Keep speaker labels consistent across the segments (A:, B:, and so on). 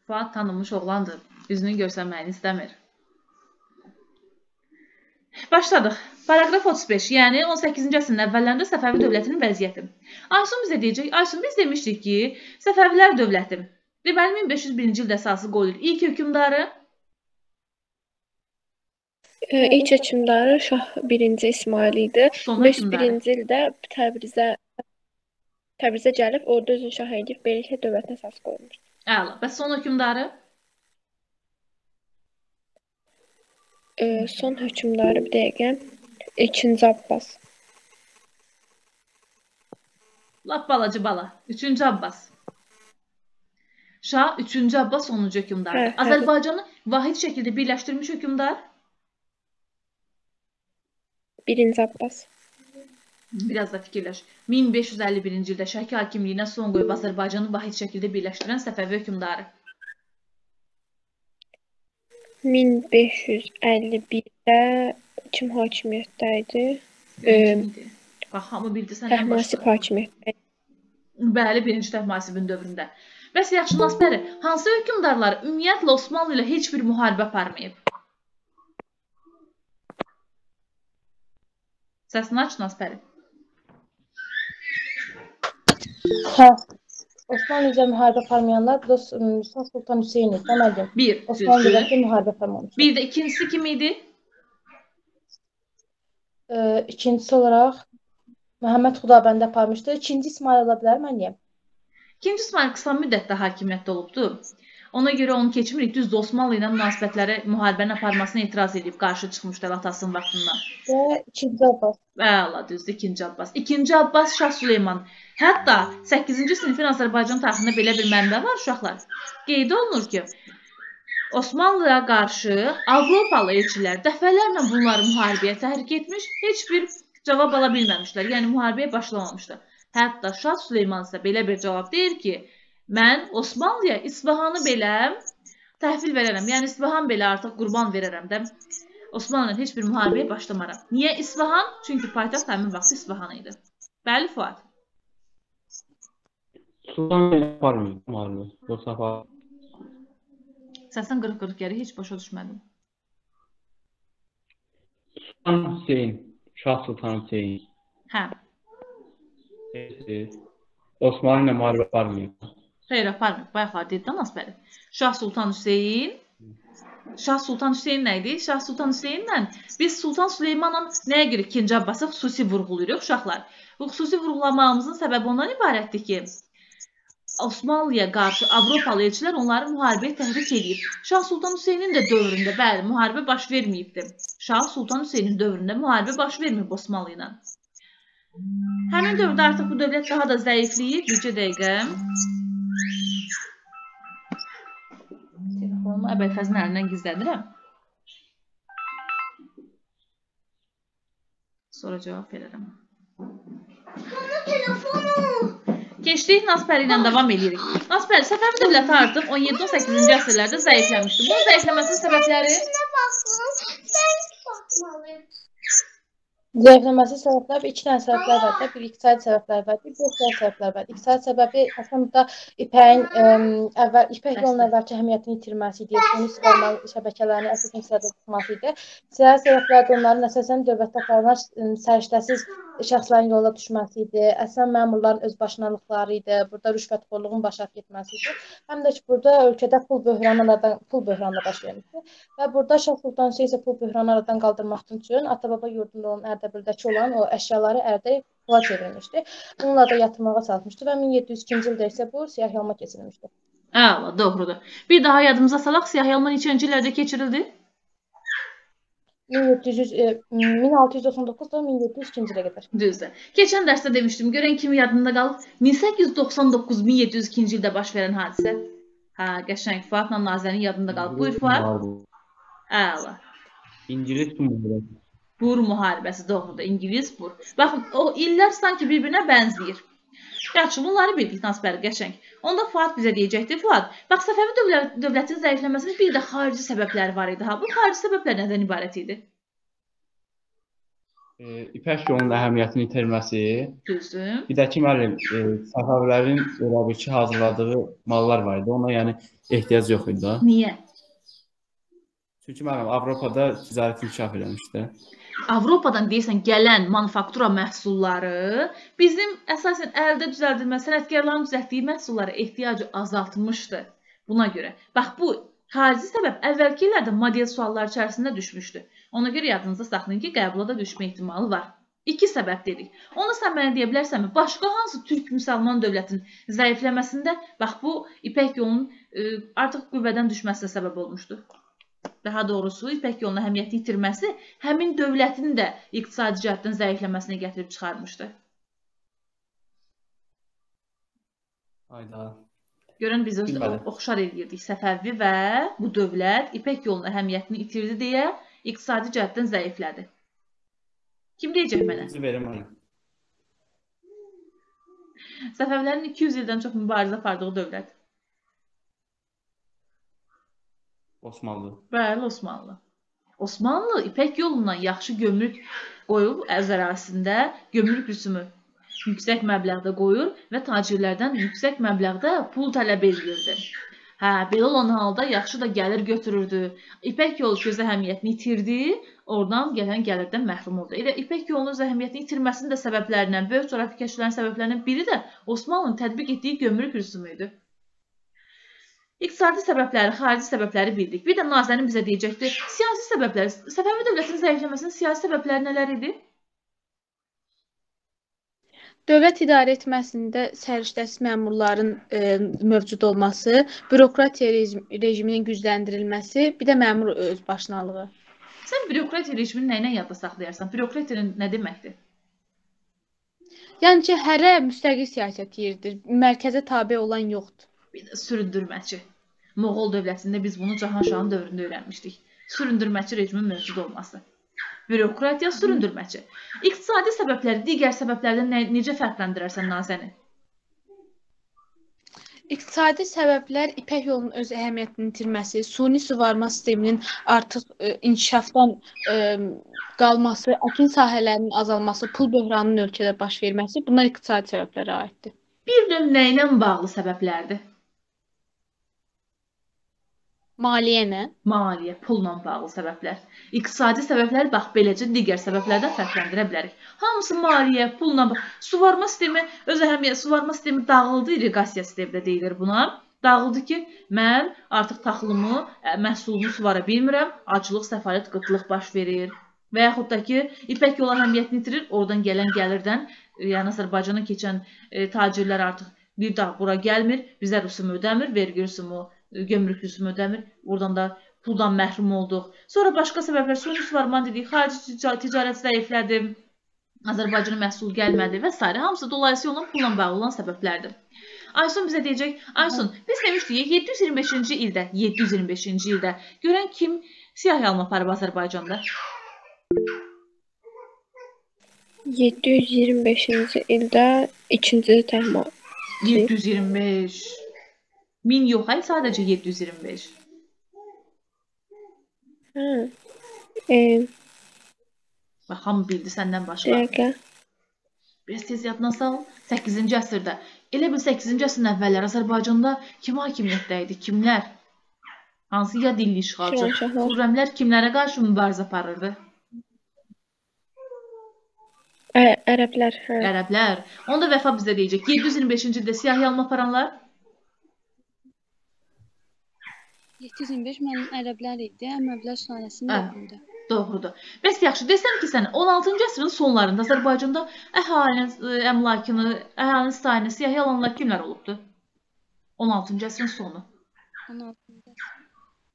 A: Fuad tanınmış oğlandır. Üzünü görsənməyini istəmir. Başladıq. Paragraf 35, yəni 18-ci əsrin əvvəllərində Səfəvi dövlətinin vəziyyəti. Aysun bizə deyəcək, Aysun biz demişdik ki, Səfəvilər dövləti. Deməli 1501-ci ildə əsası qoyulur. İlk hökmdarı?
B: İlk hökmdarı Şah 1-ci İsmail idi.
A: Son hökmdarı?
B: 501-ci ildə Təbrizə gəlib, orada özünü şah edib, beləliklə dövlətin əsası qoyulur.
A: Əla. Bəs son hökmdarı?
B: Son hökmdarı bir dəqiqə 2-ci Abbas.
A: Lap balacı bala. 3-cü Abbas. Şah 3-cü Abbas 10-cu hökmdardır. Azərbaycanı vahid şəkildə birləşdirmiş hökmdar?
B: 1-ci Abbas.
A: Biraz da fikirləş. 1551-ci ildə Şəki hakimliyinə son qoyub Azərbaycanı vahid şəkildə birləşdirən Səfəvi hökmdarı.
B: 1551-də kim hakimiyyətdə idi?
A: Bax, hamı bildi sən.
B: Təhmasib hakimiyyətdə.
A: Bəli, 1-ci Təhmasibin dövründə. Bəs yaxşı, Nasbəri, hansı hökmdarlar ümumiyyətlə Osmanlı ilə heç bir müharibə aparmayıb? Səsini aç, Nasbəri.
C: Hə. Osmanlı ilə müharibə aparmayanlar Sultan Hüseyin idi, deməli.
A: Bir,
C: Osmanlı ilə müharibə aparmamışdı.
A: Bir də ikincisi kim idi?
C: İkincisi olaraq Məhəmməd Xudabəndi aparmışdı. İkinci İsmail ola bilər məniyəm.
A: İkinci İsmail qısa müddətdə hakimiyyətdə olubdu. Ona görə onu keçmirik. Düzdür, Osmanlı ilə münasibətləri müharibənin aparmasına etiraz edib, qarşı çıxmışdı atasının vaxtından.
C: Və ikinci Abbas.
A: Əla, düzdür, ikinci Abbas. İkinci Abbas Şah Süleyman. Hətta 8-ci sinifin Azərbaycan tarixində belə bir mənbə var, uşaqlar. Qeyd olunur ki, Osmanlıya qarşı Avropalı elçilər dəfələrlə bunları müharibəyə təhrik etmiş, heç bir cavab ala bilməmişlər. Yəni, müharibəyə başlamamışdı. Hətta Şah Süleyman isə belə bir cavab deyir ki, mən Osmanlıya İsfahanı belə təhvil verərəm. Yəni, İsfahan belə artıq qurban verərəm də. Osmanlı'nın heç bir müharibəyə başlamaram. Niyə İsfahan? Çünki paytaxt həmin vaxt İsfahan idi. Bəli, Fuad.
D: Sultan yaparmıydı müharibə? Yoxsa yapar?
A: Səsin qırıq-qırıq gəlir, heç başa düşmədim.
D: Sultan Hüseyin, Şah Sultan Hüseyin.
A: Hə.
D: Osmanlı ilə müharibə aparmıydı.
A: Xeyr, aparmıydı. Bayaqlar dedin, Nasbəli. Şah Sultan Hüseyin nə idi? Şah Sultan Hüseyinlə biz Sultan Süleymanla nəyə görə 2-ci Abbası xüsusi vurğuluyuruq, uşaqlar? Bu xüsusi vurğulamağımızın səbəbi ondan ibarətdir ki, Osmanlıya qarşı Avropalı elçilər onları müharibəyə təhrik edib. Şah Sultan Hüseynin də dövründə, bəli, müharibə baş verməyibdir. Şah Sultan Hüseynin dövründə müharibə baş verməyib Osmanlı ilə. Həmin dövrdə artıq bu dövlət daha da zəifləyib. Bircə dəqiqə. Telefonumu Əbəlfəzin əlindən gizlədirəm. Sonra cavab verərəm. Keçdik, Nasbəri ilə davam edirik. Nasbəri, Səfəvi dövləti artıq 17-18-ci əsrlərdə zəifləmişdir. Bunun zəifləməsinin səbəbləri?
C: Zəifləməsi səbəbləri, iki dənə səbəblər var da, bir iqtisadi səbəblər var, bir sosial səbəblər var. İqtisadi səbəbi əslində ipək yolun əvvəlki əhəmiyyətini itirməsi idi, suni istiqamət şəbəkələrini əsasən sırada tutması idi. Siyasi səbəblər də onların əsasən dövlətdə aparılan səriştəsiz şəxslərin yola düşməsi idi, əsasən məmurların özbaşınalıqları idi, burada rüşvətxorluğun başa getməsi idi. Həm də ki, burada ölkədə pul böhranı baş vermişdi və burada Şah Sultan Hüseyin isə pul böhranı aradan qaldırmaq üçün ata-baba yurdunda olan Ərdəbildəki olan o əşyaları Ərdə pula çevrilmişdi. Bununla da yatırmağa çalışmışdı və 1702-ci ildə isə bu siyahyalma keçirilmişdi.
A: Əla, doğrudur. Bir daha yadımıza salaq, siyahyalma neçənci illərdə keçirildi?
C: 1699-dan 1702-ci ilə qədər.
A: Düzdür. Keçən dərsdə demişdim, görən kimi yadında qalıb. 1899-1702-ci ildə baş verən hadisə. Hə, qəşəng, Fuadla Nazənin yadında qalıb. Buyur, Fuad. Əla.
D: İngilis müharibəsi.
A: Bur müharibəsi, doğrudur. İngilis bur. Baxın, o illər sanki bir-birinə bənzəyir. Yaxşı, bunları bildik, Nasbəri, qəşəng. Onda Fuad bizə deyəcəkdir. Fuad, bax, Səfəvi dövlətin zəifləməsinin bir də xarici səbəbləri var idi. Bu xarici səbəblər nədən ibarət idi?
D: İpək yolunun əhəmiyyətini itirməsi,
A: Düzdür.
D: bir də ki, müəllim, Səfəvilərin elə bir ki, hazırladığı mallar var idi. Ona yəni ehtiyac yox idi da.
A: Niyə?
D: Çünki müəllim Avropada ticarət inkişaf eləmişdi.
A: Avropadan deyirsən gələn manufaktura məhsulları bizim əsasən əldə düzəldilmə sənətkarların düzəltdiyi məhsullara ehtiyacı azaltmışdı. Buna görə. Bax bu xarici səbəb əvvəlki illərdə model suallar içərisində düşmüşdü. Ona görə yadınızda saxlayın ki, qəbula da düşmə ehtimalı var. İki səbəb dedik. Onu sən mənə deyə bilərsənmi? Başqa hansı türk müsəlman dövlətinin zəifləməsində bax bu İpək yolunun artıq qüvvədən düşməsinə səbəb olmuşdu. Daha doğrusu İpək yolunun əhəmiyyətini itirməsi həmin dövlətin də iqtisadi cəhətdən zəifləməsinə gətirib çıxarmışdı.
D: Hayda.
A: Görün biz oxşar eləyirdik. Səfəvi və bu dövlət İpək yolunun əhəmiyyətini itirdi deyə iqtisadi cəhətdən zəiflədi. Kim deyəcək mənə?
D: Verim mənə.
A: Səfəvilərin 200 ildən çox mübarizə apardığı dövlət.
D: Osmanlı.
A: Bəli, Osmanlı. Osmanlı İpək yolundan yaxşı gömrük qoyub ərazisində gömrük rüsumu yüksək məbləğdə qoyur və tacirlərdən yüksək məbləğdə pul tələb edilirdi. Belə olan halda yaxşı da gəlir götürürdü. İpək yolu öz əhəmiyyətini itirdi, oradan gələn gəlirdən məhrum oldu. Elə İpək yolunun öz əhəmiyyətini itirməsinin də səbəblərindən, böyük coğrafi kəşflərin səbəblərindən biri də Osmanlının tətbiq etdiyi gömrük rüsumu idi. İqtisadi səbəbləri, xarici səbəbləri bildik. Bir də Nazənin bizə deyəcəkdir, siyasi səbəbləri, Səfəvi dövlətinin zəifləməsinin siyasi səbəbləri nələr idi?
B: Dövlət idarə etməsində səriştəsiz məmurların mövcud olması, bürokratiya rejiminin gücləndirilməsi, bir də məmur özbaşınalığı.
A: Sən bürokratiya rejimini nə ilə yadda saxlayarsan? Bürokratiya nə deməkdir?
B: Yəni ki, hərə müstəqil siyasət yeridir, mərkəzə tabe olan yoxdur.
A: Bir də süründürməçi. Moğol dövlətində biz bunu Cahanşahın dövründə öyrənmişdik. Süründürməçi rejimin mövcud olması. Bürokratiya, süründürməçi. İqtisadi səbəbləri digər səbəblərdən necə fərqləndirərsən Nazəni?
B: İqtisadi səbəblər İpək yolunun öz əhəmiyyətini itirməsi, suni suvarma sisteminin artıq inkişafdan qalması, əkin sahələrinin azalması, pul böhranının ölkədə baş verməsi, bunlar iqtisadi səbəblərə aiddir.
A: Bir növ nə ilə bağlı səbəblərdir?
B: Maliyyə nə?
A: Maliyyə, pulla bağlı səbəblər. İqtisadi səbəbləri bax beləcə digər səbəblərdən fərqləndirə bilərik. Hamısı maliyyə, pulla bağlı. Suvarma sistemi, öz əhəmiyyəti, suvarma sistemi dağıldı, irriqasiya sistemi də deyilir buna. Dağıldı ki, mən artıq taxılımı, məhsulumu suvara bilmirəm, aclıq, səfalət, qıtlıq baş verir. Və yaxud da ki, İpək yolu əhəmiyyətini itirir, oradan gələn gəlirdən, yəni Azərbaycana keçən tacirlər artıq bir daha bura gəlmir, bizə rüsumu ödəmir, vergi rüsumu, gömrük rüsumu ödəmir, oradan da puldan məhrum olduq. Sonra başqa səbəblər, suni suvarman dedik, xarici ticarət zəiflədi, Azərbaycana məhsul gəlmədi və s. Hamısı dolayısıyla olan pulla bağlı olan səbəblərdir. Aysun bizə deyəcək, Aysun, biz demişdik 725-ci ildə görən kim siyah yalma aparıb Azərbaycanda?
B: 725-ci ildə ikinci Təhman.
A: 725. 1000 yox, hayır, sadəcə 725. Bax, hamı bildi səndən başqa. Biraz tez yadına sal. 8-ci əsrdə. Elə bil 8-ci əsrin əvvəlləri Azərbaycanda kim hakimiyyətdə idi? Kimlər? Hansı ya dilli işğalçı? Xürrəmlər kimlərə qarşı mübarizə aparırdı?
B: Ərəblər.
A: Ərəblər. Onda Vəfa bizə deyəcək. 725-ci ildə siyah yalma aparanlar?
E: 725 mənim ərəblər idi, Əməvilər sülaləsinin dövründə.
A: Doğrudur. Bəs yaxşı, desəm ki, sən 16-cı əsrin sonlarında Azərbaycanda əhalinin əmlakını, əhalinin sayını siyah yalanlar kimlər olubdu? 16-cı əsrin sonu.
E: 16-cı əsrin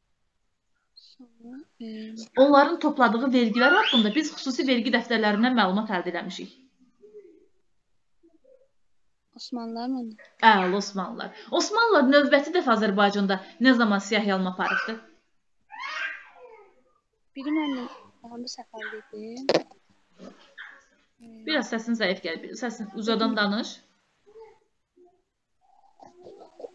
E: sonu.
A: Onların topladığı vergilər haqqında biz xüsusi vergi dəftərlərindən məlumat əldə eləmişik.
E: Osmanlılar mı?
A: Osmanlılar. Osmanlılar növbəti dəfə Azərbaycanda nə zaman siyah yalma aparıbdı?
E: Biri mənim babamda səfərli idi.
A: Biraz səsin zəif gəlir. Səsin ucadan danış.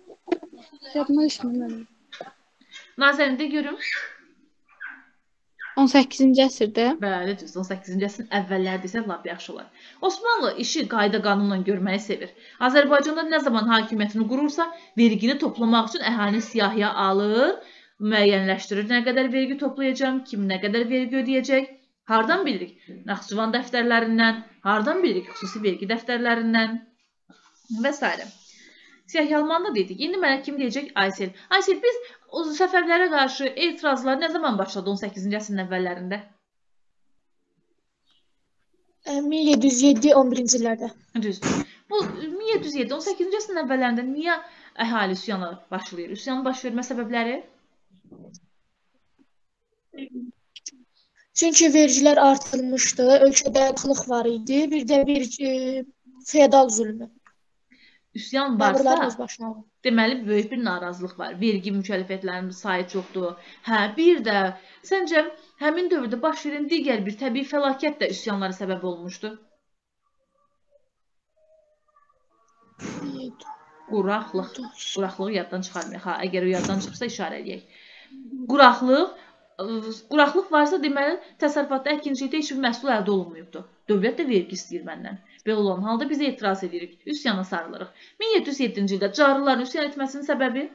E: Yadıma düşmür mənim.
A: Nazərində görüm.
B: 18-ci əsrdə.
A: Bəli, düz 18-ci əsrin əvvəlləri desək lap yaxşı olar. Osmanlı işi qayda qanunla görməyi sevir. Azərbaycanda nə zaman hakimiyyətini qurursa, vergini toplamaq üçün əhalini siyahıya alır, müəyyənləşdirir nə qədər vergi toplayacaq, kim nə qədər vergi ödəyəcək. Hardan bilirik? Naxçıvan dəftərlərindən, hardan bilirik? Xüsusi vergi dəftərlərindən və s. Siyahıyalmanı da dedik. İndi mənə kim deyəcək? Aysel. Aysel, biz o Səfəvilərə qarşı etirazlar nə zaman başladı 18-ci əsrin əvvəllərində?
F: 1707-11-ci illərdə.
A: Düzdür. Bu 1707-18-ci əsrin əvvəllərində niyə əhali üsyana başlayır? Üsyanın baş vermə səbəbləri?
F: Çünki vergilər artırılmışdı, ölkədə qıtlıq var idi, bir də bir feodal zülmü.
A: Üsyan varsa,
F: Məmurların öz başına alır.
A: deməli böyük bir narazılıq var. Vergi mükəlləfiyyətlərinin sayı çoxdur. Hə, bir də səncə həmin dövrdə baş verən digər bir təbii fəlakət də üsyanlara səbəb olmuşdu. Quraqlıq. Quraqlığı yaddan çıxarmayaq. Ha, əgər o yaddan çıxırsa işarə edək. Quraqlıq varsa deməli təsərrüfatda əkinçilikdə heç bir məhsul əldə olunmayıbdı. Dövlət də vergi istəyir məndən. Belə olan halda biz etiraz edirik, üsyana sarılırıq. 1707-ci ildə carlıların üsyan etməsinin səbəbi?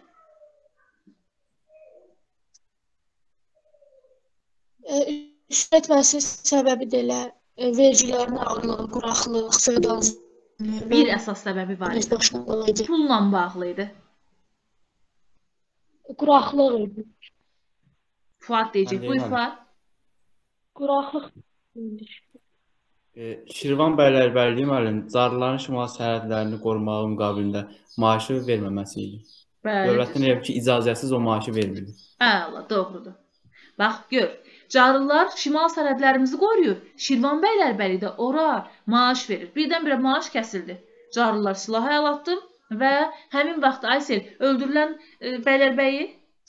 F: Üsyan etməsinin səbəbi də elə vergilərin ağırlığı, quraqlıq, feodal zülmü.
A: Bir əsas səbəbi var
F: öz
A: idi.
F: başına idi.
A: Pulla bağlı idi.
F: Quraqlıq idi.
A: Fuad deyəcək.
D: Mən
A: Buyur
D: deyirəm.
A: Fuad.
F: Quraqlıq.
D: Şirvan bəylərbəyliyi müəllim carların şimal sərhədlərini qorumağı müqabilində maaşı verməməsi idi.
A: Bəli.
D: Dövlətin elə ki, icazəsiz o maaşı vermirdi.
A: Əla, doğrudur. Bax, gör. Carlılar şimal sərhədlərimizi qoruyur. Şirvan bəylərbəliyi də ora maaş verir. Birdən-birə maaş kəsildi. Carlılar silah əl atdı və həmin vaxt Aysel öldürülən bəylərbəyi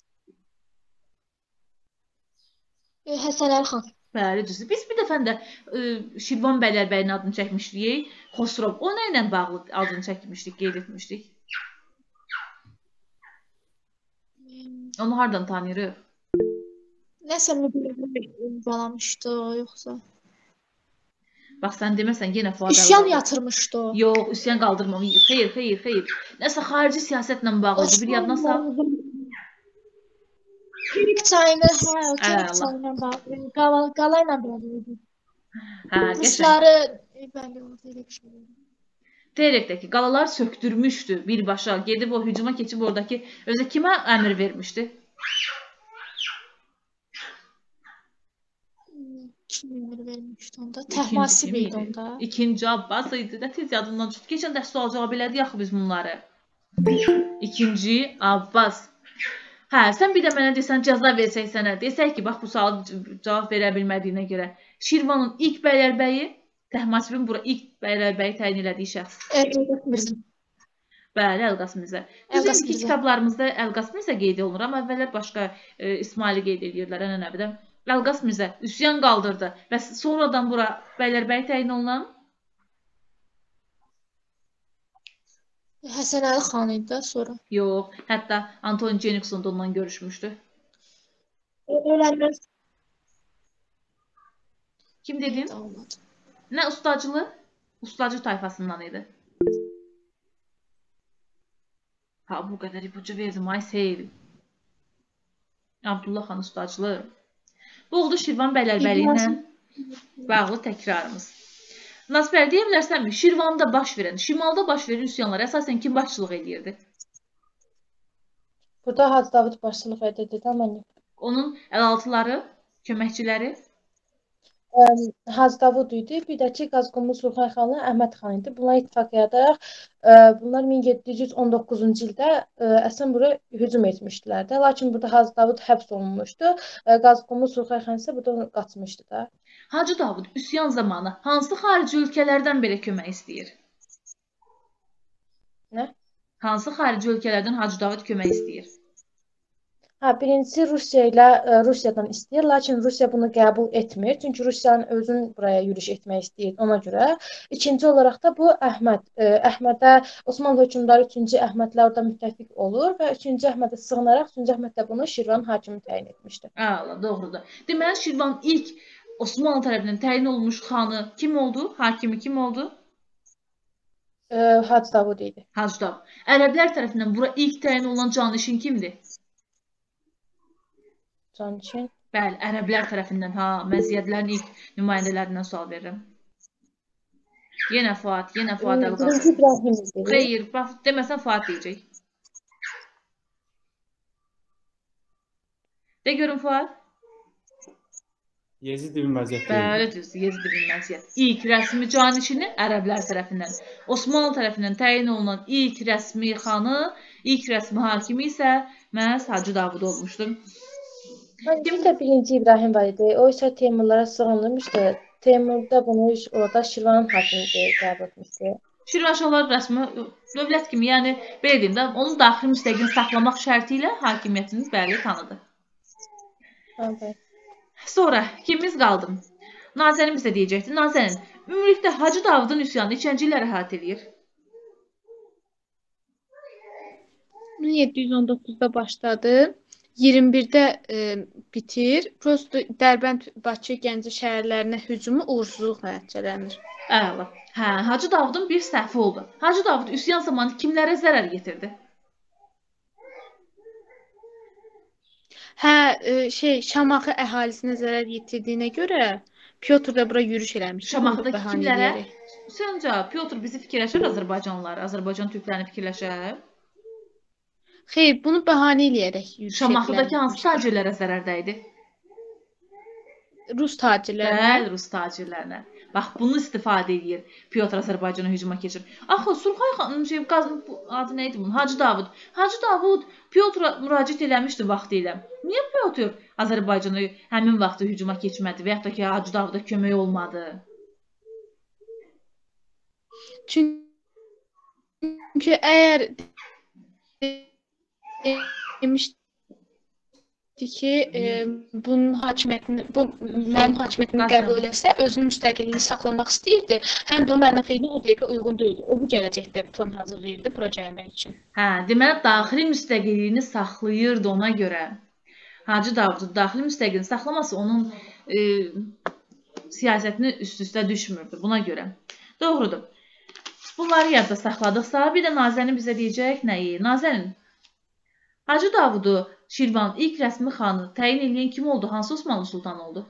F: Həsən Əli xan.
A: Bəli, düzdür. Biz bir dəfə də Şirvan bəylərbəyinin adını çəkmişdik. Xosrov. O nə ilə bağlı adını çəkmişdik, qeyd etmişdik? Onu hardan tanıyırıq?
F: Nəsə mübalamışdı yoxsa?
A: Bax, sən deməsən yenə Fuad
F: Üsyan
A: Əliyev.
F: yatırmışdı o.
A: Yox, üsyan qaldırmamış. Xeyr. Nəsə xarici siyasətlə bağlıdır. Bir yadına sal.
F: Kirik çayını,
A: Əla.
F: Kirik çayına bağlı. Qalayla bağlı.
A: Hə, qəşəng.
F: Rusları bəli, orada elə bir şey oldu.
A: Terek'dəki qalalar söktürmüşdü birbaşa. Gedib o hücuma keçib oradakı özü kimə əmr vermişdi?
F: Kim əmr vermişdi onda? Təhmasib idi onda.
A: İkinci Abbas idi. Nə tez yadımdan çıxdı. Keçən dərs sual cavab elədik axı biz bunları. İkinci Abbas. Hə, sən bir də mənə desən cəza versək sənə. Desək ki, bax bu sualı cavab verə bilmədiyinə görə. Şirvanın ilk bəylərbəyi, Təhmasibin bura ilk bəylərbəyi təyin elədiyi şəxs.
F: Əlqas Mirzə.
A: Bəli, Əlqas Mirzə.
F: Əlqas
A: Bizim ki,
F: Mirzə.
A: kitablarımızda Əlqas Mirzə qeyd olunur, amma əvvəllər başqa İsmaili qeyd edirlər ənənəvidə. Əlqas Mirzə üsyan qaldırdı və sonradan bura bəylərbəyi təyin olunan
F: Həsən Əli xan idi də sonra.
A: yox, hətta Anton Jenickson da ondan görüşmüşdü.
F: Öləndən
A: Kim dedin?
F: olmadı.
A: Nə ustacılı? Ustacı tayfasından idi. Ha, bu qədər ipucu verdim, ay seyr. Abdullah xan ustacılı. Bu oldu Şirvan bəylərbəliyi ilə bağlı təkrarımız. Nasibər, deyə bilərsənmi? Şirvanda baş verən, şimalda baş verən üsyanlara əsasən kim başçılıq edirdi?
C: Burada Hacı Davud başçılıq edirdi də mən.
A: Onun əlaltıları, köməkçiləri?
C: Hacı Davud idi. Bir də ki, Qazqunlu Sultan xanı Əhməd xan idi. Bunlar ittifaq yaradaraq bunlar 1719-cu ildə əslən bura hücum etmişdilər də. Lakin burada Hacı Davud həbs olunmuşdu. Qazqunlu Sultan xan isə burada qaçmışdı da.
A: Hacı Davud üsyan zamanı hansı xarici ölkələrdən belə kömək istəyir?
C: Nə?
A: Hansı xarici ölkələrdən Hacı Davud kömək istəyir?
C: Birincisi Rusiyadan istəyir, lakin Rusiya bunu qəbul etmir. Çünki Rusiyanın özünün buraya yürüş etmək istəyir ona görə. İkinci olaraq da bu Əhməd. Əhmədə Osmanlı hökmdarı 3-cü Əhmədlə orada müttəfiq olur və 3-cü Əhmədə sığınaraq 3-cü Əhməd də bunu Şirvan hakimi təyin etmişdir.
A: Allah, doğrudur. Deməli Şirvan ilk Osmanlı tərəfindən təyin olunmuş xanı kim oldu? Hakimi kim oldu?
C: Hacı Davud idi.
A: Hacı Davud. Ərəblər tərəfindən bura ilk təyin olunan canişin kimdir?
C: Canişin.
A: Bəli, ərəblər tərəfindən, məziyyətlərin ilk nümayəndələrindən sual verirəm. Yenə Fuad
C: Birinci
A: Əbqazı.
C: İbrahim idi.
A: Xeyr, bax, deməsən Fuad deyəcək. De görün Fuad.
D: Yezid ibn Məziyyət
A: Bəli, düzdür, Yezid ibn Məziyyət. İlk rəsmi canişini ərəblər tərəfindən, Osmanlı tərəfindən təyin olunan ilk rəsmi xanı, ilk rəsmi hakimi isə məhz Hacı Davud olmuşdur.
C: Bir də birinci İbrahim var idi. O isə Teymurlara sığınmışdı. Teymur da bunu orada Şirvanın hakimi qəbul etmişdi.
A: Şirvanşahlar rəsmi dövlət kimi, yəni belə deyim də, onun daxili müstəqilini saxlamaq şərti ilə hakimiyyətini bəli tanıdı.
C: Evet.
A: Sonra kimimiz qaldı? Nazənin bizə deyəcəkdir. Nazənin, ümumilikdə Hacı Davudun üsyanı neçənci illəri əhatə edir?
B: 1719-da başladı. 21-də bitir. Prosto Dərbənd, Bakı, Gəncə şəhərlərinə hücumu uğursuzluqla nəticələnir.
A: Əla. Hacı Davudun bir səhvi oldu. Hacı Davud üsyan zamanı kimlərə zərər yetirdi?
B: Şamaxı əhalisinə zərər yetirdiyinə görə Pyotr da bura yürüş eləmişdi.
A: Şamaxıdakı kimlərə? Səncə, Pyotr bizi fikirləşər Azərbaycanlılar, Azərbaycan türklərini fikirləşər?
B: Xeyr, bunu bəhanə eləyərək yürüş
A: Şamaxıdakı hansı tacirlərə zərər dəydi?
B: Rus tacirlərinə.
A: Bəli, Rus tacirlərinə. Bax, bunu istifadə edir. Pyotr Azərbaycana hücuma keçir. Axı, Surxay xanım, adı nə idi bunun? Hacı Davud. Hacı Davud Pyotra müraciət eləmişdi vaxtı ilə. Niyə Pyotr Azərbaycana həmin vaxtı hücuma keçmədi və yaxud da ki, Hacı Davuda kömək olmadı?
B: Çünki əgər demişdi ki, bunun hakimiyyətini, bu mənim hakimiyyətimi qəbul eləsə, özünün müstəqilliyini saxlamaq istəyirdi. Həm də o mənim xeyrinə o dəqiqə uyğun deyildi. O bu gələcəkdə plan hazırlayırdı bura gəlmək üçün.
A: Deməli, daxili müstəqilliyini saxlayırdı ona görə. Hacı Davudun daxili müstəqilliyini saxlaması onun siyasətini üst-üstə düşmürdü buna görə. Doğrudur. Bunları yadda saxladıqsa, bir də Nazənin bizə deyəcək nəyi? Nazənin, Hacı Davudu Şirvan ilk rəsmi xanı təyin edən kim oldu? Hansı Osmanlı sultanı oldu?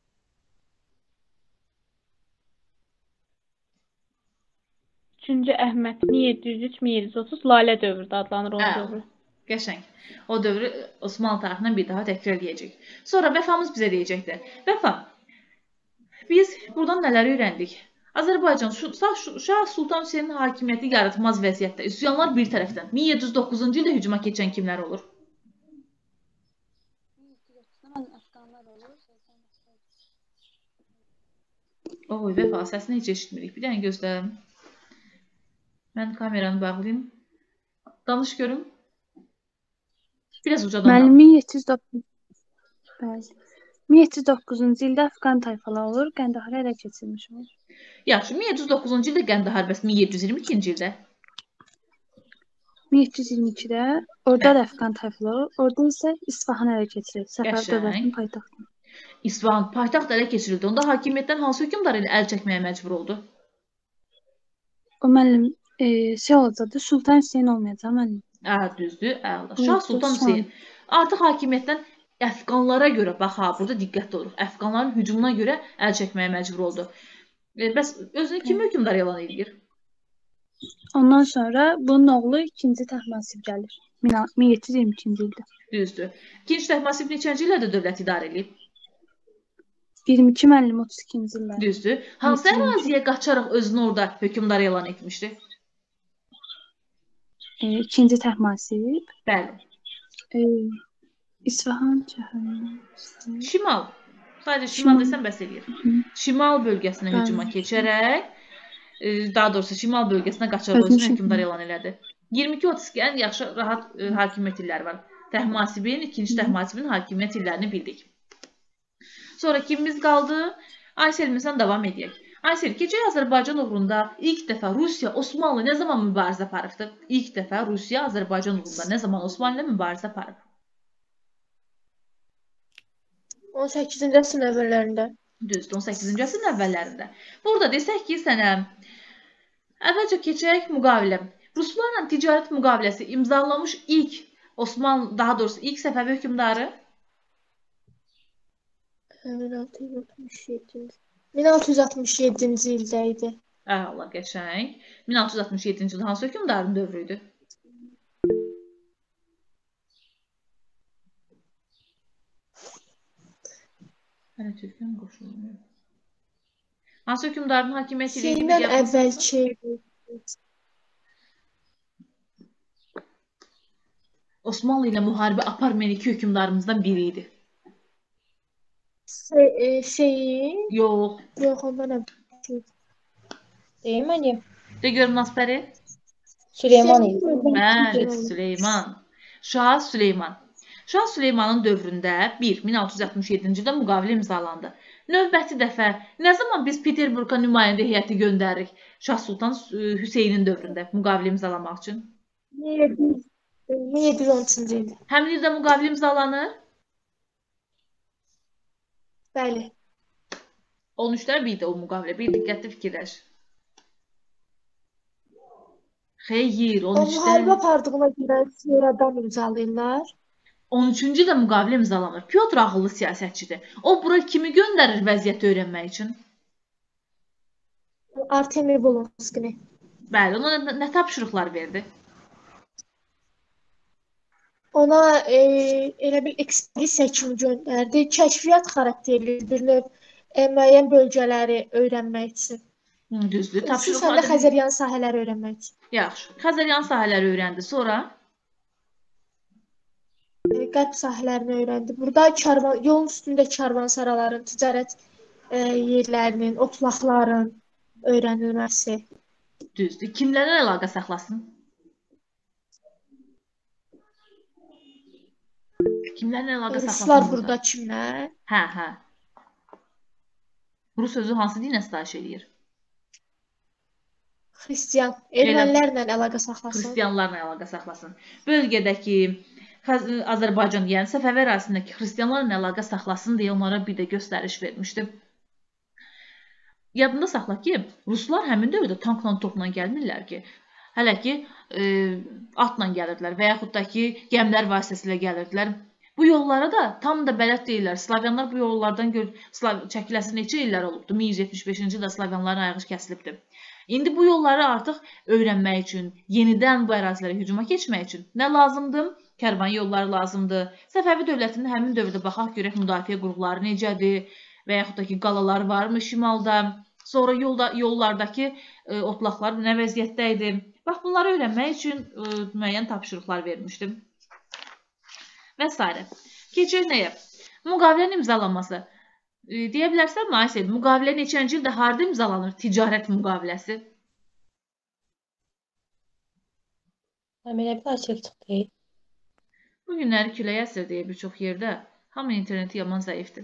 B: Üçüncü Əhməd 1703-1730 Lalə dövrü də adlanır onun dövrü.
A: Qəşəng. O dövrü Osmanlı tarixindən bir daha təkrar edəcək. Sonra Vəfamız bizə deyəcəkdir. Vəfa, biz buradan nələri öyrəndik? Azərbaycan, Şah Sultan Hüseynin hakimiyyəti yaratmaz vəziyyətdə. Üsyanlar bir tərəfdən. 1709-cu ildə hücuma keçən kimlər olur? Oy, Vəfa, səsini heç eşitmirik. Bir dənə gözlə. Mən kameranı bağlayayım. Danış görüm. Biraz ucadan
E: danış. Mənim 1709-cu ildə Əfqan tayfaları olur, Qəndəharı ələ keçirmiş olur.
A: Yaxşı, 1709-cu ildə Qəndəhar, bəs 1722-ci ildə?
E: 1722-də orada da Əfqan tayfaları olur, orada isə İsfahan ələ keçirir, Səfəv dövlətinin paytaxtı.
A: İsfahan paytaxt ələ keçirildi. Onda hakimiyyətdən hansı hökmdar ilə əl çəkməyə məcbur oldu?
E: O müəllim olacaqdı, Sultan Hüseyn olmayacaq müəllim.
A: Düzdür, Şah Sultan Hüseyn. Artıq hakimiyyətdən Əfqanlara görə, bax ha, burada diqqətli olduq. Əfqanların hücumuna görə əl çəkməyə məcbur oldu. Bəs özünü kim hökmdar elan edir?
E: Ondan sonra bunun oğlu 2-ci Təhmasib gəlir. 1722-ci ildə.
A: Düzdür. 2-ci Təhmasib neçənci illərdə dövlət idarə edib?
E: 22 müəllim 32-ci illərdə.
A: Düzdür. Hansı əraziyə qaçaraq özünü orada hökmdar elan etmişdi?
E: 2-ci Təhmasib.
A: Bəli.
E: İsfahan şəhəri.
A: Şimal. Sadəcə şimal desəm bəs eləyir. Şimal bölgəsinə hücuma keçərək, daha doğrusu şimal bölgəsinə qaçaraq özünü hökmdar elan elədi. 22-32 ən yaxşı rahat hakimiyyət illəri var. Təhmasibin, ikinci Təhmasibin hakimiyyət illərini bildik. Sonra kimimiz qaldı? Ayselimizdən davam edək. Aysel, Gecə Azərbaycan uğrunda ilk dəfə Rusiya, Osmanlı nə zaman mübarizə aparıbdı? İlk dəfə Rusiya, Azərbaycan uğrunda nə zaman Osmanlı ilə mübarizə aparıb?
F: 18-ci əsrin əvvəllərində.
A: Düzdür, 18-ci əsrin əvvəllərində. Burada desək ki, sənə əvvəlcə keçək müqavilə. Ruslarla ticarət müqaviləsi imzalamış ilk Osmanlı, daha doğrusu ilk Səfəvi hökmdarı
F: 1667-ci ildə idi.
A: Allah qəşəng. 1667-ci il hansı hökmdarın dövrü idi? Hələ Türkiyən qoşulmuyor. Hansı hökmdarın hakimiyyəti ilə ilgili
F: Şeydən əvvəlki
A: Osmanlı ilə müharibə aparmayan iki hökmdarımızdan biri idi. Yox.
F: Yox, ondan əvvəlki.
C: Deyim mənim.
A: De görün Naspəri.
C: Süleyman idi.
A: Bəli, Süleyman. Şah Süleyman. Şah Süleymanın dövründə 1667-ci ildə müqavilə imzalandı. Növbəti dəfə nə zaman biz Peterburqa nümayəndə heyəti göndəririk Şah Sultan Hüseynin dövründə müqavilə imzalamaq üçün?
F: 1713-cü ildə.
A: Həmin ildə müqavilə imzalanır?
F: Bəli.
A: 13-də bir də o müqavilə. Bir diqqətli fikirləş. Xeyr,
F: O müharibə apardığına görə sonradan imzalayırlar.
A: 13-cü ildə müqavilə imzalanır. Pyotr ağıllı siyasətçidir. O bura kimi göndərir vəziyyəti öyrənmək üçün?
F: Artemi Volonskini.
A: Bəli, ona nə tapşırıqlar verdi?
F: Ona elə bir ekspedisiya kimi göndərdi. Kəşfiyyat xarakterli bir növ müəyyən bölgələri öyrənmək üçün.
A: Düzdür.
F: Xüsusən də Xəzəryan sahələri öyrənmək üçün.
A: Yaxşı. Xəzəryan sahələri öyrəndi. Sonra?
F: Qərb sahələrini öyrəndi. Burada yolun üstündə karvansaraların, ticarət yerlərinin, otlaqların öyrənilməsi.
A: Düzdür. Kimlərlə əlaqə saxlasın? Kimlərlə əlaqə saxlasın?
F: Ruslar burada kimlər?
A: Hə. Rus sözü hansı dinə sitayiş edir?
F: Xristiyan. Ermənilərlə əlaqə saxlasın.
A: Xristiyanlarla əlaqə saxlasın. Bölgədəki Azərbaycan, yəni Səfəvi ərazisindəki xristiyanlarla əlaqə saxlasın deyə onlara bir də göstəriş vermişdi. Yadında saxla ki, Ruslar həmin dövrdə tankla, topla gəlmirlər ki, hələ ki atla gəlirdilər və yaxud da ki, gəmilər vasitəsilə gəlirdilər. Bu yollara da tam da bələd deyirlər. Slavyanlar bu yollardan çəkiləsi neçə illər olubdu? 1175-ci ildə Slavyanların ayağı kəsilibdir. İndi bu yolları artıq öyrənmək üçün, yenidən bu ərazilərə hücuma keçmək üçün nə lazımdır? Kərvan yolları lazımdır. Səfəvi dövlətinin həmin dövrdə baxaq görək müdafiə qurğuları necədir və yaxud da ki, qalalar varmı şimalda? Sonra yollardakı otlaqlar nə vəziyyətdə idi? Bax, bunları öyrənmək üçün müəyyən tapşırıqlar vermişdim. Və s. Keçək nəyə? Müqavilənin imzalanması. Deyə bilərsənmi, Aysel, müqavilə neçənci ildə harada imzalanır? Ticarət müqaviləsi.
C: Həminə bir açıq çıxdı.
A: Bu günləri külək əsir deyə bir çox yerdə. Hamı interneti yaman zəifdir.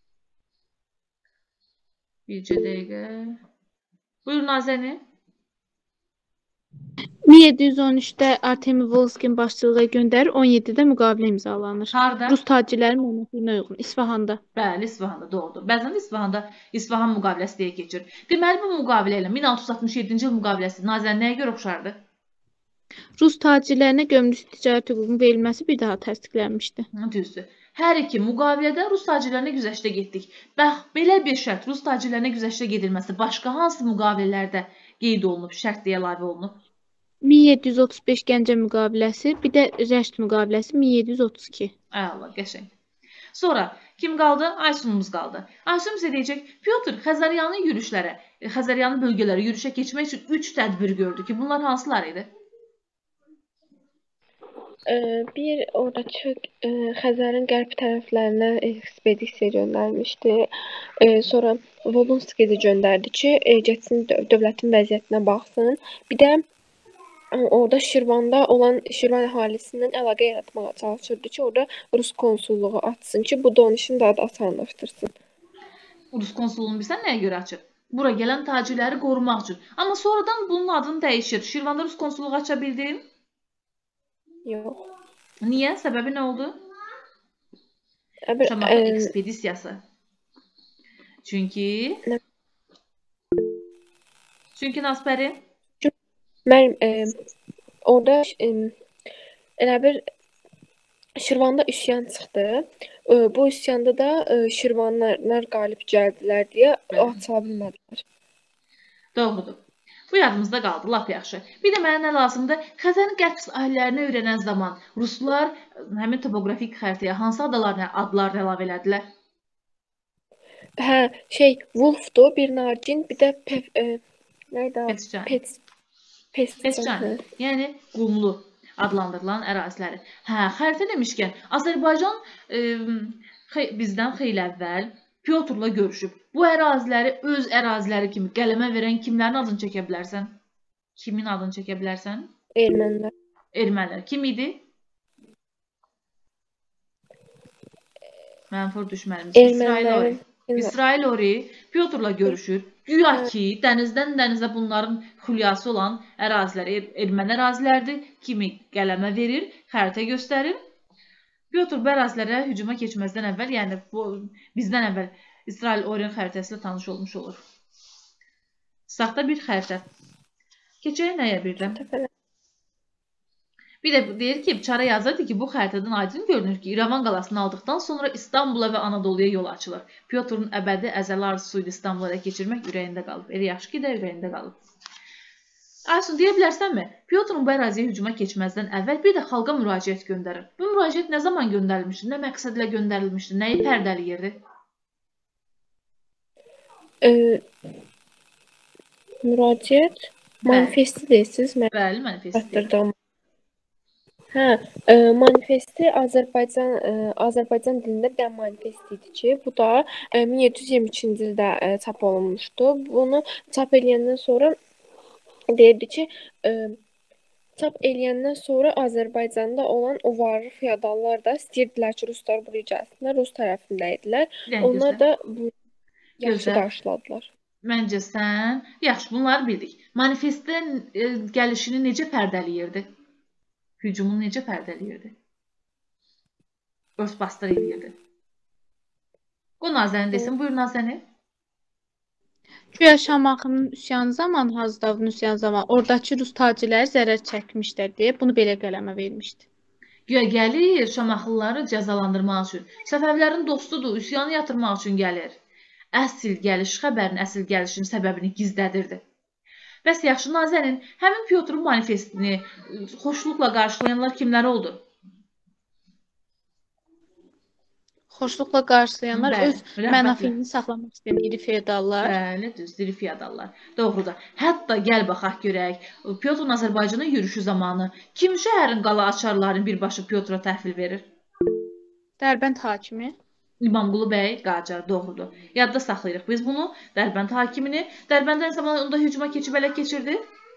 A: Bircə dəqiqə. Buyur Nazəni.
B: 1713-də Artemi Volskin başçılığı göndərir, 17-də müqavilə imzalanır.
A: Harada?
B: Rus tacirlərin mənafeyinə uyğun, İsfahanda.
A: Bəli, İsfahanda, doğrudur. Bəzən İsfahanda İsfahan müqaviləsi deyə keçir. Deməli, bu müqavilə ilə 1667-ci il müqaviləsi Nazən nəyə görə oxşardı?
B: Rus tacirlərinə gömrük ticarət hüququnun verilməsi bir daha təsdiqlənmişdi.
A: Düzdür. Hər iki müqavilədə Rus tacirlərinə güzəştə getdik. Bax, belə bir şərt Rus tacirlərinə güzəştə gedilməsi başqa hansı müqavilələrdə qeyd olunub, şərt deyə əlavə olunub?
B: 1735 Gəncə müqaviləsi, bir də Rəşt müqaviləsi 1732.
A: Allah, qəşəng. Sonra kim qaldı? Aysunumuz qaldı. Aysun bizə deyəcək, Pyotr Xəzəryanın yürüşlərə, Xəzəryanın bölgələrə yürüşə keçmək üçün 3 tədbir gördü ki, bunlar hansılar idi?
G: Bir oradakı Xəzərin qərb tərəflərinə ekspedisiya göndərmişdi. Sonra Volonskiyi də göndərdi ki, getsin dövlətin vəziyyətinə baxsın. Bir də orada Şirvanda olan Şirvan əhalisindən əlaqə yaratmağa çalışırdı ki, orada Rus konsulluğu açsın ki, bu da onun işini daha da asanlaşdırsın.
A: Rus konsulluğunu bilsən nəyə görə açır? Bura gələn tacirləri qorumaq üçün. Amma sonradan bunun adını dəyişir. Şirvanda Rus konsulluğu aça bildin?
G: Yox.
A: Niyə? Səbəbi nə oldu? Şamaxı ekspedisiyası. Çünki Nasbəri?
G: Mən orada elə bir Şirvanda üsyan çıxdı. Bu üsyanda da Şirvanlar qalib gəldilər deyə aça bilmədilər.
A: Doğrudur. Bu yadımızda qaldı, lap yaxşı. Bir də mənə nə lazımdır? Xəzərin qərb sahillərini öyrənən zaman ruslar həmin topografik xəritəyə hansı adalarına adlar əlavə elədilər?
G: Hə, Wolfdu, bir Nargin, bir də
A: Pescan. Yəni qumlu adlandırılan əraziləri. Hə, xəritə demişkən, Azərbaycan bizdən xeyli əvvəl Pyotrla görüşüb. Bu əraziləri öz əraziləri kimi qələmə verən kimlərin adını çəkə bilərsən? Kimin adını çəkə bilərsən?
G: Ermənilər.
A: Ermənilər. Kim idi? Mənfur düşmənimiz.
G: Ermənilər.
A: İsrail Ori Pyotrla görüşür. Güya ki, dənizdən dənizə bunların xülyası olan əraziləri, erməni ərazilərdir. Kimi qələmə verir, xəritə göstərir. Pyotr bu ərazilərə hücuma keçməzdən əvvəl, yəni bizdən əvvəl İsrail Ori'nin xəritəsilə tanış olmuş olur. Saxta bir xəritə. Keçək nəyə birdən? Bir də deyir ki, Çara yazırdı ki, bu xəritədən aydın görünür ki, İrəvan qalasını aldıqdan sonra İstanbula və Anadoluya yol açılır. Pyotrun əbədi əzəli arzusuydu İstanbula keçirmək ürəyində qalıb. Elə yaxşı ki də ürəyində qalıb. Aysun, deyə bilərsənmi? Pyotrun bu əraziyə hücuma keçməzdən əvvəl bir də xalqa müraciət göndərir. Bu müraciət nə zaman göndərilmişdi, nə məqsədlə göndərilmişdi, nəyi pərdəliyirdi?
G: Müraciət manifesti deyirsiniz.
A: Bəli, manifesti.
G: Hə, manifesti Azərbaycan dilində bir manifest idi ki, bu da 1722-ci ildə çap olunmuşdu. Bunu çap eləyəndən sonra deyirdi ki, çap eləyəndən sonra Azərbaycanda olan o varlı feodallar da istəyirdilər ki, ruslar buraya gəlsinlər, Rus tərəfində idilər. Onlar da bu yaxşı qarşıladılar.
A: Məncə sən, yaxşı, bunları bildik. Manifestin gəlişini necə pərdəliyirdi? Hücumunu necə pərdəliyirdi? Örtbasdır edirdi. O Nazəni desin, buyur Nazəni.
B: Güya Şamaxının üsyanı zamanı, Hacıdağın üsyanı zamanı oradakı Rus tacirləri zərər çəkmişlər deyə bunu belə qələmə vermişdi.
A: Güya gəlir Şamaxılıları cəzalandırmaq üçün. Səfəvlərin dostudur, üsyanı yatırmaq üçün gəlir. Əsl gəliş xəbərin əsl gəlişinin səbəbini gizlədirdi. Bəs yaxşı, Nazənin, həmin Pyotrun manifestini xoşluqla qarşılayanlar kimlər oldu?
B: Xoşluqla qarşılayanlar öz mənafeyini saxlamaq istəyən iri feodallar.
A: Bəli, düz, iri feodallar. Doğrudur. Hətta gəl baxaq görək, Pyotrun Azərbaycana yürüşü zamanı kim şəhərin qala açarlarını birbaşa Pyotra təhvil verir?
B: Dərbənd hakimi.
A: İmamqulu bəy Qacar, doğrudur. Yadda saxlayırıq biz bunu. Dərbənd hakimini. Dərbənddən zamanı onda hücuma keçib ələ keçirdi?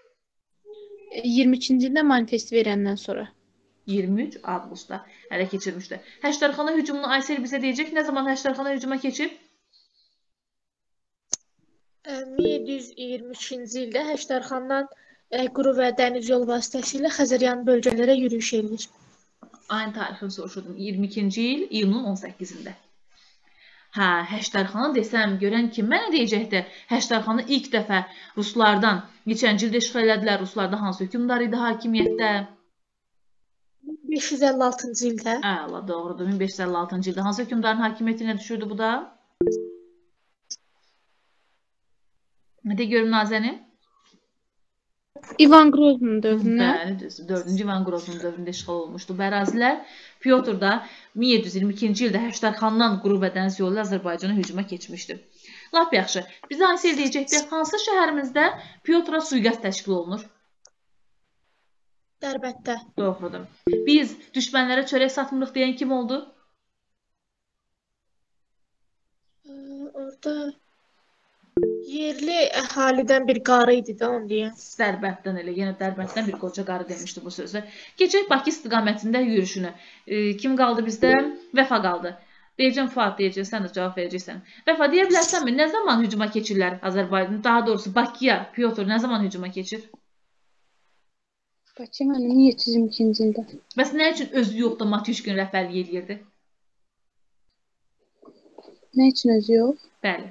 B: 22-ci ildə manifesti verəndən sonra.
A: 23 avqustda ələ keçirmişdi. Həştərxana hücumunu Aysel bizə deyəcək. Nə zaman Həştərxana hücuma keçib?
F: 1723-ci ildə Həştərxandan quru və dəniz yolu vasitəsilə Xəzəryanı bölgələrə yürüyüş edir.
A: Aynı tarixini soruşdum. 22-ci il, iyunun 18-də. Hə, Həştərxana desəm, görən kim mənə deyəcəkdir? Həştərxanı ilk dəfə ruslardan, neçənci ildə işğal elədilər, ruslardan hansı hökmdar idi hakimiyyətdə?
F: 1556-cı ildə.
A: Əla, doğrudur. 1556-cı ildə hansı hökmdarın hakimiyyətinə düşürdü bu da? Nədə görüm Nazəni?
B: İvan Grozunun dövründə.
A: Bəli, düzdür. 4-cü İvan Grozunun dövründə işğal olmuşdu. Bu ərazilər Pyotrda 1722-ci ildə Həştərxandan quru və dəniz yolu Azərbaycana hücuma keçmişdi. Lap yaxşı. Bizə Aysel deyəcəkdir, hansı şəhərimizdə Pyotra sui-qəsd təşkil olunur?
F: Dərbənddə.
A: Doğrudur. Biz düşmənlərə çörək satmırıq deyən kim oldu?
F: Orada Yerli əhalidən bir qarı idi də onu deyən.
A: Dərbənddən elə, yenə Dərbənddən bir qoca qarı demişdi bu sözü. Keçək Bakı istiqamətində yürüşünü. Kim qaldı bizdə? Vəfa qaldı. Deyəcəm Fuad deyəcək, sən də cavab verəcəksən. Vəfa deyə bilərsənmi, nə zaman hücuma keçirlər Azərbaycan? Daha doğrusu Bakıya Pyotr nə zaman hücuma keçir?
E: Bakı mənim 1722-ci ildə.
A: Bəs nə üçün özü yox da Matyuşkin rəhbərlik edirdi?
E: Nə üçün özü yox?
A: Bəli.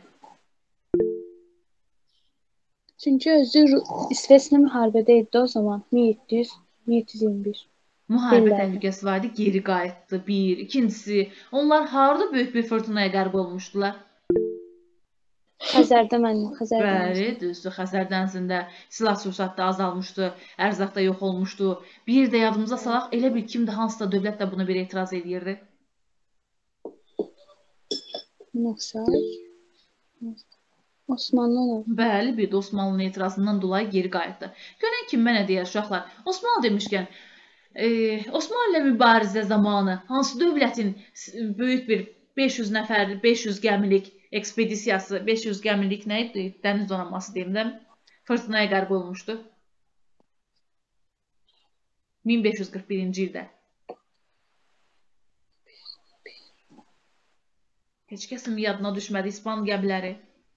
E: Çünki özü İsveçlə müharibədə idi o zaman 1721.
A: Müharibə
E: Bilmirəm.
A: təhlükəsi vardı, geri qayıtdı. Bir, ikincisi, onlar harda böyük bir fırtınaya qərq olmuşdular?
E: Xəzərdə mənim, Xəzər
A: Bəli,
E: dənizində.
A: düzdür. Xəzər dənizində silah sursatda azalmışdı, ərzaq da yox olmuşdu. Bir də yadımıza salaq, elə bir kimdə hansısa dövlət də buna bir etiraz edirdi.
E: Noxsay. Osmanlı olar.
A: Bəli, bir də Osmanlının etirazından dolayı geri qayıtdı. Görən kim mənə deyər uşaqlar? Osmanlı demişkən, Osmanlı ilə mübarizə zamanı hansı dövlətin böyük bir 500 nəfərli, 500 gəmilik ekspedisiyası, 500 gəmilik nə idi? Dəniz donanması deyim də, fırtınaya qərq olmuşdu. 1541-ci ildə. Heç kəsin yadına düşmədi İspan gəmiləri.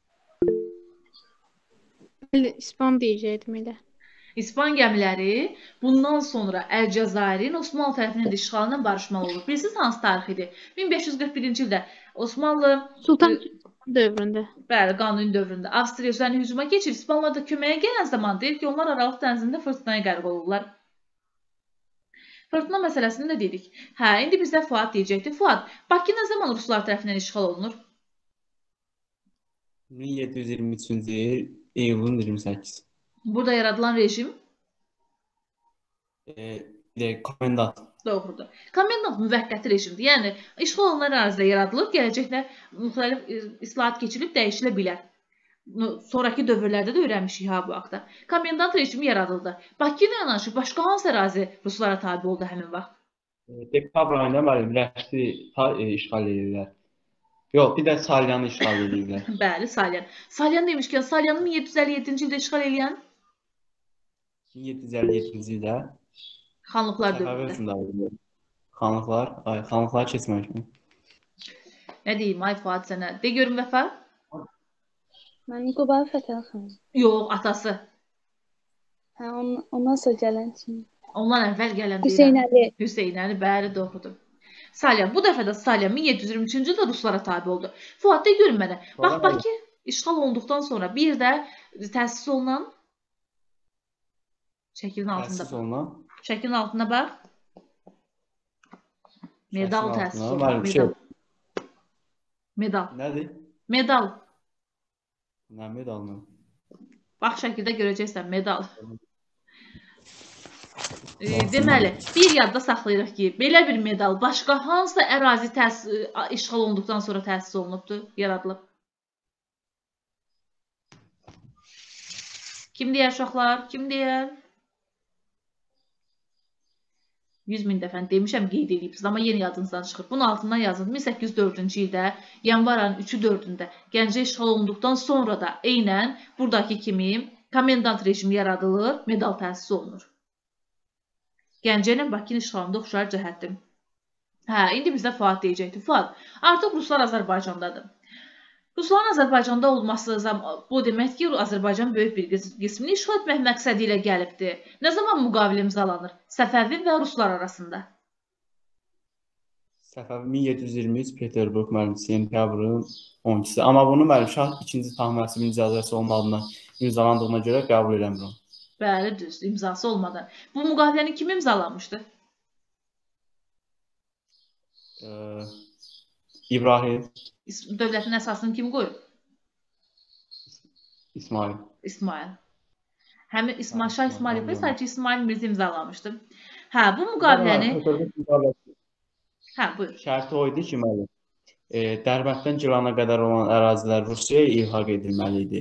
B: İspan deyəcəkdim elə.
A: İspan gəmiləri bundan sonra Əlcəzairin Osmanlı tərəfindən də işğalından barışmalı olur. Bilirsiniz hansı tarix idi? 1541-ci ildə Osmanlı
B: Sultan dövründə.
A: bəli, Qanuni dövründə Avstriya üzərinə hücuma keçir. İspanlılar da köməyə gələn zaman deyir ki, onlar Aralıq dənizində fırtınaya qərq olurlar. Fırtına məsələsini də dedik. Hə, indi bizə Fuad deyəcəkdi. Fuad, Bakı nə zaman ruslar tərəfindən işğal olunur?
D: 1723-cü il iyulun 28.
A: Burada yaradılan rejim
D: Komendant.
A: doğrudur. Komendant müvəqqəti rejimdir. Yəni, işğal olunan ərazidə yaradılır, gələcəkdə müxtəlif islahat keçirilib dəyişilə bilər. Sonraki dövrlərdə də öyrənmişik ha bu haqda. Komendant rejimi yaradıldı. Bakı ilə yanaşı başqa hansı ərazi ruslara tabe oldu həmin vaxt?
D: Dekabr ayında müəllim Rəşti işğal edirlər. Yox, bir də Salyanı işğal edirlər.
A: Bəli, Salyan. Salyan demişkən, Salyanı 1757-ci ildə işğal edən
D: 1757-ci ildə
A: xanlıqlar
D: Səfəvi
A: dövründə.
D: hökmdarlığı. Xanlıqlar keçməmiş.
A: Nə deyim, ay Fuad sənə? De görüm Vəfa?
E: Mənim Qubalı Fətəli xanım.
A: Yox, atası.
E: Hə, ondan sonra gələn kimi.
A: Ondan əvvəl gələn
E: Hüseyn Əli.
A: Hüseyn Əli, bəli, doğrudur. Salyan, bu dəfə də Salyan 1723-cü ildə ruslara tabe oldu. Fuad, de görün mənə. Bax, Bakı işğal olduqdan sonra bir də təsis olunan şəklin altında
D: Təsis
A: bax.
D: olunan.
A: Şəklin altına bax. Medal
D: Şəklin
A: təsis
D: altına,
A: olunan.
D: bəli,
A: Medal.
D: Nədir?
A: Medal.
D: Nə medalını?
A: Bax, şəkildə görəcəksən, medal. Deməli, bir yadda saxlayırıq ki, belə bir medal başqa hansı ərazi işğal olunduqdan sonra təsis olunubdur, yaradılıb? Kim deyər uşaqlar? Kim deyər? 100.000 dəfə demişəm, qeyd edibsiniz, amma yenə yadınızdan çıxır. Bunun altından yazın. 1804-cü ildə, yanvar ayının 3-4-də Gəncə işğal olunduqdan sonra da eynən buradakı kimi komendant rejimi yaradılır, medal təsis olunur. Gəncə ilə Bakının işğalında oxşar cəhətdir. Hə, indi bizdə Fuad deyəcəkdir. Fuad, artıq ruslar Azərbaycandadır. Rusların Azərbaycanda olması bu demək ki, Azərbaycan böyük bir qismini işğal etmək məqsədi ilə gəlibdir. Nə zaman müqavilə imzalanır? Səfəvi və ruslar arasında.
D: Səfəvi 1723 Peterburq müəllim sentyabrın 12-si. Amma bunu müəllim Şah 2-ci Tahmasibin icazəsi olmadığından imzalandığına görə qəbul eləmirəm.
A: Bəli, düz, imzası olmadan. Bu müqaviləni kim imzalamışdı?
D: İbrahim.
A: Dövlətin əsasını kim qoyub?
D: İsmail.
A: İsmail. Həmin Şah İsmail yox, sadəcə İsmail Mirza imzalamışdı. Hə, bu müqaviləni... Hə, buyur.
D: Şərti o idi ki, müəllim, Dərbənddən Gilana qədər olan ərazilər Rusiyaya ilhaq edilməli idi.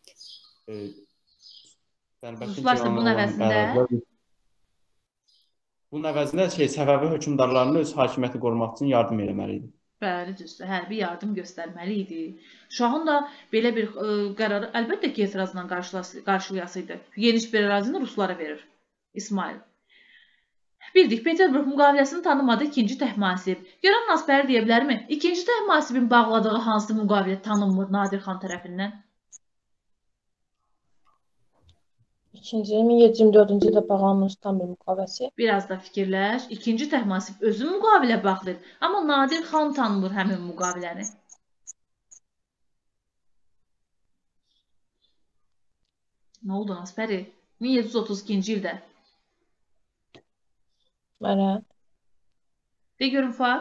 A: Ruslar isə bunun əvəzində...
D: Bunun əvəzində Səfəvi hökmdarlarının öz hakimiyyəti qorumaq üçün yardım eləməli idi.
A: Bəli, düzdür. Hərbi yardım göstərməli idi. Şahın da belə bir qərarı əlbəttə ki, etirazla qarşılayasıydı. Geniş bir ərazini ruslara verir İsmail. Bildik, Peterburq müqaviləsini tanımadı ikinci Təhmasib. Görən Nasbəri deyə bilərmi? İkinci Təhmasibin bağladığı hansı müqavilə tanınmır Nadir xan tərəfindən?
C: İkinci 1724-cü ildə bağlanmış İstanbul müqaviləsi.
A: Biraz da fikirləş. İkinci Təhmasib özü müqavilə bağlayır. Amma Nadir xan tanımır həmin müqaviləni. Nə oldu Nasbəri? 1732-ci ildə.
C: Mənə.
A: De görün Fuad.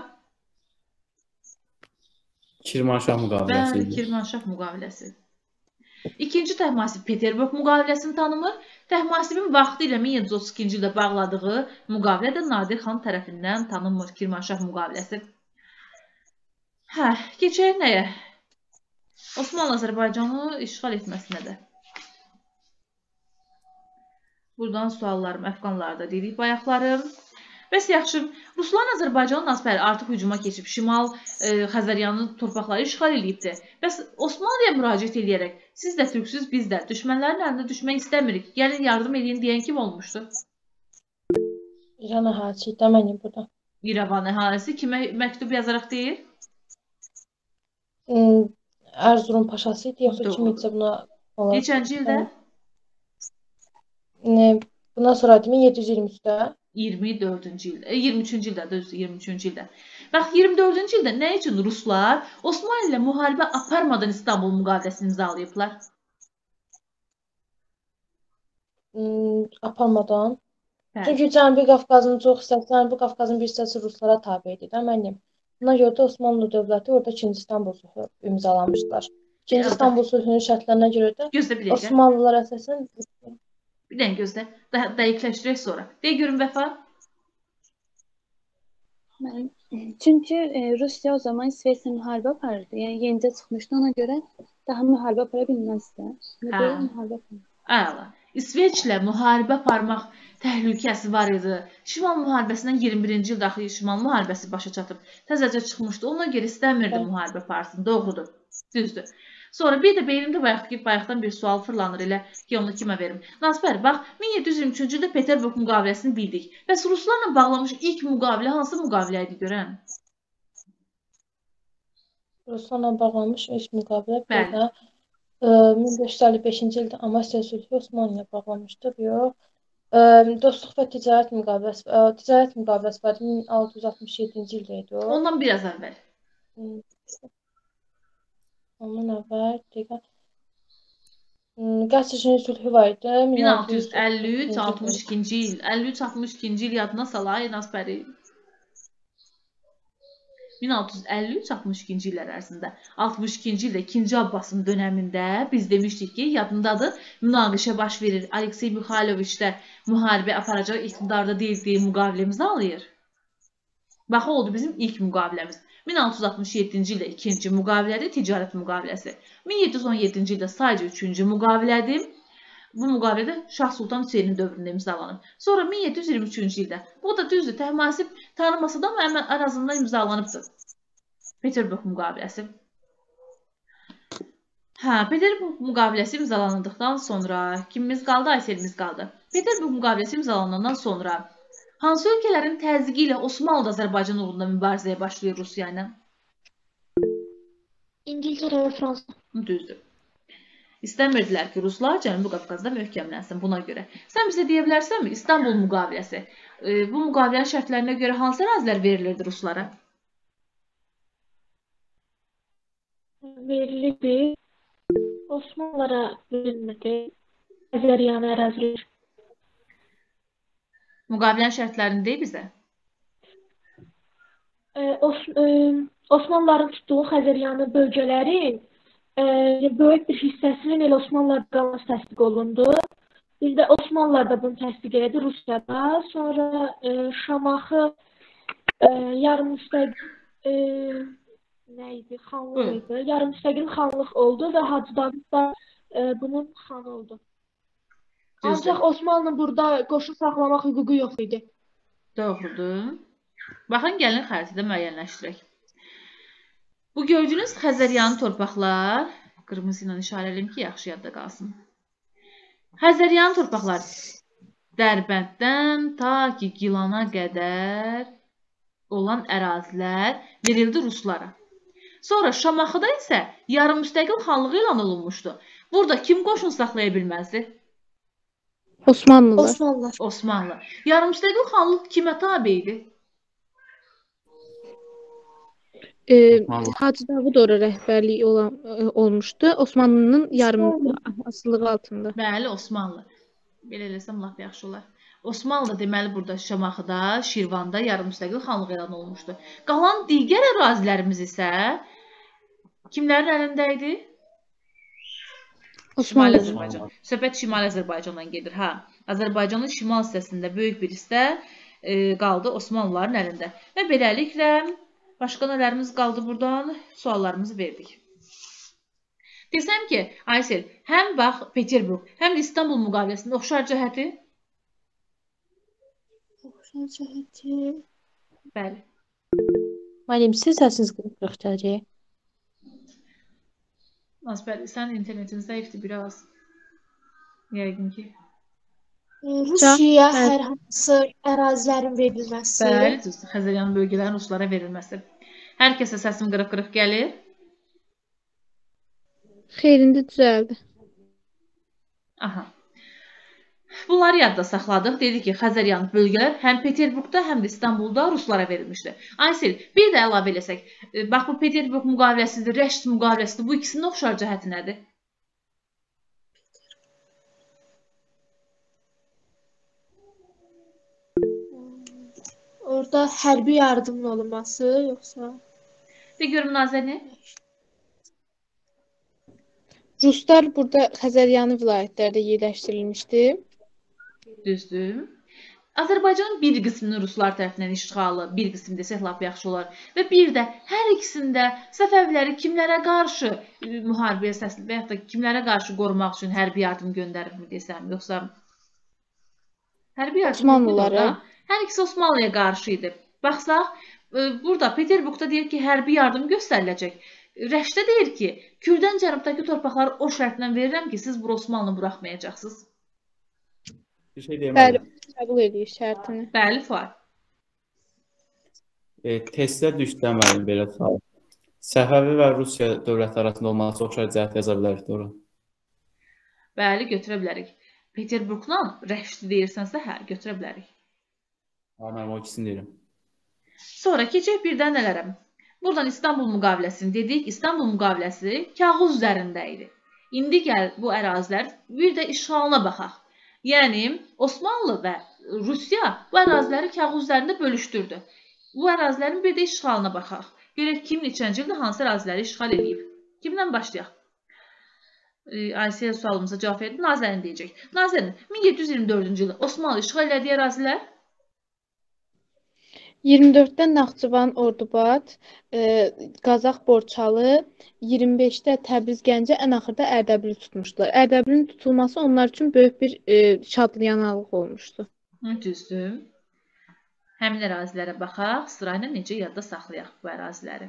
D: Kirmanşah müqaviləsi
A: Bəli,
D: idi.
A: Kirmanşah müqaviləsi. İkinci Təhmasib Peterburq müqaviləsini tanımır. Təhmasibin vaxtı ilə 1732-ci ildə bağladığı müqavilə də Nadir xan tərəfindən tanınmır Kirmanşah müqaviləsi. Hə, keçək nəyə? Osmanlı Azərbaycanı işğal etməsinə də. Buradan suallarım, əfqanlarda dedik bayaqlarım. Bəs yaxşı, Ruslan Azərbaycanın Nasbəri artıq hücuma keçib Şimal Xəzəryanın torpaqları işğal edibdir. Bəs Osmanlıya müraciət edərək, siz də türksüz, biz də düşmənlərin əlində düşmək istəmirik, gəlin yardım edin deyən kim olmuşdu?
C: İran əhalisi deməyin burada.
A: İrəvan əhalisi kimə məktub yazaraq deyir?
C: Erzurum paşası idi, yoxsa kim isə buna olar?
A: Neçənci ildə?
C: Bundan sonra 1723-də.
A: 24-cü ildə, 23-cü ildə, düzdür, 23-cü ildə. Bax, 24-cü ildə nə üçün Ruslar Osmanlı ilə müharibə aparmadan İstanbul müqaviləsini imzalayıblar?
C: Aparmadan.
A: Bəli.
C: Çünki Cənubi Qafqazın çox hissəsi, Cənubi Qafqazın bir hissəsi Ruslara tabe idi, mənim. Buna görə də Osmanlı dövləti orada 2-ci İstanbul sülhü imzalamışlar. 2-ci İstanbul sülhünün şərtlərinə görə də
A: Gözlə bir dəqiqə.
C: Osmanlılar əsasən
A: Bir dənə gözlə. Dəqiqləşdirək sonra. Deyə görün Vəfa.
E: Çünki Rusiya o zaman İsveçlə müharibə aparırdı. Yəni yenicə çıxmışdı, ona görə daha müharibə apara bilməzdi. Müharibə aparırdı.
A: Əla. İsveçlə müharibə aparmaq təhlükəsi var idi. Şimal müharibəsindən 21-ci ildə axı Şimal müharibəsi başa çatıb. Təzəcə çıxmışdı. Ona görə istəmirdi müharibə aparsın. Doğrudur. Düzdür. Sonra bir də beynimdə bayaqdan bir sual fırlanır elə ki, onu kimə verim. Nasbəri, bax, 1723-cü ildə Peterburq müqaviləsini bildik. Bəs Ruslarla bağlamış ilk müqavilə hansı müqavilə idi görən?
C: Ruslarla bağlanmış ilk müqavilə
A: Bəli.
C: 1555-ci ildə Amasya sülhü Osmanlıya bağlanmışdır. Yox. Dostluq və ticarət müqaviləsi var. 1667-ci ildə idi o.
A: Ondan biraz əvvəl.
C: Ondan əvvəl Qəsrişin sülhü var idi.
A: 1653-62-ci il. 53-62-ci il yadına salay Nasbəri. 1653-62-ci illər ərzində. 62-ci ildə 2-ci Abbasın dönəmində biz demişdik ki, yadındadır, münaqişə baş verir. Aleksey Mixayloviç də müharibə aparacaq iqtidarda deyildiyi müqavilə imzalayır. Bax, oldu bizim ilk müqaviləmiz. 1667-ci ildə ikinci müqavilədir, ticarət müqaviləsi. 1717-ci ildə sadəcə üçüncü müqavilədir. Bu müqavilədə Şah Sultan Hüseynin dövründə imzalanıb. Sonra 1723-cü ildə, bu da düzdür, Təhmasib tanınmasa da amma ən azından imzalanıbdır. Peterburq müqaviləsi. Hə, Peterburq müqaviləsi imzalandıqdan sonra kimimiz qaldı? Ayselimiz qaldı. Peterburq müqaviləsi imzalanandan sonra hansı ölkələrin təzyiqi ilə Osmanlı Azərbaycan uğrunda mübarizəyə başlayır Rusiya ilə?
F: İngiltərə və Fransa.
A: Düzdür. İstəmirdilər ki, Ruslar Cənubi Qafqazda möhkəmlənsin buna görə. Sən bizə deyə bilərsənmi İstanbul müqaviləsi? Bu müqavilənin şərtlərinə görə hansı ərazilər verilirdi Ruslara?
F: Verilirdi. Osmanlılara verilmirdi. Xəzəryanı ərazilər.
A: Müqavilənin şərtlərini deyil bizə.
F: Osmanlıların tutduğu Xəzəryanı bölgələrin böyük bir hissəsinin elə Osmanlılarda qalması təsdiq olundu. Bizdə Osmanlılar da bunu təsdiq elədi Rusiyada. Sonra Şamaxı yarımüstəqil xanlıq idi. Yarımüstəqil xanlıq oldu və Hacı Davud da bunun xanı oldu. Ancaq Osmanlının burada qoşun saxlamaq hüququ yox idi.
A: Doğrudur. Baxın, gəlin xəritədə müəyyənləşdirək. Bu gördüyünüz Xəzəryanı torpaqlar, qırmızı ilə işarəliyim ki, yaxşı yadda qalsın. Xəzəryanı torpaqlar Dərbənddən ta ki Gilana qədər olan ərazilər verildi ruslara. Sonra Şamaxıda isə yarımüstəqil xanlığı elan olunmuşdu. Burada kim qoşun saxlaya bilməzdi?
B: Osmanlılar.
A: Osmanlı. Yarımüstəqil xanlıq kimə tabe idi?
B: Hacı Davudova rəhbərliyi olmuşdu. Osmanlının yarım asılılığı altında.
A: Bəli, Osmanlı. Belə eləsəm lap yaxşı olar. Osmanlı deməli burada Şamaxıda, Şirvanda yarımüstəqil xanlıq elan olunmuşdu. Qalan digər ərazilərimiz isə kimlərin əlində idi? Şimali Azərbaycan. Söhbət Şimali Azərbaycandan gedir. Azərbaycanın şimal hissəsində böyük bir hissə qaldı Osmanlıların əlində. Və beləliklə başqa nələrimiz qaldı buradan? Suallarımızı verdik. Desəm ki, Aysel, həm bax Peterburq, həm də İstanbul müqaviləsində oxşar cəhəti?
C: Oxşar cəhəti.
A: Bəli.
C: Müəllim, siz səsiniz qırıq gəlir.
A: Nasbəli, sən internetin zəifdir biraz. Yəqin ki.
F: Rusiyaya hər hansı ərazilərin verilməsi.
A: Bəli, Xəzəryanın bölgələrin ruslara verilməsi. Hər kəsə səsim qırıq-qırıq gəlir.
B: Xeyrində düzəldi.
A: Aha. Bunları yadda saxladıq. Dedik ki, Xəzəryanın bölgələr həm Peterburqda, həm də İstanbulda ruslara verilmişdi. Aysel, bir də əlavə eləsək. Bax, bu Peterburq müqaviləsidir, Rəşt müqaviləsidir. Bu ikisinin oxşar cəhəti nədir?
F: Orada hərbi yardımın olunması, yoxsa?
A: De görüm Nazəni.
B: Ruslar burada Xəzəryanı vilayətlərdə yerləşdirilmişdi.
A: Düzdür. Azərbaycanın bir qisminin ruslar tərəfindən işğalı, bir qismi desək lap yaxşı olar. Və bir də hər ikisində Səfəviləri kimlərə qarşı müharibəyə səsləyib və yaxud da kimlərə qarşı qorumaq üçün hərbi yardım göndərirmi desəm, yoxsa hərbi yardım
B: Osmanlılara.
A: Hər ikisi Osmanlıya qarşı idi. Baxsaq, burada Peterburqda deyir ki, hərbi yardım göstəriləcək. Rəşdə deyir ki, Kürdən cənubdakı torpaqları o şərtlə verirəm ki, siz bura Osmanlı buraxmayacaqsınız.
D: Bir şey deyəmədim.
B: Bəli, qəbul edir şərtini.
A: Bəli, Fuad.
D: Testdə düşdü əməlim belə sual. Səfəvi və Rusiya dövləti arasında olması oxşar cəhət yaza bilərik, doğru?
A: Bəli, götürə bilərik. Peterburqla Rəşdi deyirsənsə, hə, götürə bilərik.
D: Mən o ikisini deyirəm.
A: Sonra keçək birdən nələrə? Buradan İstanbul müqaviləsini dedik. İstanbul müqaviləsi kağız üzərində idi. İndi gəl bu ərazilər bir də işğalına baxaq. Yəni, Osmanlı və Rusiya bu əraziləri kağız üzərində bölüşdürdü. Bu ərazilərin bir də işğalına baxaq. Görək kim neçənci ildə hansı əraziləri işğal edib. Kimdən başlayaq? Aysiyə sualımıza cavab verdi. Nazərin deyəcək. Nazərin, 1724-cü ildə Osmanlı işğal elədiyi ərazilər?
B: 24-də Naxçıvan, Ordubad, Qazax, Borçalı, 25-də Təbriz, Gəncə, ən axırda Ərdəbili tutmuşdular. Ərdəbilin tutulması onlar üçün böyük bir şadyanalıq olmuşdu.
A: Düzdür. Həmin ərazilərə baxaq, sırayla necə yadda saxlayaq bu əraziləri.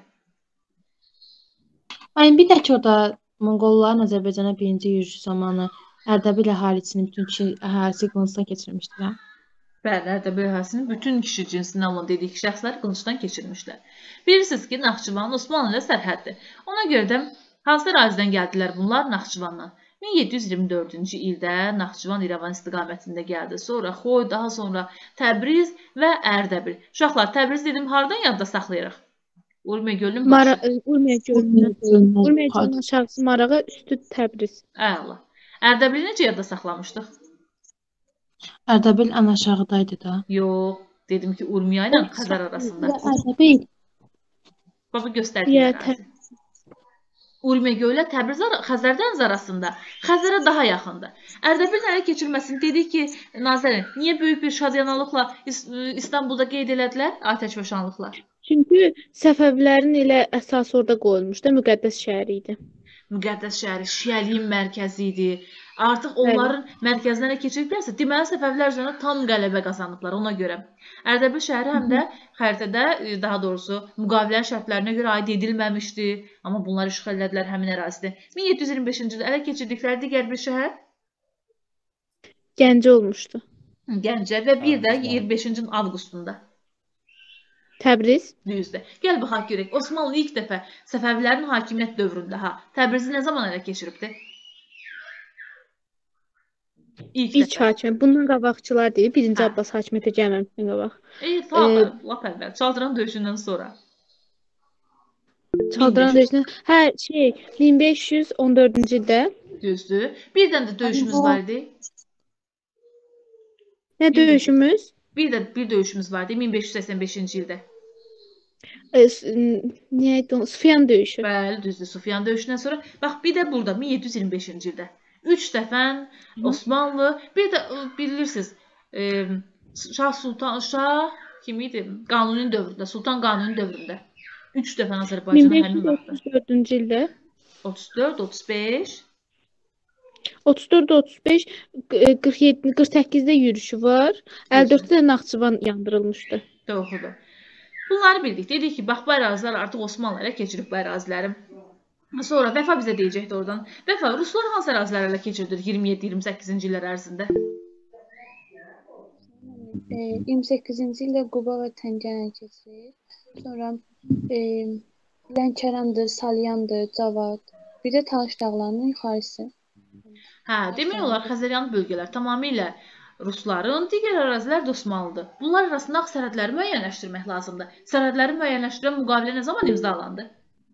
C: Bir də ki, orada Monqolların Azərbaycana birinci yürüyüşü zamanı Ərdəbil əhalisinin bütün kişi əhalisi qılıncdan keçirmişdilər.
A: Bəli, Ərdəbil əhalisinin bütün kişi cinsindən olan dedik şəxslər qılıncdan keçirmişlər. Bilirsiniz ki, Naxçıvan Osmanlı ilə sərhəddir. Ona görə də hansı ərazidən gəldilər bunlar? Naxçıvandan. 1724-cü ildə Naxçıvan İrəvan istiqamətində gəldi. Sonra Xoy, daha sonra Təbriz və Ərdəbil. Uşaqlar, Təbriz dedim, hardan yadda saxlayırıq? Urmiya gölünün başı.
B: Urmiya gölünün aşağısı Marağa, üstü Təbriz.
A: Əla. Ərdəbili necə yadda saxlamışdıq?
C: Ərdəbil ən aşağıdaydı da.
A: Yox, dedim ki, Urmiya ilə Xəzər arasında.
C: Ərdəbil.
A: Baba göstərdiyim ərazi. Urmiya gölü Təbriz Xəzər dənizi arasında. Xəzərə daha yaxındır. Ərdəbilin ələ keçirməsini dedik ki, Nazərin, niyə böyük bir şadyanalıqla İstanbulda qeyd elədilər atəş və şanlıqlar?
B: Çünki Səfəvilərin elə əsas orada qoyulmuşdu, müqəddəs şəhəri idi.
A: Müqəddəs şəhəri, şiəliyin mərkəzi idi. Artıq onların mərkəzlərə keçiriblərsə, deməli Səfəvilər üzərində tam qələbə qazanıblar ona görə. Ərdəbil şəhəri həm də xəritədə, daha doğrusu müqavilənin şərtlərinə görə aid edilməmişdi, amma bunlar işğal elədilər həmin ərazidə. 1725-ci ildə ələ keçirdikləri digər bir şəhər
B: Gəncə olmuşdu.
A: Gəncə və bir də 25-ci avqustunda.
B: Təbriz.
A: Düzdür. Gəl baxaq görək. Osmanlı ilk dəfə Səfəvilərin hakimiyyət dövründə Təbrizi nə zaman ələ keçiribdi?
B: İlk hakimiyyət. Bundan qabaqçılar deyil. 1-ci Abbas hakimiyyətə gəlməmişdən qabaq.
A: Lap əvvəl. Çaldıran döyüşündən sonra.
B: Çaldıran döyüşündən. 1514-cü ildə.
A: Düzdür. Birdən də döyüşümüz var idi.
B: Nə döyüşümüz?
A: Bir döyüşümüz vardı 1585-ci ildə.
B: Neydi o? Sufyan döyüşü.
A: Bəli, düzdür. Sufyan döyüşündən sonra. Bax, bir də burada 1725-ci ildə. 3 dəfən Osmanlı, bir də bilirsiniz, Şah kim idi? Qanuni dövründə, Sultan Qanuni dövründə. 3 dəfən Azərbaycana həmin vaxtda.
B: 1534-cü ildə.
A: 34, 35.
B: 34-35, 48-də yürüşü var. 54-də də Naxçıvan yandırılmışdı.
A: Doğrudur. Bunları bildik. Dedik ki, bax, bu ərazilər artıq Osmanlı ələ keçirib bu əraziləri. Sonra Vəfa bizə deyəcəkdi oradan. Vəfa, Ruslar hansı ərazilər ələ keçirdir 27-28-ci illər ərzində?
E: 28-ci ildə Quba və Təngənə keçir. Sonra Lənkərandır, Salyandır, Cavad. Bir də Talış dağlarının yuxarısı.
A: Demək olar Xəzəryanı bölgələr tamamilə Rusların, digər ərazilər də Osmanlıdır. Bunlar arasında sərhədləri müəyyənləşdirmək lazımdır. Sərhədləri müəyyənləşdirən müqavilə nə zaman imzalandı?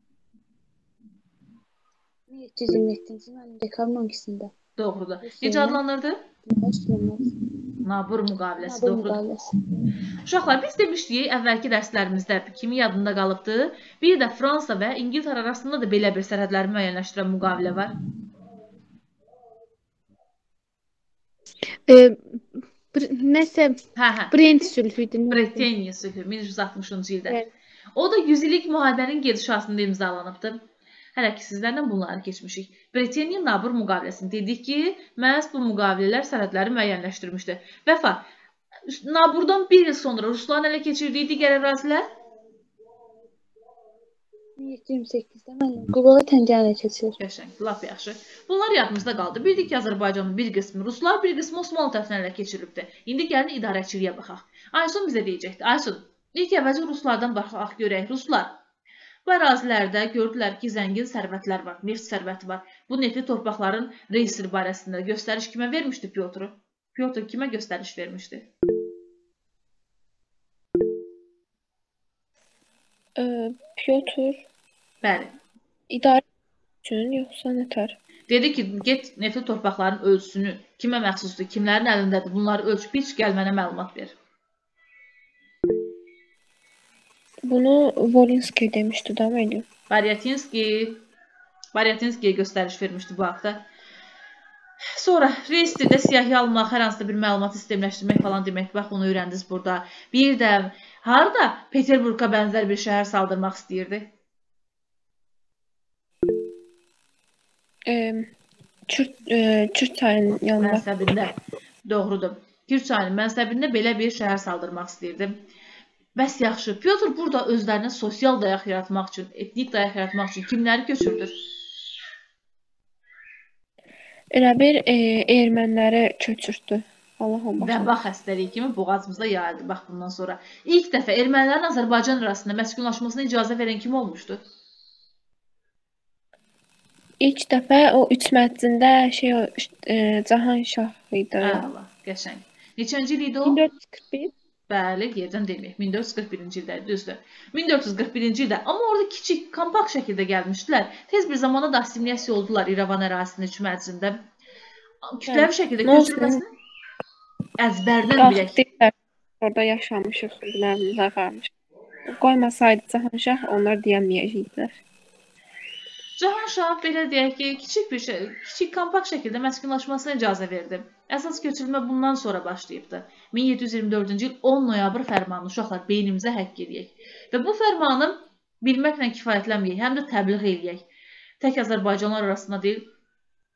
E: 1727-ci ilin dekabrın 12-sində.
A: Doğrudur. Necə adlanırdı? Nabur müqaviləsi. Doğrudur. Uşaqlar, biz demişdik əvvəlki dərslərimizdə kimi yadında qalıbdı. Bir də Fransa və İngiltərə arasında da belə bir sərhədləri müəyyənləşdirən müqavilə var.
B: Nəsə Brent sülhüydü.
A: Bretanya sülhü 1360-cı ildə. O da 100 illik müharibənin gedişatında imzalanıbdı. Hələ ki, sizlərlə bunları keçmişik. Bretanya Nabur müqaviləsini dedik ki, məhz bu müqavilələr sərhədləri müəyyənləşdirmişdi. Vəfa, Naburdan bir il sonra Rusların ələ keçirdiyi digər ərazilər?
E: 1728-də mənim Quba və Təngənə keçir.
A: Qəşəng, lap yaxşı. Bunlar yadımızda qaldı. Bildik ki, Azərbaycanın bir qismi Ruslar, bir qismi Osmanlı tərəfindən ələ keçirilibdi. İndi gəlin idarəçiliyə baxaq. Aysun bizə deyəcəkdi. Aysun, ilk əvvəlcə Ruslardan baxaq görək. Ruslar bu ərazilərdə gördülər ki, zəngin sərvətlər var, neft sərvəti var. Bu neftli torpaqların reestri barəsində göstəriş kimə vermişdi Pyotr? Pyotr kimə göstəriş vermişdi?
G: Pyotr.
A: Bəli.
G: İdarə üçün yoxsa nətər?
A: Dedi ki, get neftli torpaqların ölçüsünü kimə məxsusdur, kimlərin əlindədir, bunları ölçüb heç gəl mənə məlumat ver.
G: Bunu Volinski demişdi da mənim.
A: Baryatinskiyə göstəriş vermişdi bu haqda. Sonra reyestrdə siyahı almaq, hər hansıda bir məlumat sistemləşdirmək falan demək. Bax, onu öyrəndiniz burada. Bir də harada Peterburqa bənzər bir şəhər saldırmaq istəyirdi?
G: Kürd çayının yanında.
A: Mənsəbində. Doğrudur. Kürd çayının mənsəbində belə bir şəhər saldırmaq istəyirdi. Bəs yaxşı, Pyotr burada özlərinə sosial dayaq yaratmaq üçün, etnik dayaq yaratmaq üçün kimləri köçürdür?
G: Elə bir erməniləri köçürdü. Allah'ın başına.
A: Vəba xəstəliyi kimi boğazımızda yayıldı bax bundan sonra. İlk dəfə ermənilərin Azərbaycan arasında məskunlaşmasına icazə verən kim olmuşdu?
G: İlk dəfə o 3 məclisində Cahan Şah idi.
A: Allah, qəşəng. Neçənci il idi o?
B: 1441.
A: Bəli, yerdən deməyək. 1441-ci ildə, düzdür. 1441-ci ildə, amma orada kiçik, kompakt şəkildə gəlmişdilər. Tez bir zamanda da assimiliyasiya oldular İrəvan ərazisinin 3 məclisində. Kütləvi şəkildə köçürülməsini əzbərdən bilək.
G: Orada yaşamışıq, bilərimiz ağarmış. Qoymasaydı Cahan Şah, onlar deyəməyəcəkdilər.
A: Cahan Şah belə deyək ki, kiçik kompakt şəkildə məskunlaşmasına icazə verdi. Əsas köçürülmə bundan sonra başlayıbdı. 1724-cü il 10 noyabr fərmanı uşaqlar beynimizə həkk edək. Və bu fərmanı bilməklə kifayətlənməyək, həm də təbliğ eləyək. Tək Azərbaycanlar arasında deyil,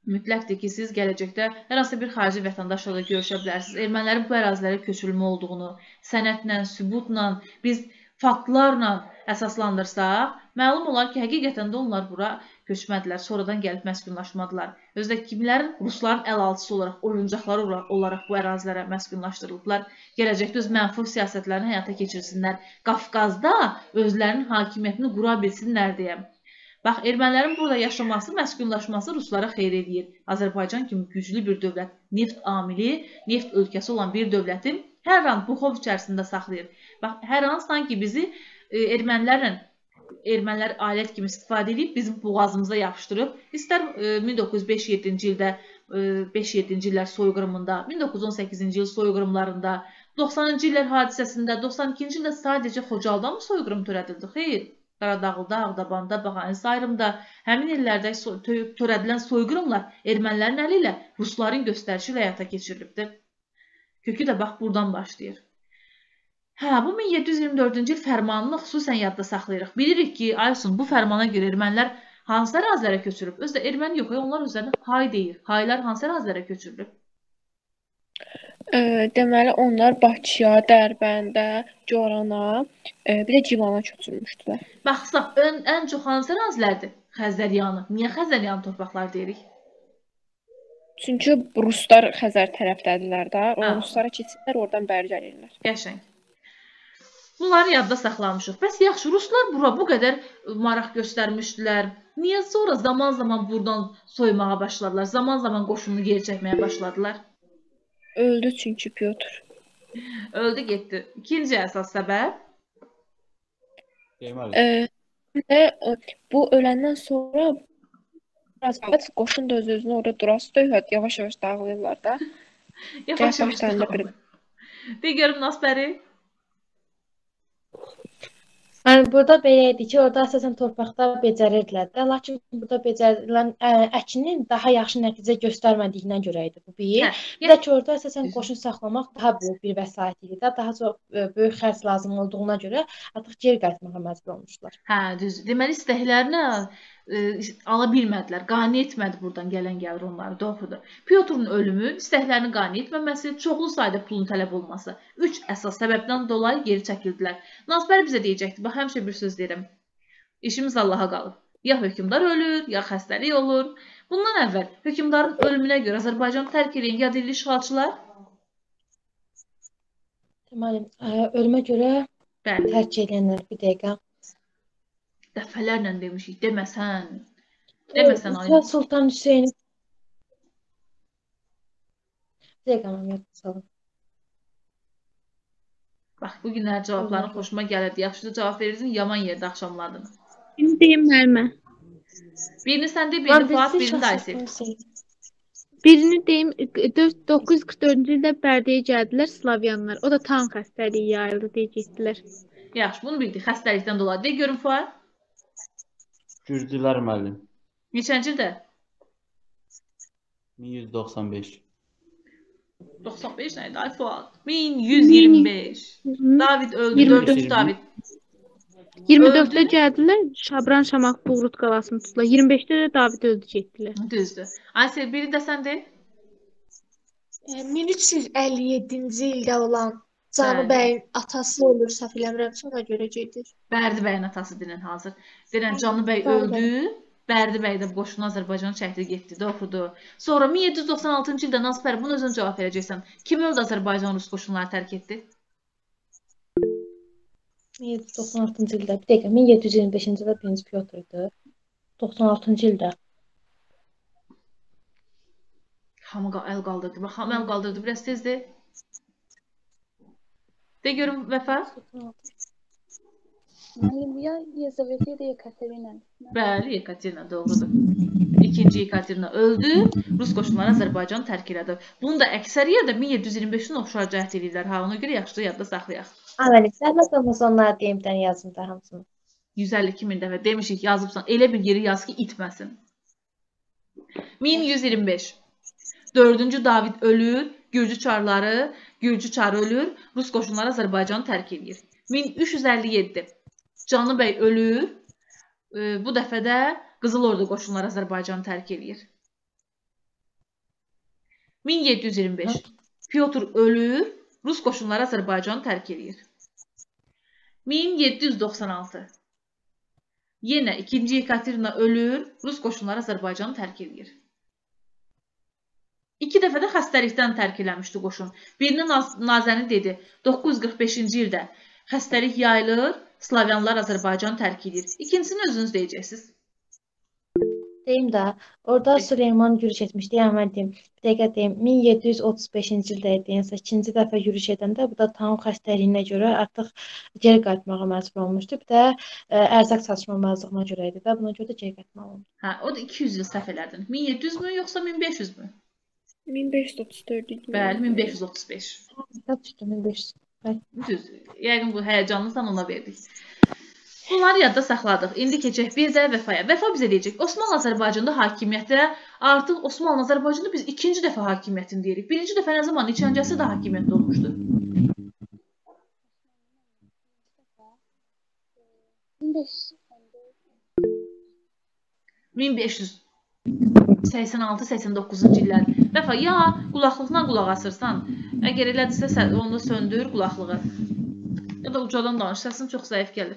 A: Mütləqdir ki, siz gələcəkdə hər hansı bir xarici vətəndaşla da görüşə bilərsiniz. Ermənilərin bu ərazilərə köçürülmə olduğunu sənədlə, sübutla, biz faktlarla əsaslandırsaq, məlum olar ki, həqiqətən də onlar bura köçmədilər, sonradan gəlib məskunlaşmadılar. Özdə kimlərin rusların əlaltısı olaraq, oyuncaqları olaraq bu ərazilərə məskunlaşdırılıblar. Gələcəkdə öz mənfur siyasətlərini həyata keçirsinlər. Qafqazda özlərinin hakimiyyətini qura bilsinlər deyə. Bax, ermənilərin burada yaşaması, məskunlaşması ruslara xeyr edir. Azərbaycan kimi güclü bir dövlət, neft amili, neft ölkəsi olan bir dövlətin hər an bu xov içərisində saxlayır. Bax, hər an sanki bizi ermənilər alət kimi istifadə edib bizim boğazımıza yapışdırıb. İstər 1957-ci ildə, 5-7-ci illər soyqırımında, 1918-ci il soyqırımlarında, 90-cı illər hadisəsində, 92-ci ildə sadəcə Xocalda mı soyqırım törədildi? Xeyr. Qaradağlıda, Ağdabanda, Baxanisarımda həmin illərdə törədilən soyqırımlar ermənilərin əli ilə rusların göstərişi ilə həyata keçirilibdir. Kökü də bax buradan başlayır. Bu 1724-cü il fərmanını xüsusən yadda saxlayırıq. Bilirik ki, Aysun, bu fərmana görə ermənilər hansı ərazilərə köçürüb? Özdə erməni yox, onlar özlərinə hay deyir. Haylar hansı ərazilərə köçürülüb?
G: Deməli, onlar Bakıya, Dərbəndə, Corana, bir də Civana köçürmüşdülər.
A: Baxsaq, ən çox hansı ərazilərdir? Xəzəryanı. Niyə Xəzəryanı torpaqlar deyirik?
G: Çünki ruslar Xəzər tərəfdədirlər də. Ruslara keçirlər, oradan bəri gəlirlər.
A: Qəşəng. Bunları yadda saxlamışıq. Bəs yaxşı, ruslar bura bu qədər maraq göstərmişdilər. Niyə sonra zaman-zaman buradan soymağa başladılar? Zaman-zaman qoşununu geri çəkməyə başladılar?
G: Öldü çünki Pyotr.
A: Öldü, getdi. İkinci əsas səbəb?
G: Bu öləndən sonra qoşun da öz-özünü orada durası döyüyor. Yavaş-yavaş dağılırlar da.
A: Yavaş-yavaş dağılırlar. De görüm Nasbəri.
C: Burada belə idi ki, orada əsasən torpaqda becərirdilər də. Lakin burada becərilən əkinin daha yaxşı nəticə göstərmədiyindən görə idi bu bir. Bir də ki, orada əsasən qoşun saxlamaq daha böyük bir vəsait idi də. Daha çox böyük xərc lazım olduğuna görə artıq geri qayıtmağa məcbur olmuşlar.
A: Düzdür. Deməli, istəklərini ala bilmədilər. Qane etmədi buradan gələn gəlir onları. Doğrudur. Pyotrun ölümü, istəklərini qane etməməsi, çoxlu sayda pulun tələb olması. 3 əsas səbəbdən dolayı geri çəkildilər. Nasbər bizə deyəcəkdi. Bax, həmişə bir söz deyirəm. İşimiz Allaha qalıb. Ya hökmdar ölür, ya xəstəlik olur. Bundan əvvəl hökmdarın ölümünə görə Azərbaycanı tərk edən yadelli işğalçılar
C: Deməli, ölümə görə tərk edənlər bir dəqiqə.
A: Dəfələrlə demişik, deməsən. Deməsən ayın.
C: Sultan Hüseyin. Bir dəqiqə mən yadda salım.
A: Bax, bu günlər cavabların xoşuma gəlirdi. Yaxşı cavab verirdin, yaman yerdə axşamladın.
B: Birini deyim müəllimə.
A: Birini sən de, birini Fuat, birini də Aysel.
B: Birini deyim, 944-cü ildə Bərdəyə gəldilər Slavyanlar. O da tan xəstəliyi yayıldı deyəcəkdilər.
A: Yaxşı, bunu bildik. Xəstəlikdən dolayı. De görüm Fuat.
D: Gürcülər müəllim.
A: Neçənci ildə?
D: 1195.
A: 95 neydi? Ay Fuat. 1125. David öldü. 4. David.
B: 24-də gəldilər, Şabran Şamaq Buğrut qalasını tutdular. 25-də də David öldü getdilər.
A: Düzdür. Aysel, biri də sən de.
F: 1357-ci ildə olan Canı bəyin atası olur, səhv eləmirəmsə, ona görə gedir.
A: Bərdi bəyin atası denən hazır. Denən Canı bəy öldü, Bərdi bəy də qoşunu Azərbaycanı çəkdi, getdi, doğrudur. Sonra 1796-cı ildə Nasbər, bunu özün cavab verəcəksən. Kim öldü Azərbaycan Rus qoşunları tərk etdi?
C: 1796-cı ildə, bir dəqiqə, 1725-ci ildə 1-ci Pyotr idi. 96-cı ildə.
A: Hamı əl qaldırdı. Bax, hamı əl qaldırdı, biraz tezdir. De görüm Vəfa.
E: Ya Yezaveta ya da Yekaterina.
A: Bəli, Yekaterina doğrudur. İkinci Yekaterina öldü, Rus qoşunları Azərbaycanı tərk elədi. Bunu da əksəriyyət də 1725-in oxşar cəhd edirlər. Ha, ona görə yaxşı yadda saxlayaq.
C: Analiz, zəhmət olmasa onları deyimdən yazım da hamısını.
A: 152 min dəfə demişik, yazıbsan. Elə bir yeri yaz ki, itməsin. 1125. 4-cü David ölür, Gürcü çarı ölür, Rus qoşunları Azərbaycanı tərk edir. 1357. Canı bəy ölür, bu dəfə də Qızıl Ordu qoşunları Azərbaycanı tərk edir. 1725. Pyotr ölür, Rus qoşunları Azərbaycanı tərk edir. 1796. Yenə 2. Yekaterina ölür, Rus qoşunları Azərbaycanı tərk edir. 2 dəfə də xəstəlikdən tərk eləmişdi qoşun. Birini Nazəni dedi, 945-ci ildə xəstəlik yayılır, Slavyanlar Azərbaycanı tərk edir. İkincisini özünüz deyəcəksiniz.
C: Deyim də, orada Süleyman yürüş etmişdi. Yəni mən deyim, bir dəqiqə deyim, 1735-ci ildə idi. Yəni 2-ci dəfə yürüş edəndə bu da tam xəstəliyinə görə artıq geri qayıtmağa məcbur olmuşdu. Bir də ərzaq çatışmamazlığına görə idi də, buna görə də geri qayıtmalı oldu.
A: Hə, o da 200 il səhv elədin. 1700 mü yoxsa 1500 mü?
G: 1534 idi.
A: Bəli, 1535.
C: Kitab çıxdı 1500.
A: Düz. Yəqin bu həyəcanlısan ona verdik. Bunları yadda saxladıq. İndi keçək bir də Vəfaya. Vəfa bizə deyəcək, Osmanlı Azərbaycanda hakimiyyətə, artıq Osmanlı Azərbaycanda biz ikinci dəfə hakimiyyətini deyirik. Birinci dəfə nə zaman, neçənci əsrdə hakimiyyətdə olmuşdu? 1586-89-cu illər. Vəfa, ya qulaqlıqla qulaq asırsan, əgər elədirsə, onu söndür qulaqlığı. Ya da ucadan danış, səsin çox zəif gəlir.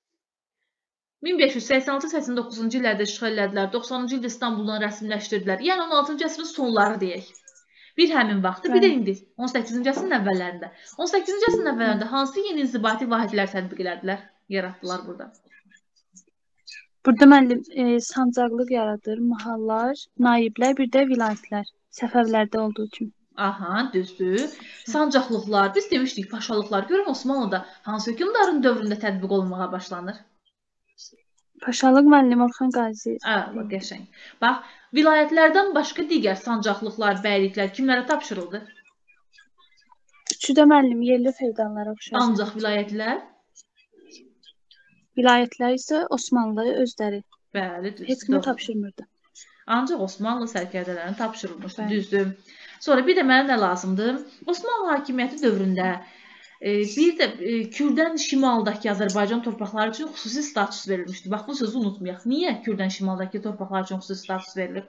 A: 1586-89-cu illərdə işğal elədilər, 90-cı ildə İstanbuldan rəsmiləşdirdilər. Yəni 16-cı əsrin sonları deyək. Bir həmin vaxtı, bir də indi 18-ci əsrin əvvəllərində. 18-ci əsrin əvvəllərində hansı yeni inzibati vahidlər tətbiq elədilər, yaratdılar burada?
E: Burada müəllim sancaqlıq yaradır, mahallar, naiblər, bir də vilayətlər, Səfəvlərdə olduğu kimi.
A: Aha, düzdür. Sancaqlıqlar, biz demişdik, paşalıqlar. Görün Osmanlıda hansı hökmdarın dövründə tətbiq olunmağa başlanır?
E: Paşalıq müəllim Orxan Qazi.
A: Bax, qəşəng. Bax, vilayətlərdən başqa digər sancaqlıqlar, bəyliklər kimlərə tapşırıldı?
E: Üçü də müəllim yerli feodallara oxşar.
A: Ancaq vilayətlər?
E: Vilayətlər isə Osmanlı özləri.
A: Bəli, düzdür.
E: Heç kimə tapşırmırdı.
A: Ancaq Osmanlı sərkərdələrinə tapşırılmışdı, düzdür. Sonra bir də mənə nə lazımdır? Osmanlı hakimiyyəti dövründə bir də Kürdən şimaldakı Azərbaycan torpaqları üçün xüsusi status verilmişdi. Bax, bu sözü unutmayaq. Niyə Kürdən şimaldakı torpaqlar üçün xüsusi status verilir?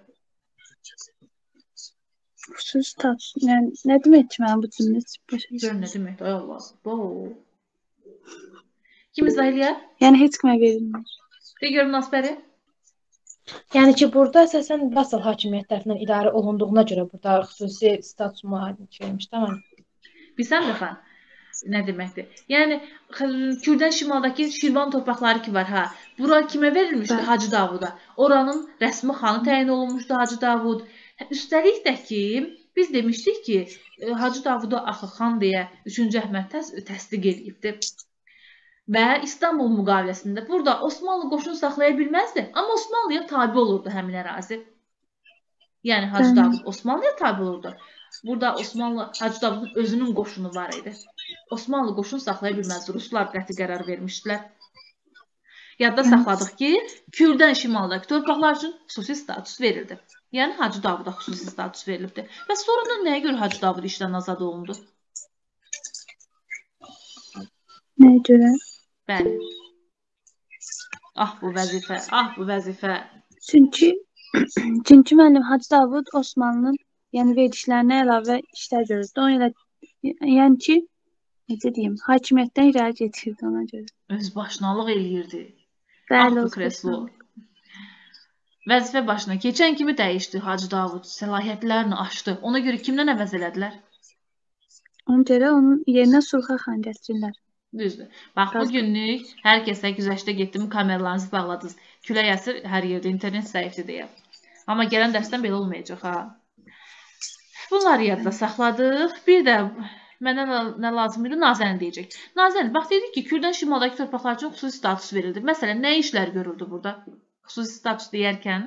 E: Xüsusi status, yəni nə demək ki, mənim bu cümlə?
A: Gör, nə deməkdir? Ay Allah. Kim izah eləyər?
E: Yəni heç kimə verilmir.
A: De görüm Nasbəri.
C: Yəni ki, burada əsasən vassal hakimiyyət tərəfindən idarə olunduğuna görə burada xüsusi status müharici verilmiş, tamam.
A: Bilsən dəfə nə deməkdir? Yəni, Kürdən şimaldakı Şirvan torpaqları ki var, hə, bura kimə verilmişdi? Hacı Davuda. Oranın rəsmi xanı təyin olunmuşdu Hacı Davud. Üstəlik də ki, biz demişdik ki, Hacı Davuda Axı xan deyə 3-cü Əhməd təsdiq edibdir. Və İstanbul müqaviləsində burada Osmanlı qoşun saxlaya bilməzdi, amma Osmanlıya tabi olurdu həmin ərazi. Yəni, Hacı Davud Osmanlıya tabi olurdu. Burada Osmanlı, Hacı Davudun özünün qoşunu var idi. Osmanlı qoşun saxlaya bilməzdi. Ruslar qəti qərar vermişdilər. Yadda saxladıq ki, Kürdən şimaldakı torpaqlar üçün xüsusi status verildi. Yəni, Hacı Davuda xüsusi status verilibdir. Və sonradan nəyə görə Hacı Davud işdən azad olundu?
E: Nəyə görə?
A: Bəli. Ah, bu vəzifə, ah, bu vəzifə.
E: Çünki müəllim Hacı Davud Osmanlının verilişlərinə əlavə işlər görürdü. Ona elə, yəni ki, necə deyim, hakimiyyətdən irəli getirdi ona görə.
A: Özbaşınalıq eləyirdi.
E: Bəli,
A: ah, bu kreslo. Vəzifə başına keçən kimi dəyişdi Hacı Davud. Səlahiyyətlərini açdı. Ona görə kimdən əvəz elədilər?
E: Ona görə onun yerinə Surxa xan gətirirlər.
A: Düzdür. Bax, bu günlük hər kəsə güzəştə getdim, kameralarınızı bağladınız. Külək əsir hər yerdə, internet zəifdir deyə. Amma gələn dərsdən belə olmayacaq, ha. Bunları yadda saxladıq. Bir də mənə nə lazım idi? Nazəni deyəcək. Nazəni, bax, dedik ki, Kürdən şimaldakı torpaqlar üçün xüsusi status verildi. Məsələn, nə işlər görüldü burada? Xüsusi status deyərkən?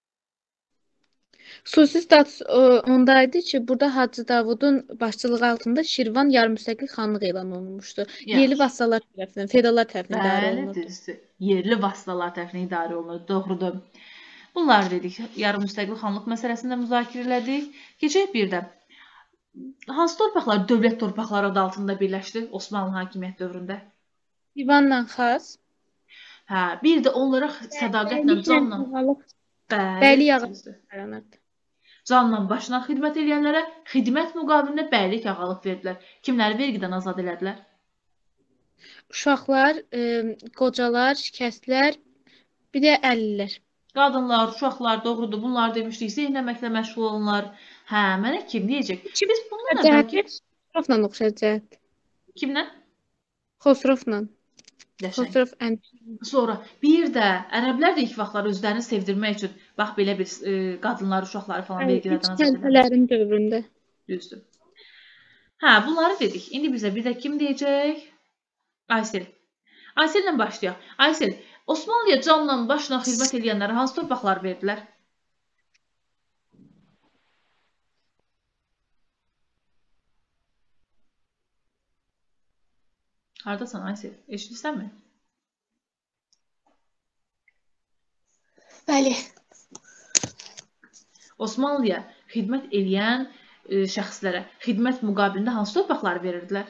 B: Xüsusi status ondaydı ki, burada Hacı Davudun başçılığı altında Şirvan yarımüstəqil xanlıq elan olunmuşdu. Yerli vassallar tərəfindən, feodallar tərəfindən idarə olunurdu.
A: Bəli, düzdür. Yerli vassallar tərəfindən idarə olunurdu, doğrudur. Bunları dedik, yarımüstəqil xanlıq məsələsində müzakirə elədik. Keçək bir də. Hansı torpaqlar dövlət torpaqları adı altında birləşdi Osmanlı hakimiyyət dövründə?
B: Divanla xas.
A: Hə, bir də onlara sədaqətlə, canla.
B: Bəli, yağı yaranırdı.
A: Canla başına xidmət edənlərə xidmət müqabilində bəylik, ağalıq verdilər. Kimləri vergidən azad elədilər?
B: Uşaqlar, qocalar, şikəstlər, bir də əlillər.
A: Qadınlar, uşaqlar, doğrudur. Bunlar demişdik, zeynəməklə məşğul olanlar. Hə, mənə kim deyəcək? Biz bundan əvvəlki...
B: Xosrovla oxşar cəhət.
A: Kimlə?
B: Xosrovla.
A: Qəşəng.
B: Xosrov ən.
A: Sonra bir də ərəblər də ilk vaxtlar özlərini sevdirmək üçün bax belə bir qadınlar, uşaqları falan vergilərdən azad edirlər.
B: Xəlifələrin dövründə.
A: Düzdür. Hə, bunları dedik. İndi bizə bir də kim deyəcək? Aysel. Aysellə başlayaq. Aysel, Osmanlıya canla başına xidmət edənlərə hansı torpaqlar verdilər? Haradasan Aysel? Eşidirsənmi?
F: Bəli.
A: Osmanlıya xidmət edən şəxslərə xidmət müqabilində hansı torpaqları verirdilər?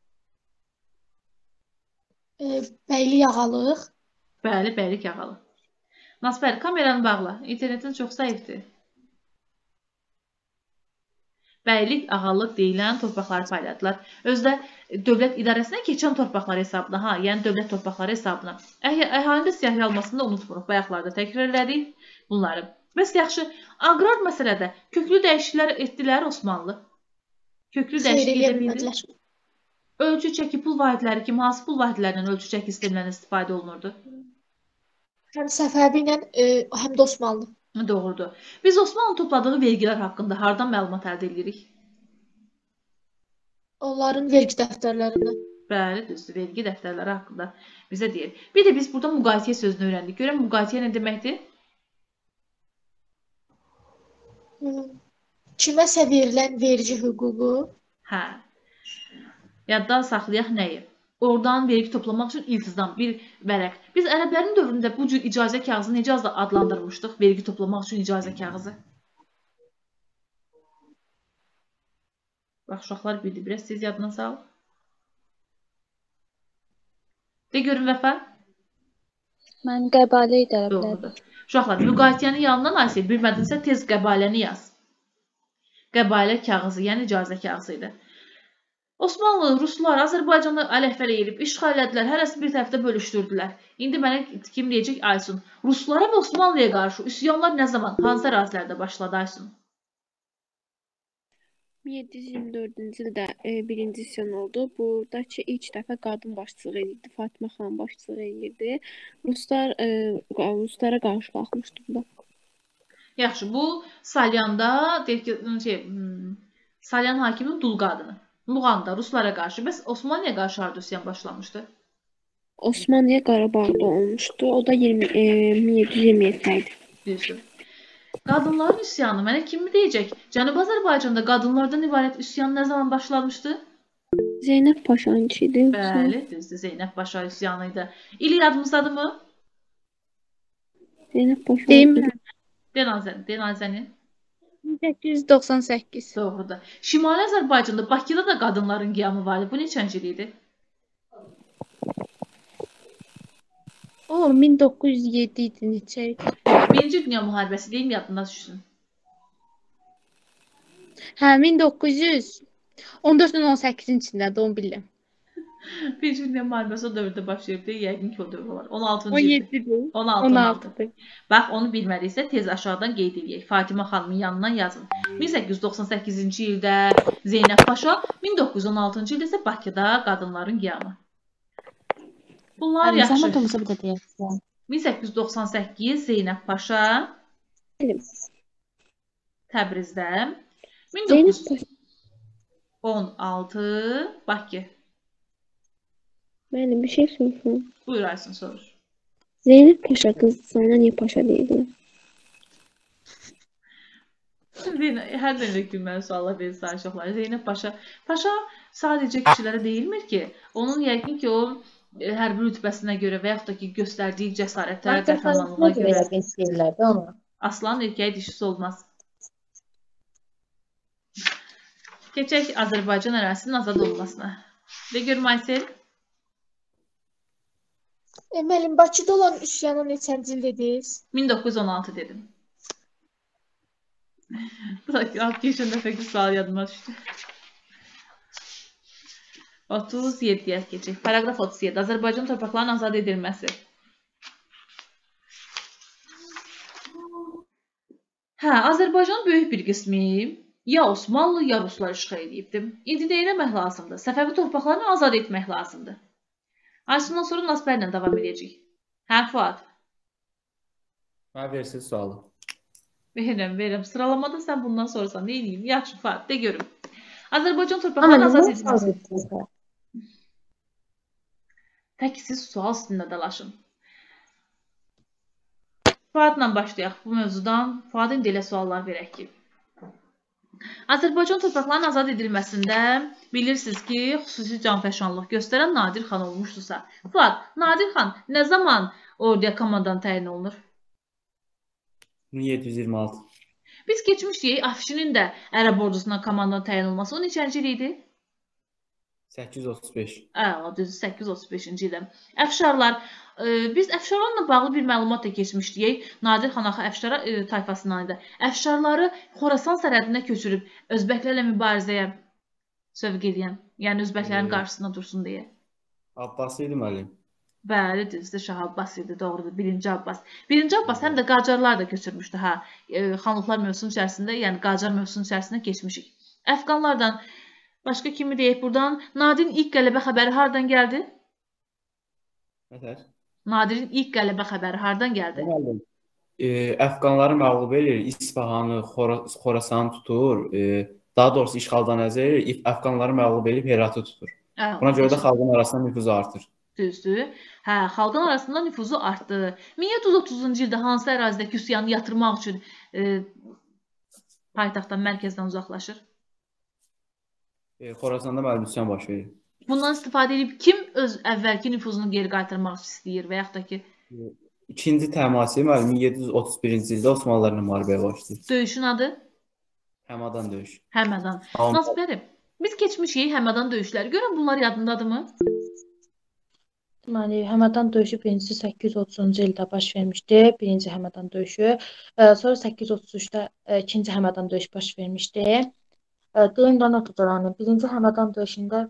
F: Bəylik, ağalıq.
A: Bəli, bəylik, ağalıq. Nasbər, kameranı bağla. İnternetin çox zəifdir. Bəylik, ağalıq deyilən torpaqları payladılar. Özdə dövlət idarəsinə keçən torpaqlar hesabına, yəni dövlət torpaqları hesabına. Əhalinin də siyahı almasını da unutmuruq. Bayaqlarda təkrar elədik bunları. Bəs yaxşı, aqrar məsələdə köklü dəyişikliklər etdilər Osmanlı. Köklü dəyişiklik edə bildilər. Ölçü çəki pul vahidləri kimi hansı pul vahidlərindən ölçü çəki sistemlərindən istifadə olunurdu?
F: Həm Səfəvi ilə, həm də Osmanlı.
A: Doğrudur. Biz Osmanlı topladığı vergilər haqqında hardan məlumat əldə edirik?
F: Onların vergi dəftərlərindən.
A: Bəli, düzdür. Vergi dəftərləri haqqında bizə deyir. Bir də biz burada müqayisə sözünü öyrəndik. Görən müqayisə nə deməkdir?
F: Kiməsə verilən vergi hüququ.
A: Hə. Yadda saxlayaq nəyi? Oradan vergi toplamaq üçün iltizam, bir vərəq. Biz ərəblərin dövründə bu cür icazə kağızını necə adlandırmışdıq? Vergi toplamaq üçün icazə kağızı. Bax, uşaqlar bildi. Biraz siz yadına sal. De görün Vəfa.
E: Mən qəbalə idi ərəblər.
A: Doğrudur. Uşaqlar, müqayisəni yanından Ayşə bilmədinsə tez qəbaləni yaz. Qəbalə kağızı, yəni icazə kağızı idi. Osmanlı, Ruslar, Azərbaycanı əleyhfəl edib, işğal elədilər, hərəsi bir tərəfdə bölüşdürdülər. İndi mənə kim deyəcək? Aysun. Ruslara və Osmanlıya qarşı üsyanlar nə zaman, hansı ərazilərdə başladı Aysun?
G: 1724-cü ildə birinci üsyan oldu. Buradakı ilk dəfə qadın başçılıq edirdi, Fatimə xanım başçılıq edirdi. Ruslara qarşı qalxmışdı bu da.
A: Yaxşı, bu Salyanda, Salyan hakiminin dul qadını. Muğanda, Ruslara qarşı. Bəs Osmanlıya qarşı harda üsyan başlamışdı?
G: Osmanlıya Qarabağda olmuşdu. O da 1727-də idi.
A: Düzdür. Qadınların üsyanı mənə kim deyəcək? Cənubi Azərbaycanda qadınlardan ibarət üsyan nə zaman başlamışdı?
G: Zeynəb Paşanın idi.
A: Bəli, düzdür. Zeynəb Paşa üsyanı idi. İli yadımızdadır mı?
G: Zeynəb Paşa.
B: Deyim.
A: Denazəni.
B: 1898.
A: Doğrudur. Şimali Azərbaycanda, Bakıda da qadınların qiyamı var idi. Bu neçənci il idi?
B: O 1907 idi neçə idi?
A: Birinci Dünya müharibəsi deyim, yadında düşsün.
B: Hə, 1914-18-ci ildə onu bilirəm.
A: Birinci Dünya müharibəsi o dövrdə başlayıb deyil, yəqin ki o dövr olar. 16-cı il.
B: 17-dir.
A: 16-dır. Bax, onu bilmədiysə tez aşağıdan qeyd edək. Fatimə xanımın yanından yazın. 1898-ci ildə Zeynəb Paşa, 1916-cı ildə isə Bakıda qadınların qiyamı. Bunlar yaxşı. 1898 Zeynəb Paşa Təbrizdə. 1916 Bakı.
G: Müəllim, bir şey soruşum.
A: Buyur Aysun, soruş.
G: Zeynəb Paşa qız sana niyə Paşa deyildi?
A: Hər dövrdə gülməli suallar verirsə uşaqlar. Zeynəb Paşa. Paşa sadəcə kişilərə deyilmir ki, onun yəqin ki o hərbi rütbəsinə görə və yaxud da ki göstərdiyi cəsarətə, qəhrəmanlığa görə. Aslan erkəyi dişisi olmaz. Keçək Azərbaycan ərazisinin azad olmasına. Və görüm Aysel.
F: Müəllim, Bakıda olan üsyanı neçənci il dediniz?
A: 1916 dedim. Bu da geçən dəfəki sual yadıma düşdü. 37-yə keçək. Paragraf 37. Azərbaycan torpaqlarının azad edilməsi. Azərbaycanın böyük bir qismi ya Osmanlı, ya Ruslar işğal edibdir. İndi nə etmək lazımdır? Səfəvi torpaqlarını azad etmək lazımdır. Aydından sonra Nasbərlə davam edəcək. Fuad.
D: Mənə versiniz sualı.
A: Verirəm. Sıralamada sən bundan sorsan, nə edeyim? Yaxşı, Fuad, de görüm. Azərbaycan torpaqlarının azad edilməsi. Tək siz sual üstündə dalaşın. Fuadla başlayaq bu mövzudan. Fuadın belə suallar verək ki. Azərbaycan torpaqlarının azad edilməsində bilirsiniz ki, xüsusi canfəşanlıq göstərən Nadir xan olmuşdursa. Fuad, Nadir xan nə zaman orduya komandan təyin olunur?
D: 1726.
A: Biz keçmişdik, Afşinin də ərəb ordusuna komandan təyin olması. O neçənci il idi?
D: 835.
A: Düzdür, 835-ci ildə. Əfşarlar, biz əfşarlarla bağlı bir məlumat da keçmişdik. Nadir xan axı əfşara tayfasından idi. Əfşarları Xorasan sərhədinə köçürüb özbəklərlə mübarizəyə sövq edən, yəni özbəklərin qarşısında dursun deyə.
D: Abbas idi müəllim.
A: Bəli, düzdür, Şah Abbas idi, doğrudur, 1-ci Abbas. 1-ci Abbas həm də Qacarlar da köçürmüşdü, xanlıqlar mövzusunun içərisində, yəni Qacar mövzusunun içərisində keçmişik. Əfqanlardan başqa kimi deyək buradan? Nadirin ilk qələbə xəbəri hardan gəldi?
D: Nətər?
A: Nadirin ilk qələbə xəbəri hardan gəldi?
D: Əfqanları məğlub edir, İsfahanı, Xorasanı tutur, daha doğrusu işğaldan əzər edir, Əfqanları məğlub edib Heratı tutur. Buna görə də xalqın arasında nüfuzu artır.
A: Düzdür. Xalqın arasında nüfuzu artdı. 1730-cu ildə hansı ərazidə üsyanı yatırmaq üçün paytaxtdan, mərkəzdən uzaqlaşır?
D: Xorasanda müəllim üsyan baş verir.
A: Bundan istifadə edib kim öz əvvəlki nüfuzunu geri qaytarmaq istəyir və yaxud da ki?
D: İkinci Təmasi müəllim 1731-ci ildə Osmanlılarla müharibəyə başlayır.
A: Döyüşün adı?
D: Həmədan döyüş.
A: Həmədan. Nasbərim, biz keçmişik Həmədan döyüşləri. Görün bunlar yadındadırmı?
C: Deməli, Həmədan döyüşü birincisi 830-cu ildə baş vermişdi. Birinci Həmədan döyüşü. Sonra 833-də ikinci Həmədan döyüşü baş vermişdi. Deyimdə nə tutulanı? Birinci Həmədan döyüşündə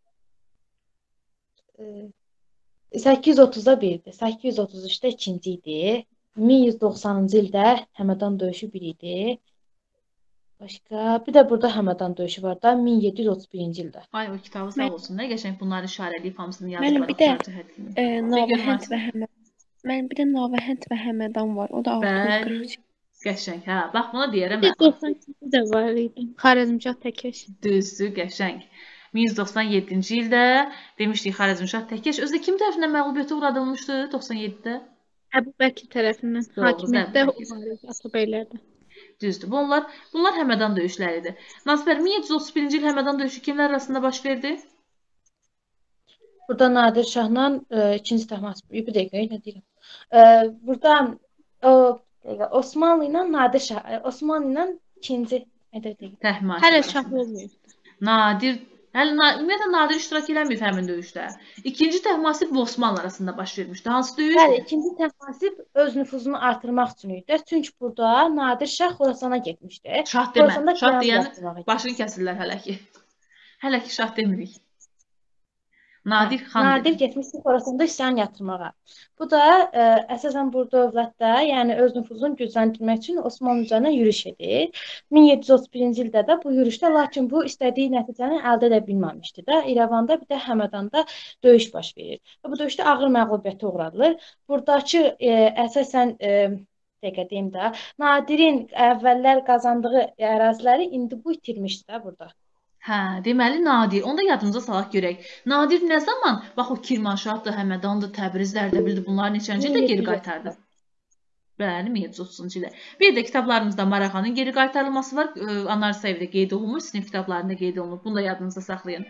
C: 830-da birdir. 833-də ikinci idi. 1190-cı ildə Həmədan döyüşü bir idi. Başqa, bir də burada Həmədan döyüşü var da 1731-ci ildə.
A: Ay, o kitabı sağ olsun. Nə qəşəng bunları işarələyib hamısını
G: yazıb. Bir də Navahənd və Həmədan. Mənim bir də Navahənd və Həmədan var. O da 642.
A: Qəşəng, bax buna deyərəm.
B: 92-ci də var idi. Xarəzmşah Təkəş.
A: Düzdür, qəşəng. 1197-ci ildə demişdik Xarəzmşah Təkəş özü kim tərəfindən məğlubiyyətə uğradılmışdı 97-də?
B: Əbu Bəkir tərəfindən hakimiyyətdə Atabəylərdə.
A: Düzdür. Bunlar Həmədan döyüşləridir. Nasibər, 1731-ci il Həmədan döyüşü kimlər arasında baş verdi?
C: Burada Nadir Şahla ikinci Təhmasib. Bir dəqiqə, nə deyirəm? Burada Osmanlı ilə Nadir Şah, Osmanlı ilə ikinci
A: Təhmasib.
B: Hələ şah olmuyor.
A: Ümumiyyətlə Nadir iştirak eləməyib həmin döyüşdə. İkinci Təhmasib Osmanlı arasında baş vermişdi. Hansı döyüş?
C: Bəli, ikinci Təhmasib öz nüfuzunu artırmaq üçün idi. Çünki burada Nadir Şah Xorasana getmişdi.
A: Şah demə. Şah deyən başını kəsirlər hələ ki. Hələ ki şah demirik. Nadir xan.
C: Nadir getmişdi Xorasanda üsyan yatırmağa. Bu da əsasən bu dövlətdə, yəni öz nüfuzunu gücləndirmək üçün Osmanlı üzərinə yürüş edir. 1731-ci ildə də bu yürüşdə, lakin bu istədiyi nəticəni əldə edə bilməmişdi də. İrəvanda bir də Həmədanda döyüş baş verir. Və bu döyüşdə ağır məğlubiyyətə uğradılır. Buradakı əsasən dəqiqə deyim də, Nadirin əvvəllər qazandığı əraziləri indi bu itirmişdi də burada.
A: Deməli Nadir. Onu da yadımıza salaq görək. Nadir nə zaman? Bax o Kirmanşahdır, Həmədandır, Təbrizlər də bildi. Bunları neçənci ildə geri qaytardı? Bəli, 1730-cu ildə. Bir də kitablarımızda Marağanın geri qaytarılması var. Analiz səhifəsində qeyd olunmuş, sinif kitablarında qeyd olunub. Bunu da yadınızda saxlayın.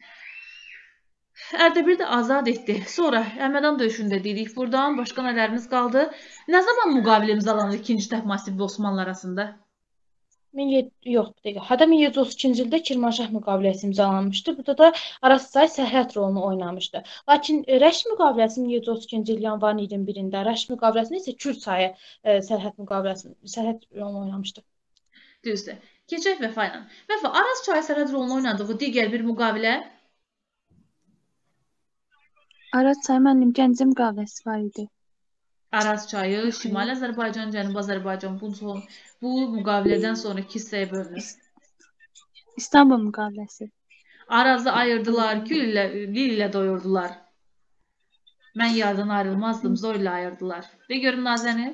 A: Ərdəbil də azad etdi. Sonra Həmədan döyüşündə dedik buradan. Başqa nələrimiz qaldı? Nə zaman müqavilə imzalandı ikinci Təhmasib və Osmanlı arasında?
C: Yox, bir dəqiqə. Hətta 1732-ci ildə Kirmanşah müqaviləsi imzalanmışdı. Burada da Arazsay sərhəd rolunu oynamışdı. Lakin Rəşd müqaviləsi 1732-ci il yanvarın 21-də, Rəşd müqaviləsində isə Kürd sayı sərhəd rolunu oynamışdı.
A: Düzdür. Keçək Vəfa ilə. Vəfa, Araz çayı sərhəd rolunu oynadığı digər bir müqavilə?
E: Araz çayı mənim Gəncə müqaviləsi var idi.
A: Araz çayı, Şimali Azərbaycan, Cənubi Azərbaycan bu müqavilədən sonraki hissəyə bölünür.
E: İstanbul müqaviləsi.
A: Arazı ayırdılar, gül ilə doyurdular. Mən yardan ayrılmazdım, zor ilə ayırdılar. De görün Nazəni.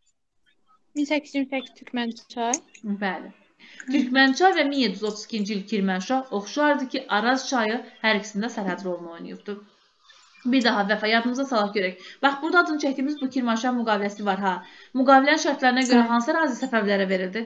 B: 1828 Türkmənçay.
A: Bəli. Türkmənçay və 1732-ci il Kirmənşah oxşardır ki, Araz çayı hər ikisində sərhəd rolunu oynayıbdır. Bir daha Vəfa, yadımıza salaq görək. Bax, burada adını çəkdiyimiz bu Kirmənşah müqaviləsi var, ha. Müqavilənin şərtlərinə görə hansı ərazi Səfəvilərə verildi?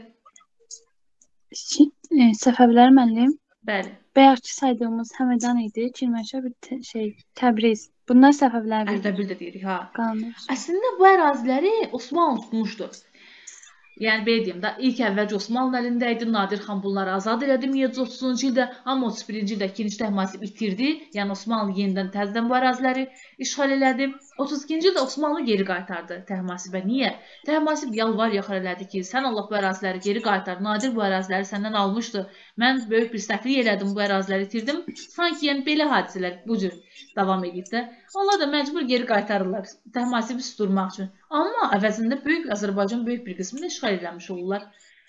E: Səfəvilər müəllim.
A: Bəli.
E: Bayaqki saydığımız Həmədan idi, Kirmənşah bir Təbriz. Bunlar Səfəvilər verildi.
A: Ərdəbil də deyirik, ha.
E: Qalmış.
A: Əslində bu əraziləri Osmanlı tutmuşdur. Yəni, belə deyim də, ilk əvvəlcə Osmanlı əlində idi, Nadir xan bunları azad elədi 1730-cu ildə, amma 31-ci ildə 2-ci Təhmasib itirdi, yəni Osmanlı yenidən təzədən bu əraziləri işğal elədi. 32-ci ildə Osmanlı geri qaytardı Təhmasibə. Niyə? Təhmasib yalvar yaxar elədi ki, sən Allah bu əraziləri geri qaytar, Nadir bu əraziləri səndən almışdı, mən böyük bir səhvlik elədim, bu əraziləri itirdim. Sanki yəni belə hadisələr bu cür davam edib də. Onlar da məcbur geri qaytarırlar Təhmasibi susturmaq üçün. Amma əvəzində Azərbaycan böyük bir qismini işğal eləmiş olurlar.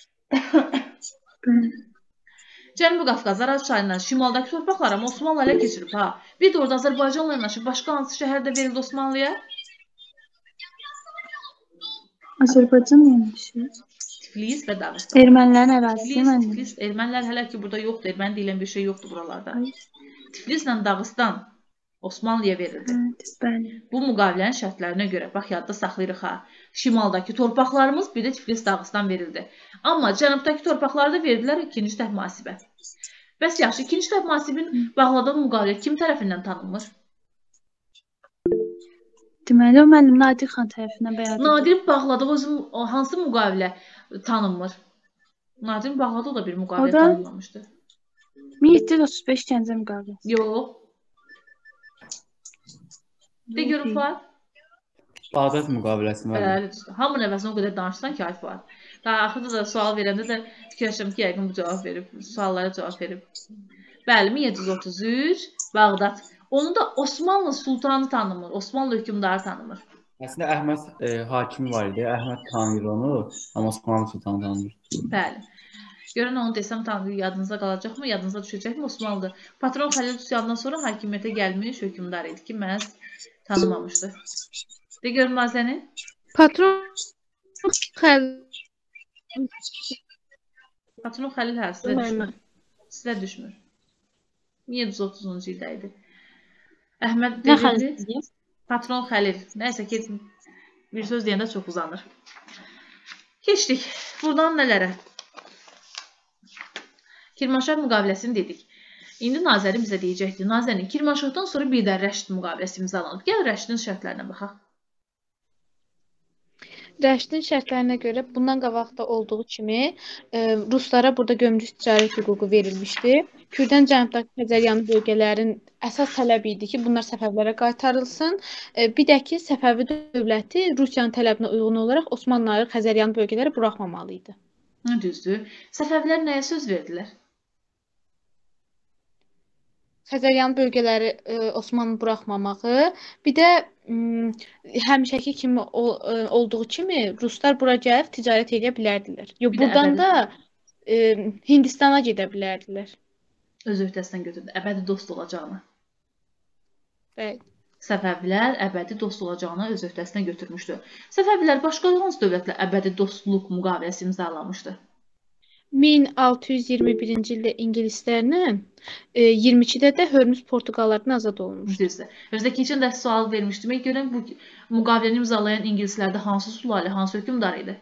A: Cənubi Qafqaz, Araz çayından şimaldakı torpaqları Osmanlı ələ keçirib, ha. Bir də orada Azərbaycanla yanaşı başqa hansı şəhərdə verildi Osmanlıya?
E: Azərbaycan yanaşı.
A: Tiflis və Dağıstan.
E: Ermənilərin ərazisi mənim.
A: Tiflis, ermənilər hələ ki burada yoxdur, erməni deyilən bir şey yoxdur buralarda. Tiflislə Dağıstan Osmanlıya verildi.
E: Bəli.
A: Bu müqavilənin şərtlərinə görə, bax yadda saxlayırıq ha, şimaldakı torpaqlarımız bir də Tiflis Dağıstan verildi. Amma cənubdakı torpaqları da verdilər 2-ci Təhmasibə. Bəs yaxşı, 2-ci Təhmasibin bağladığı müqavilə kim tərəfindən tanınmır?
E: Deməli, o mənim Nadir xan tərəfindən bəyan edildi.
A: Nadirin bağladığı hansı müqavilə tanınmır? Nadirin bağladığı da bir müqavilə tanınmamışdı.
E: 1735 Gəncə müqaviləsi.
A: Yox. De görün Fuad.
D: Bağdat müqaviləsi var.
A: Hamının əvəzinə o qədər danışsan ki, Fuad. Daha axırda da sual verəndə də fikirləşirəm ki, yəqin bu cavab verib, suallara cavab verib. Bəli, 1733 Bağdat. Onu da Osmanlı sultanı tanımır, Osmanlı hökmdarı tanımır.
D: Əslində Əhməd hakimi var idi, Əhməd tanıyır onu, amma Osmanlı sultanı tanımır.
A: Bəli. Görün onu desəm tanıyır, yadınıza qalacaqmı, yadınıza düşəcəkmi Osmanlıdır. Patron Xəlil Üsyandan sonra hakimiyyətə gəlmiş hökmdar idi ki, məhz tanımamışdı. De görün Mazəni.
B: Patron Xəlil.
A: Patron Xəlil hə, sizə düşmür. Sizə düşmür. 1730-cu ildə idi. Əhməd deyildi. Patron Xəlil. Nəysə ki, bir söz deyəndə çox uzanır. Keçdik. Buradan nələrə? Kirmanşah müqaviləsini dedik. İndi Nazəri bizə deyəcəkdir. Nazərin Kirmanşahdan sonra bir də Rəşid müqaviləsi imzalanıb. Gəl Rəşidin şərtlərinə baxaq.
B: Rəşidin şərtlərinə görə bundan qabaqda olduğu kimi ruslara burada gömrük ticarət hüququ verilmişdi. Kürdən cənubdakı Xəzəryanı bölgələrin əsas tələbi idi ki, bunlar Səfəvilərə qaytarılsın. Bir də ki, Səfəvi dövləti Rusiyanın tələbinə uyğun olaraq Osmanlıları Xəzəryanı bölgələrə buraxmamalı idi.
A: Düzdür. Səfəvilər nəyə söz verdilər?
B: Xəzəryanı bölgələri Osmanlı buraxmamağı, bir də həmişəki kimi olduğu kimi ruslar bura gəlib ticarət edə bilərdilər. Yox, buradan da Hindistana gedə bilərdilər.
A: Öz öhdəsindən götürdü. Əbədi dost olacağını.
B: Bəli.
A: Səfəvilər əbədi dost olacağını öz öhdəsinə götürmüşdü. Səfəvilər başqa hansı dövlətlə əbədi dostluq müqaviləsi imzalamışdı?
B: 1621-ci ildə ingilislərlə, 22-də də Hörmüz Portuqallardan azad olunmuşdu.
A: Düzdür. Özdə keçən dərs sual vermişdim. Görən bu müqaviləni imzalayan ingilislərdə hansı sülalə, hansı hökmdar idi?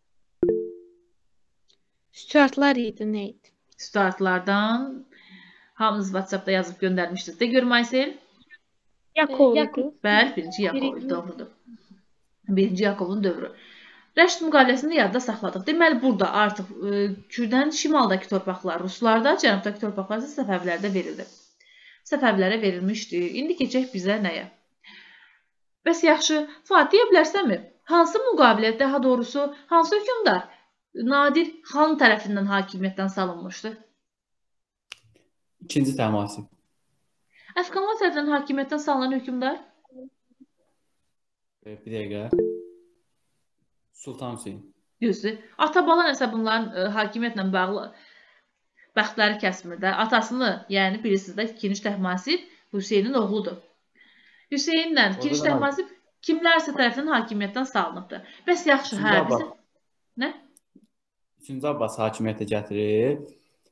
B: Stuartlar idi, nə idi?
A: Stuartlardan hamınız WhatsApp-da yazıb göndərmişdiniz. De gör Maysel.
B: Yakov idi.
A: Bəli, birinci Yakov idi, doğrudur. Birinci Yakovun dövrü. Rəşid müqaviləsini yadda saxladıq. Deməli, burada artıq Kürdən şimaldakı torpaqlar ruslarda, cənubdakı torpaqlar isə Səfəvilərdə verildi. Səfəvilərə verilmişdi. İndi keçək bizə nəyə? Bəs yaxşı, Fuad, deyə bilərsənmi? Hansı müqavilə, daha doğrusu, hansı hökmdar Nadir xan tərəfindən hakimiyyətdən salınmışdı?
D: İkinci Təhmasib.
A: Əfqanlar tərəfindən hakimiyyətdən salınan hökmdar?
D: Bir dəqiqə. Sultan Hüseyin.
A: Düzdür. Ata-bala nəsə bunların hakimiyyətlə bağlı bəxtləri kəsmir də. Atasını, yəni bilirsiniz də, 2-ci Təhmasib Hüseynin oğludur. Hüseyinlə 2-ci Təhmasib kimlərsə tərəfindən hakimiyyətdən salınıbdır. Bəs yaxşı, hə, bizə... Nə?
D: 3-cü Abbas hakimiyyətə gətirir.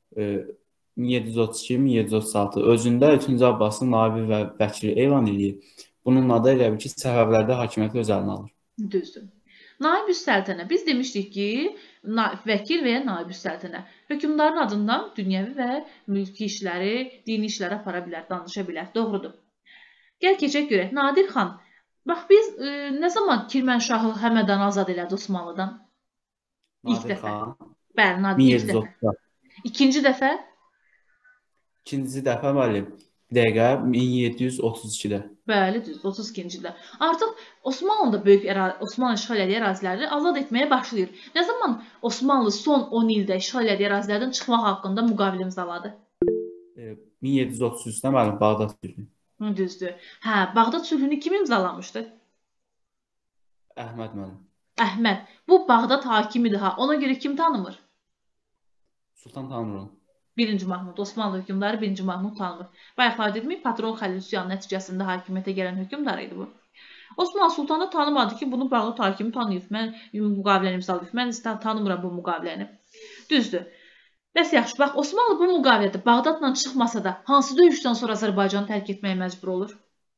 D: 1732-1736 özündə 3-cü Abbasın naibi və vəkili elan edir. Bunun adı elə bir ki, Səfəvlərdə hakimiyyəti öz əlinə alır.
A: Düzdür. Naib Üssəltənə. Biz demişdik ki, vəkil və ya Naib Üssəltənə hökmdarın adından dünyəvi və mülki işləri, dini işləri apara bilər, danışa bilər. Doğrudur. Gəl keçək görək. Nadir xan, bax biz nə zaman Kirmənşahı Həmədanı azad elədi Osmanlıdan? İlk dəfə. Bəli, Nadir ilk dəfə. İkinci dəfə?
D: İkinci dəfə müəllim. Bir dəqiqə 1732-də.
A: Bəli, düz 32-cidə. Artıq Osmanlı da böyük Osmanlı işğal etdiyi əraziləri azad etməyə başlayır. Nə zaman Osmanlı son 10 ildə işğal etdiyi ərazilərdən çıxmaq haqqında müqavilə imzaladı?
D: 1733-də müəllim Bağdad sülhü.
A: Düzdür. Hə, Bağdad sülhünü kim imzalamışdı?
D: Əhməd müəllim.
A: Əhməd. Bu Bağdad hakimidir ha. Ona görə kim tanımır?
D: Sultan tanımır.
A: 1-ci Mahmud, Osmanlı hökmdarı 1-ci Mahmud tanınır. Bayaqlar dedim, patron Xəlil üsyanı nəticəsində hakimiyyətə gələn hökmdar idi bu. Osmanlı sultanı tanımadı ki, bunu Bağdad hakimi tanıyıb. Mən müqaviləni imzalayıb. Mən tanımıram bu müqaviləni. Düzdür. Bəs yaxşı, bax, Osmanlı bu müqavilədə Bağdadla çıxmasa da hansı döyüşdən sonra Azərbaycanı tərk etməyə məcbur olur?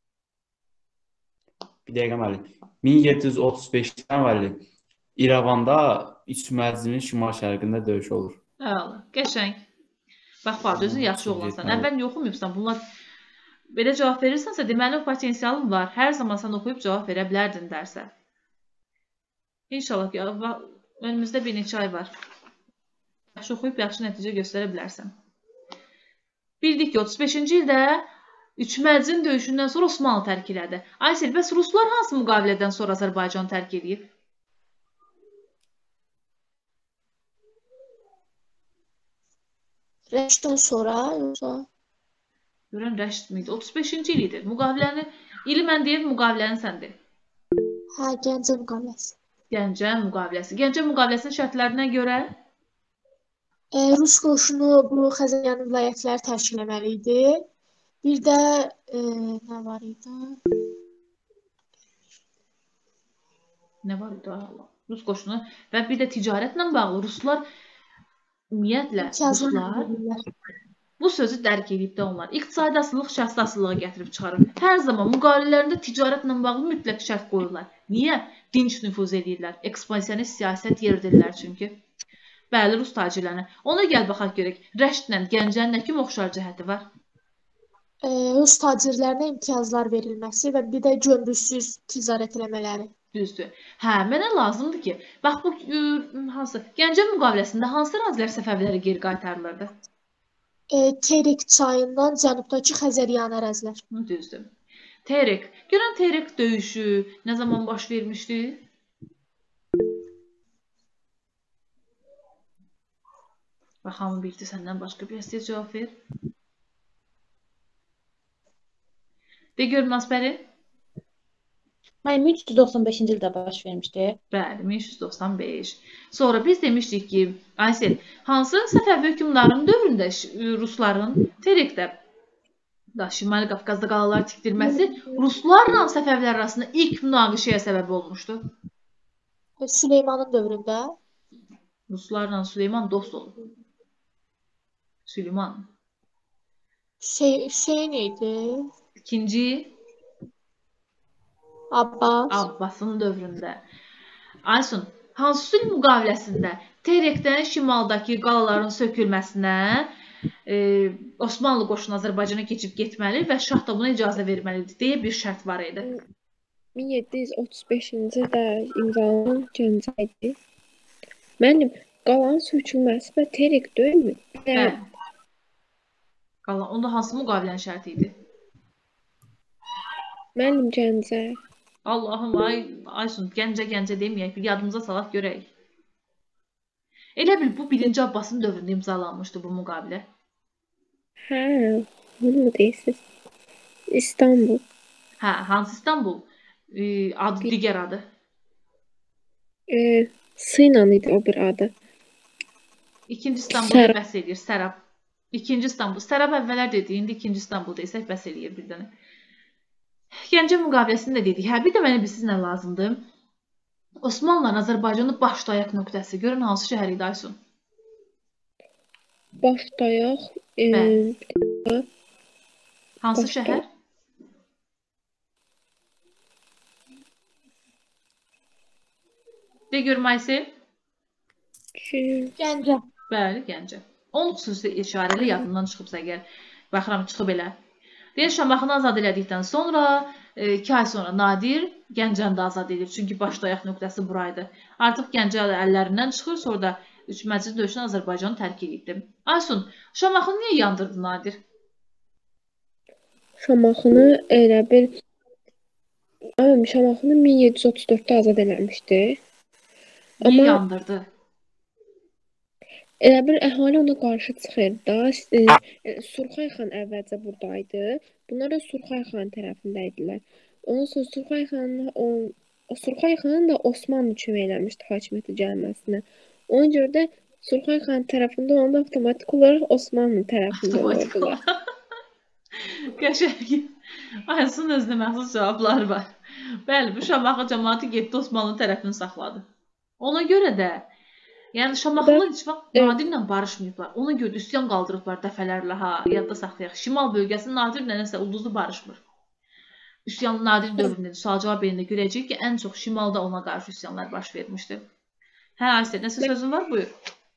D: Bir dəqiqə müəllim. 1735-də müəllim İrəvanda İç Mərzinin şimal-şərqində döyüş olur.
A: Əla, qəşəng. Bax, özün yaxşı oğlansan. Əvvəl niyə oxumayıbsan? Bunlar belə cavab verirsənsə, deməli o potensialın var. Hər zaman sən oxuyub cavab verə bilərdin dərsə. İnşallah ki, önümüzdə bir neçə ay var. Yaxşı oxuyub, yaxşı nəticə göstərə bilərsən. Bildik ki, 35-ci ildə Üçmərcin döyüşündən sonra Osmanlı tərk elədi. Aysel, bəs Ruslar hansı müqavilədən sonra Azərbaycanı tərk edib?
F: Rəşddən sonra, yoxsa?
A: Görən Rəşd miydi? 35-ci il idi. Müqaviləni, ili mən deyib, müqaviləni sən deyib.
F: Hə, Gəncə müqaviləsi.
A: Gəncə müqaviləsi. Gəncə müqaviləsinin şərtlərinə görə?
F: Rus qoşunu bu Xəzəryanı vilayətləri təşkil etməli idi. Bir də nə var idi?
A: Nə var idi? Rus qoşunu və bir də ticarətlə bağlı Ruslar ümumiyyətlə, Ruslar bu sözü dərk edib də onlar. İqtisadi asılılıq şəxsi asılılığa gətirib çıxarır. Hər zaman müqavilələrində ticarətlə bağlı mütləq şərt qoyurlar. Niyə? Dinc nüfuz edirlər. Ekspansionist siyasət yeridirlər çünki. Bəli, Rus tacirlərinə. Ona gəl baxaq görək. Rəşdlə Gəncənin nə kimi oxşar cəhəti var?
F: Rus tacirlərinə imtiyazlar verilməsi və bir də gömrüksüz ticarət eləmələri.
A: Düzdür. Hə, mənə lazımdır ki, bax bu hansı Gəncə müqaviləsində hansı ərazilər Səfəvilərə geri qaytarılırdı?
F: Terik çayından cənubdakı Xəzəryanı ərazilər.
A: Düzdür. Terik. Görən Terik döyüşü nə zaman baş vermişdi? Bax, hamı bildi, səndən başqa bir istəyir cavab ver. De görün Asbəri.
C: 1395-ci ildə baş vermişdi.
A: Bəli, 1395. Sonra biz demişdik ki, Aysel, hansı Səfəvi hökmdarının dövründə Rusların Terikdə Şimali Qafqazda qalalar tikdirməsi Ruslarla Səfəvilər arasında ilk münaqişəyə səbəb olmuşdu?
F: Süleymanın dövründə.
A: Ruslarla Süleyman dost olub. Süleyman.
F: Hüseyin idi.
A: İkinci Abbasın dövründə. Aysun, hansı sülh müqaviləsində Terekdən şimaldakı qalaların sökülməsinə Osmanlı qoşunu Azərbaycana keçib getməli və şah da buna icazə verməlidir deyə bir şərt var idi.
G: 1735-ci ildə imzalanan Gəncə idi. Mənim qalanın sökülməsi və Terek deyilmi?
A: Hə. Qalan, onda hansı müqavilənin şərti idi?
G: Mənim Gəncə.
A: Allahım, Aysun, Gəncə deməyək, bir yadımıza salaq görək. Elə bil bu 1-ci Abbasın dövründə imzalanmışdı bu müqavilə.
G: Hə, bunu mu deyirsiniz? İstanbul.
A: Hə, hansı İstanbul? Adı digər adı.
G: Sıyla idi o bir adı.
A: İkinci İstanbul'da bəhs edir, Sərab. İkinci İstanbul. Sərab əvvələr dedi, indi ikinci İstanbul desək bəhs edir bir dənə. Gəncə müqaviləsini də dedik. Hə, bir də mənə bilsiz nə lazımdır? Osmanlıların Azərbaycanın baş dayaq nöqtəsi. Görün hansı şəhər idi Aysun?
G: Baş dayaq.
A: Hansı şəhər? De görüm Aysel.
F: Gəncə.
A: Bəli, Gəncə. Onun xüsusi işarəli yadından çıxıbsa əgər. Baxıram, çıxıb elə. Deyir, Şamaxını azad elədikdən sonra 2 ay sonra Nadir Gəncəni də azad edir. Çünki baş dayaq nöqtəsi buraydı. Artıq Gəncə əllərindən çıxır, sonra da 3 məclis döyüşünə Azərbaycanı tərk edildi. Aysun, Şamaxını niyə yandırdı Nadir?
G: Şamaxını elə bir Şamaxını 1734-də azad eləmişdi.
A: Niyə yandırdı?
G: Elə bir əhali ona qarşı çıxır da. Surxay xan əvvəlcə buradaydı. Bunlar da Surxay xan tərəfində idilər. Ondan sonra Surxay xan da Osmanlı kömək eləmişdi hakimiyyətə gəlməsinə. Ona görə də Surxay xan tərəfində olanda avtomatik olaraq Osmanlı tərəfində olurdular.
A: Qəşəng. Aysun özünə məxsus cavabları var. Bəli, bu Şamaxı cəmaatı getdi Osmanlı tərəfini saxladı. Ona görə də yəni Şamaxılar heç vaxt Nadirlə barışmayıblar. Ona görə üsyan qaldırıblar dəfələrlə. Ha, yadda saxlayaq. Şimal bölgəsində Nadirlə nəsə ulduzlu barışmır. Üsyan Nadir dövründə sual-cavab elində görəcəyik ki, ən çox şimalda ona qarşı üsyanlar baş vermişdi. Hə, Aysel, nəsə sözün var? Buyur.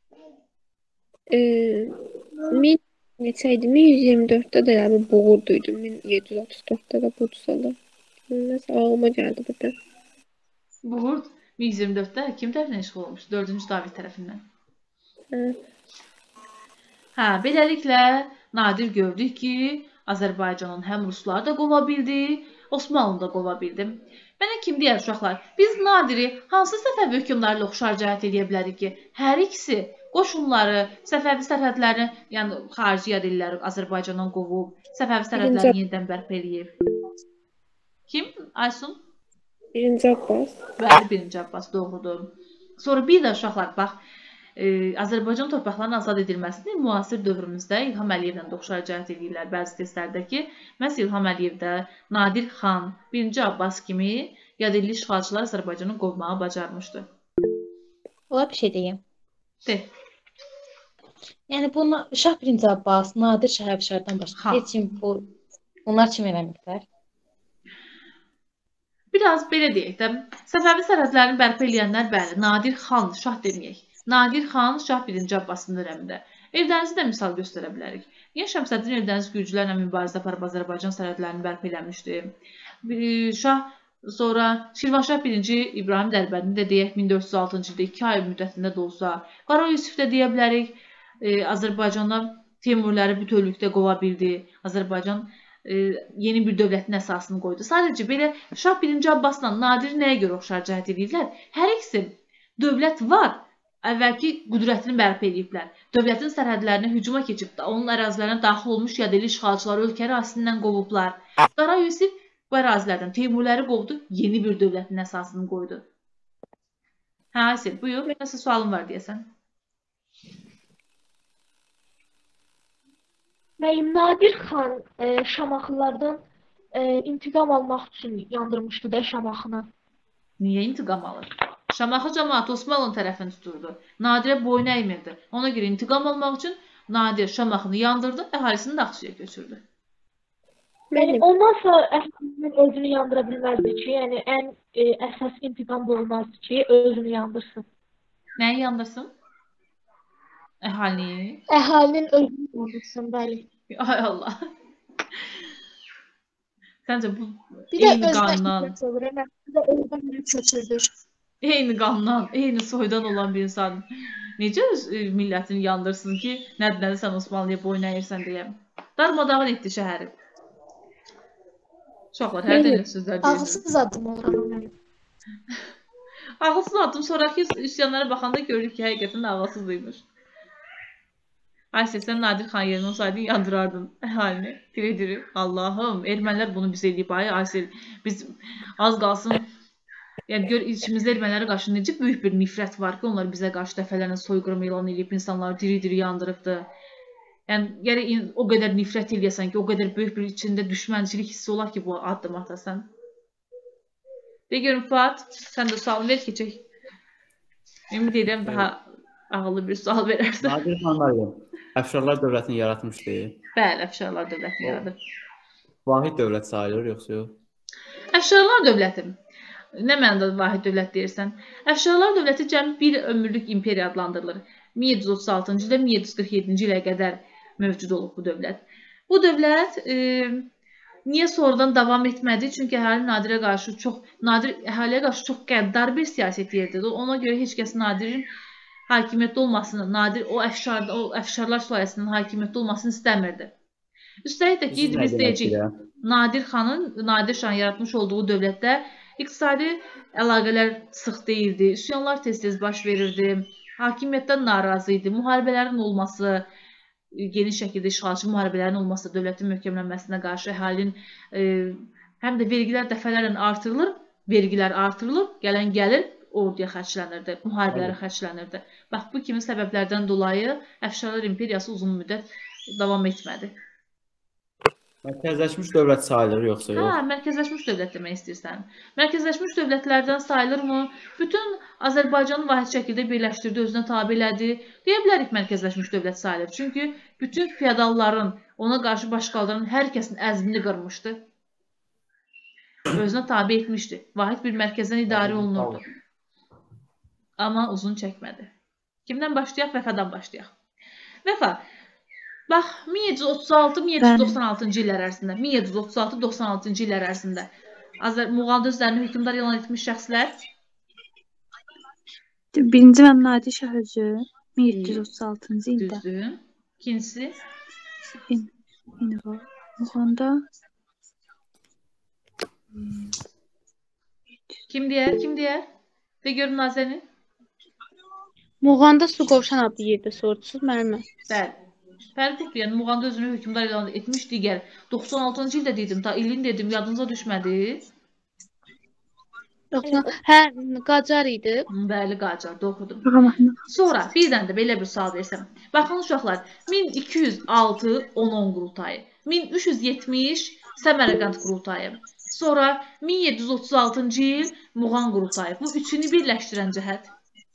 G: Neçəydi? 1124-də də yəni Boğurduydu. 1734-də də Bursada. Nəsə ağlıma gəldi bu da.
A: Boğurd 1124-də kim tərəfindən işğal olmuşdu? 4-cü David tərəfindən. Hə, beləliklə Nadir gördük ki, Azərbaycanın həm rusları da qova bildi, Osmanlı da qova bildi. Mənə kim deyər uşaqlar? Biz Nadiri hansı Səfəvi hökmdarıyla oxşar cəhət edə bilərik ki, hər ikisi qoşunları, Səfəvi sərhədlərini, yəni xarici yad illəri Azərbaycandan qovub, Səfəvi sərhədlərini yenidən bərpa eləyib. Kim? Aysun?
G: 1-ci Abbas.
A: Bəli, 1-ci Abbas, doğrudur. Sonra bir də uşaqlar, bax, Azərbaycan torpaqlarının azad edilməsini müasir dövrümüzdə İlham Əliyevlə də oxşar cəhət edirlər bəzi testlərdəki. Məhz İlham Əliyev də Nadir xan, 1-ci Abbas kimi yadilli işğalçılar Azərbaycanı qovmağı bacarmışdı.
C: Ola bir şey deyim.
A: De.
C: Yəni bunu Şah 1-ci Abbas, Nadir Şah Əfşardan başqa heç kim bunlar kim eləməklər?
A: Biraz belə deyək də, Səfəvi sərhədlərini bərpa eləyənlər bəli, Nadir xan, şah deməyək. Nadir xan, Şah 1-ci Abbasın dövründə. Eldənizi də misal göstərə bilərik. Niyə Şəmsəddin Eldəniz gürcülərlə mübarizə aparıb Azərbaycan sərhədlərini bərpa eləmişdi? Şah sonra Şirvanşah 1-ci İbrahim Dərbəndini də deyək 1406-cı ildə 2 ay müddətində də olsa. Qara Yusif də deyə bilərik. Azərbaycanda Teymuriləri bütövlükdə qova bildi. Azərbaycan yeni bir dövlətin əsasını qoydu. Sadəcə belə Şah 1-ci Abbasla Nadiri nəyə görə oxşar cəhət edirlər? Hər ikisi dövlət var. Əvvəlki qüdrətini bərpa ediblər. Dövlətin sərhədlərinə hücuma keçib, onun ərazilərinə daxil olmuş yadilli işğalçıları ölkə ərazisindən qovublar. Qara Yusif bu ərazilərdən Teymuriləri qovdu, yeni bir dövlətin əsasını qoydu. Hə, Aysel, buyur. Nəsə sualın var deyəsən.
F: Bəyim, Nadir xan Şamaxılardan intiqam almaq üçün yandırmışdı da Şamaxını.
A: Niyə intiqam alır? Şamaxı cəmaatı Osmanlı tərəfini tuturdu. Nadirə boyun əymirdi. Ona görə intiqam almaq üçün Nadir Şamaxını yandırdı, əhalisini Naxçıya köçürdü.
F: Yəni ondan sonra əslində özünü yandıra bilməzdi ki, yəni ən əsas intiqam bu olmazdı ki, özünü yandırsın.
A: Nəyi yandırsın? Əhalini?
F: Əhalinin özünü yandırsın, bəli.
A: Ay Allah. Səncə bu
F: eyni qandan,
A: eyni qandan, eyni soydan olan bir insan necə öz millətini yandırsın ki, nədir sən Osmanlıya boyun əyirsən deyə. Darmadağın etdi şəhəri. Uşaqlar, hərdən sözlər deyirsiniz.
F: Ağılsız adam oluram.
A: Ağılsız addım. Sonraki üsyanlara baxanda görürük ki, həqiqətən ağılsızıymış. Ayşə, sən Nadir xan yerində olsaydın, yandırardın əhalini. Diri-diri. Allahım, ermənilər bunu bizə eləyib. Ayşə, biz az qalsın, yəni gör, içimizdə ermənilərə qarşı necə böyük bir nifrət var ki, onlar bizə qarşı dəfələrlə soyqırım elan edib, insanları diri-diri yandırıbdı. Yəni, o qədər nifrət eləyəsən ki, o qədər böyük bir içində düşmənçilik hissi olar ki, bu addım atasan. De görüm, Fuat, sən də sualını ver, keçək. Ümid edirəm, daha ağıllı bir sual verərsən.
D: Nadir xanlar Əfşarlar dövlətini yaratmışdı.
A: Bəli, Əfşarlar dövlətini yaradır.
D: Vahid dövlət sayılır, yoxsa yox?
A: Əfşarlar dövləti. Nə mənada vahid dövlət deyirsən? Əfşarlar dövləti cəmi bir ömürlük imperiya adlandırılır. 1736-cı ildə 1747-ci ilə qədər mövcud olub bu dövlət. Bu dövlət niyə sonradan davam etmədi? Çünki əhaliyə qarşı çox qəddar bir siyasət yeridir. Ona görə heç kəs Nadirin hakimiyyətdə olmasını, o əfşarlar sülaləsinin hakimiyyətdə olmasını istəmirdi. Üstəlik də ki, biz deyəcək, Nadir Şahın yaratmış olduğu dövlətdə iqtisadi əlaqələr sıx deyildi, üsyanlar tez-tez baş verirdi, hakimiyyətdən narazı idi, müharibələrin olması, geniş şəkildə işğalçı müharibələrin olması, dövlətin möhkəmlənməsinə qarşı əhalinin həm də vergilər dəfələrlə artırılır, gələn gəlir, orduya xərclənirdi, müharibələrə xərclənirdi. Bax, bu kimi səbəblərdən dolayı Əfşarlar imperiyası uzun müddət davam etmədi.
D: Mərkəzləşmiş dövlət sayılır, yoxsa yox?
A: Hə, mərkəzləşmiş dövlət demək istəyirsən. Mərkəzləşmiş dövlətlərdən sayılırmı? Bütün Azərbaycanı vahid şəkildə birləşdirdi, özünə tabe elədi. Deyə bilərik, mərkəzləşmiş dövlət sayılır. Çünki bütün feodalların, ona qarşı baş qaldıran hər kəsin əzmini qırmışdı. Özünə tabe etmişdi. Vahid bir mərkəzdən idarə olunurdu. Amma uzun çəkmədi. Kimdən başlayaq? Vəfadan başlayaq. Vəfa, bax, 1736-1796-cı illər ərzində, 1736-96-cı illər ərzində Muğamda özlərini hökmdar elan etmiş şəxslər.
E: Birinci mənim Nadir Şah özü 1736-cı ildə.
A: Düzdür. İkincisi?
E: Muğamda.
A: Kim deyər? De görüm Nazəni.
B: Muğanda su qovşan adlı yerdə sorduğunuz mənimlə.
A: Bəli. Fərqdir, yəni Muğanda özünü hökmdar elan etmiş digər. 96-cı ildə dedim, ta ilin dedim, yadınıza düşmədi.
B: Hə, Qacar idi.
A: Bəli, Qacar, doğrudur. Sonra birdən də belə bir sual versəm. Baxın uşaqlar, 1206 10-10 qurultayı, 1370 Səmərqənd qurultayı, sonra 1736-cı il Muğan qurultayı. Bu üçünü birləşdirən cəhət.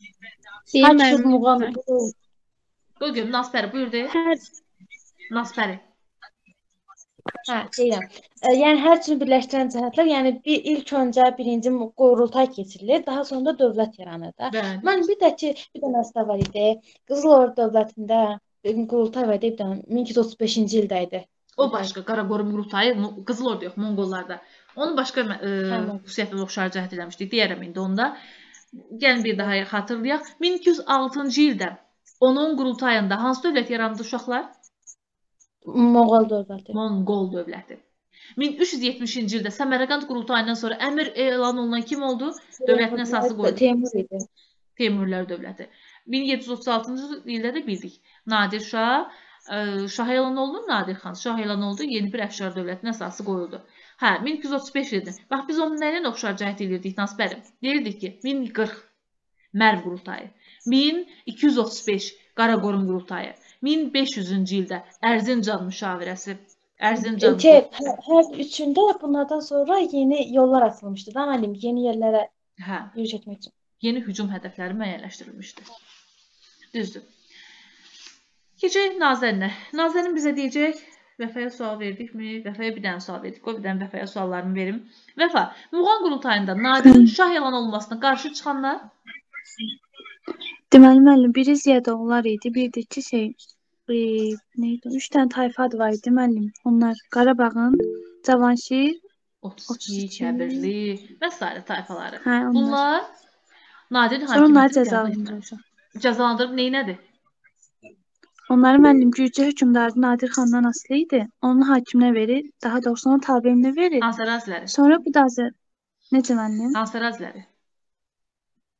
A: Bugün Naspəri, buyur deyil. Naspəri.
C: Hə, deyirəm. Yəni, hər üçünü birləşdirən cəhətlər, yəni ilk öncə birinci qurultay keçirilir, daha sonra da dövlət yaranır da. Mən bir dənə əsdə var idi. Qızıl Ordu dövlətində qurultay var idi, 1235-ci ildə idi.
A: O başqa, Qaraqorum qurultayı, Qızıl Ordu yox, Monqollarda. Onu başqa xüsusiyyətlə oxşar cəhət eləmişdik, deyərəm indi onda. Gəlin bir daha xatırlayaq. 1206-cı ildə onun qurultayında hansı dövlət yarandı uşaqlar?
C: Monqol dövləti.
A: Monqol dövləti. 1370-ci ildə Səmərqənd qurultayından sonra əmir elan olunan kim oldu? Dövlətin əsası qoydu.
C: Teymur idi.
A: Teymurlər dövləti. 1736-cı ildə də bildik. Nadir Şah, Şah elan oldu, Nadir xan Şah elan oldu, yeni bir Əfşar dövlətinin əsası qoyuldu. Hə, 1235 idi. Bax, biz onu nəyə oxşar cəhət edirdik, Nasbərim? Deyirdik ki, 1040 Mərv qurultayı, 1235 Qaraqorum qurultayı, 1500-cü ildə Ərzincan müşavirəsi. Ərzincan.
C: Hər üçündə bunlardan sonra yeni yollar açılmışdı da, mənim yeni yerlərə yürüş etmək üçün.
A: Yeni hücum hədəfləri müəyyənləşdirilmişdi. Düzdür. Keçək Nazərinə. Nazərin bizə deyəcək, Vəfaya sual verdikmi? Vəfaya bir dənə sual verdik. O bir dənə Vəfaya suallarını verim. Vəfa, Muğan qurultayında Nadirin Şah elan olmasına qarşı çıxanlar?
E: Deməli, müəllim, biri Ziyadoğullar idi, bir də ki, neydi? 3 dənə tayfa adı var idi, müəllim. Onlar Qarabağın, Cavanşir,
A: 32, Kəbirli və s. tayfaları.
E: Hə,
A: bunlar Nadirin
E: hakimiyyəti cəzalandırılır.
A: Cəzalandırıb neynədir?
E: Onları müəllim Gürcə hökmdarı Nadir xandan asılı idi. Onu hakiminə verir, daha doğrusu onu tabeyinə verir.
A: Hansı əraziləri?
E: Sonra bu da necə müəllim?
A: Hansı əraziləri?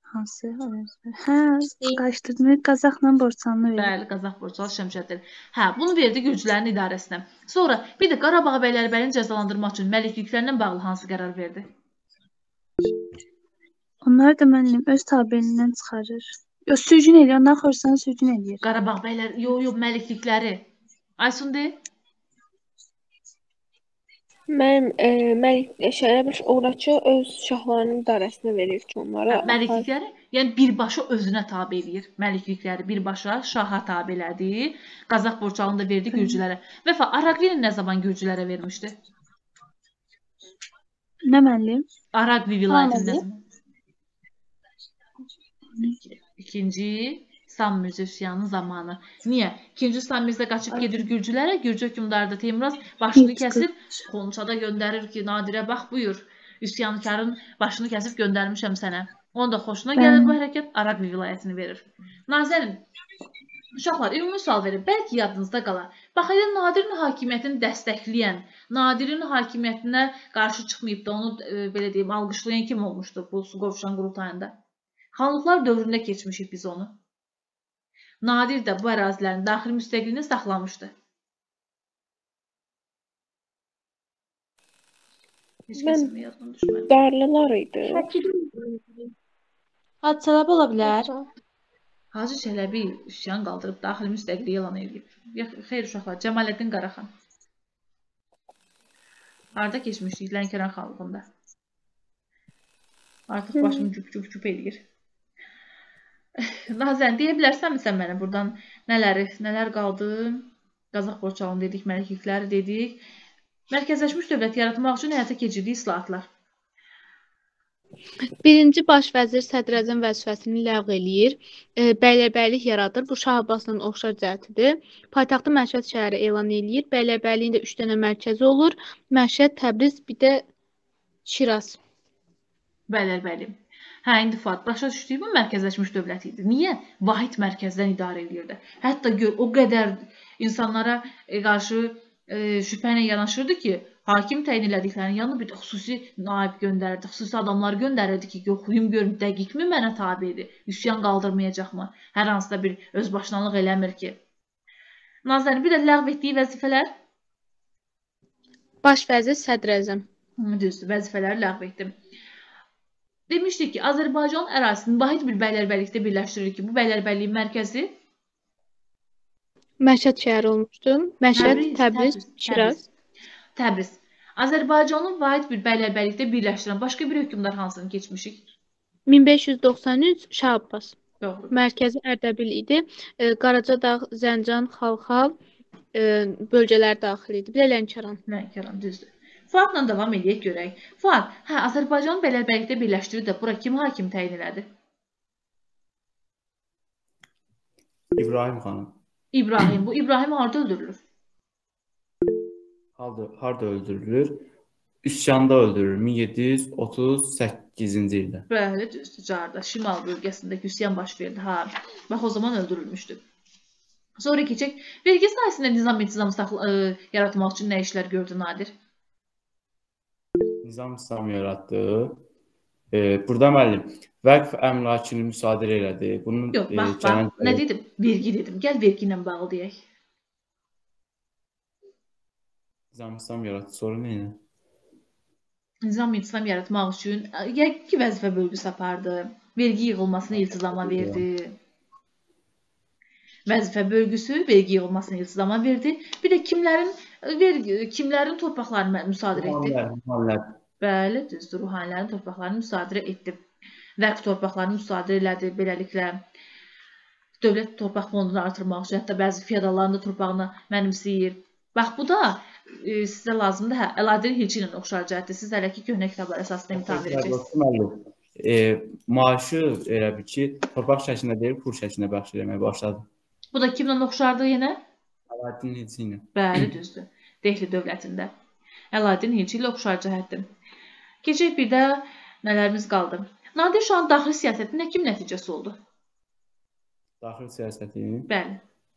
E: Hansı? Hə, qarışdırdım. Qazaxla borçlanma verir.
A: Bəli, Qazax borçalı Şəmşəddir. Hə, bunu verdi Gürcülərin idarəsinə. Sonra bir də Qarabağ bəylərbəlini cəzalandırmaq üçün məlikliklərlə bağlı hansı qərar verdi?
E: Onlar da müəllim öz tabelindən çıxarır. Yox, sürgün eləyir. Ondan xorsan sürgün eləyir.
A: Qarabağ bəylər, yox, məliklikləri. Aysundi?
G: Məlik Oğraçı öz şahlarının idarəsinə verir ki, onlara
A: Məliklikləri, yəni birbaşa özünə tabe eləyir. Məliklikləri birbaşa şaha tabelədi. Qazax borçalını da verdi Gürcülərə. Vəfa, Araqvini nə zaman Gürcülərə vermişdi?
E: Nə müəllim?
A: Araqvi vilayətini nə zaman? İkinci Sammirz üsyanının zamanı. Niyə? İkinci Sammirzdə qaçıb gedir Gürcülərə, Gürcü hökmdarı Teymuraz başını kəsib Xonçada göndərir ki, Nadirə bax buyur, üsyankarın başını kəsib göndərmişəm sənə. Onun da xoşuna gəlir bu hərəkət, Araqvi vilayətini verir. Nazərim, uşaqlar, ümumi sual verir, bəlkə yadınızda qalar. Bax, elə Nadirin hakimiyyətini dəstəkləyən, Nadirin hakimiyyətinə qarşı çıxmayıb da onu, belə deyim, alqışlayan kim olmuşdu bu Qovşan qurultayında? Xanlıqlar dövründə keçmişik biz onu. Nadir də bu ərazilərin daxili müstəqliyini saxlamışdı.
G: Darlılar idi.
B: Hacı Çələbi ola bilər.
A: Hacı Çələbi üsyan qaldırıb daxili müstəqliyi elan edib. Xeyr uşaqlar, Cəmaləddin Qaraxan. Harada keçmişdik? Lənkəran xanlığında. Artıq başım cüp eləyir. Nazən, deyə bilərsənmi sən mənə buradan nələr qaldı? Qazax borçalını dedik, məliklikləri dedik. Mərkəzləşmiş dövlət yaratmaq üçün həyata keçirdiyi islahatlar.
B: Birinci baş vəzir sədrəzəm vəzifəsini ləğv eləyir. Bəylərbəylik yaradır. Bu Şah Abbasla oxşar cəhətidir. Paytaxtı Məşhəd şəhəri elan eləyir. Bəylərbəyliyin də 3 dənə mərkəzi olur. Məşhəd, Təbriz, bir də Şiraz.
A: Bəylərbəyli. Hə, indi Fuad, başa düşdük, bu mərkəzləşmiş dövlət idi. Niyə? Vahid mərkəzdən idarə edirdi. Hətta gör, o qədər insanlara qarşı şübhə ilə yanaşırdı ki, hakim təyin elədiklərinin yanına bir də xüsusi naib göndərirdi, xüsusi adamları göndərirdi ki, yoxlayım görüm, dəqiqmi mənə tabidir, üsyan qaldırmayacaqmı? Hər hansıda bir özbaşınalıq eləmir ki. Nazərin, bir də ləğv etdiyi vəzifələr?
B: Baş vəzir sədrəzəm.
A: Düzdür, vəzifələri ləğv etdim. Demişdik ki, Azərbaycan ərazisini vahid bir bəylərbəylikdə birləşdirir ki, bu bəylərbəyliyin mərkəzi
B: Məşhəd şəhəri olmuşdu. Məşhəd, Təbriz, Şiraz.
A: Təbriz. Azərbaycanın vahid bir bəylərbəylikdə birləşdirən başqa bir hökmdar hansını keçmişik?
B: 1593 Şah Abbas.
A: Doğru.
B: Mərkəzi Ərdəbil idi. Qaracadağ, Zəncan, Xalxal bölgələr daxil idi. Bir də Lənkəran.
A: Lənkəran, düzdür. Fuadla davam edək görək. Fuad, Azərbaycanın bəylərbəylikdə birləşdirir də bura kim hakim təyin elədi?
D: İbrahim xanım.
A: İbrahim. Bu İbrahim harda öldürülür?
D: Harda öldürülür? Üsyanda öldürülür 1738-ci ildə.
A: Bəli, düzdür. Carda, şimal bölgəsindəki üsyan baş verdi. Ha, bax o zaman öldürülmüşdü. Sonra keçək. Vergi sahəsində nizam-intizam yaratmaq üçün nə işlər gördü Nadir?
D: Nizam yaratdı. Burada müəllim, vəqf əmlakını müsadirə elədi. Bunun
A: yox, bax, nə dedim? Vergi dedim. Gəl vergi ilə bağlı deyək.
D: Nizam yaratdı. Sonra nə ilə?
A: Nizam-intizam yaratmaq üçün ki, vəzifə bölgüsü apardı. Vergi yığılmasını iltizama verdi. Vəzifə bölgüsü vergi yığılmasını iltizama verdi. Bir də kimlərin torpaqlarını müsadirə etdi?
D: Ruhanilərin.
A: Bəli, düzdür. Ruhanilərin torpaqlarını müsadirə etdi. Vəqf torpaqlarını müsadirə elədi. Beləliklə, dövlət torpaq fondunu artırmaq üçün hətta bəzi feodalların da torpağını mənimsəyir. Bax, bu da sizə lazımdır. Hə, Əladin Hilçi ilə oxşar cəhətdir. Siz hələ ki, köhnə kitablar əsasında imtahan verəcəksiniz.
D: Maaşı elə bir ki, torpaq şəklində deyil, pul şəklində bəxş eləməyə başladı.
A: Bu da kimlə oxşardı yenə?
D: Əladin Hilçi ilə.
A: Bəli, düzdür. Dehli dövlətində. Əladin Hilçi ilə oxşar cəhətdir. Keçək bir də nələrimiz qaldı. Nadir Şahın daxili siyasəti nə kim nəticəsi oldu?
D: Daxili siyasəti?
A: Bəli.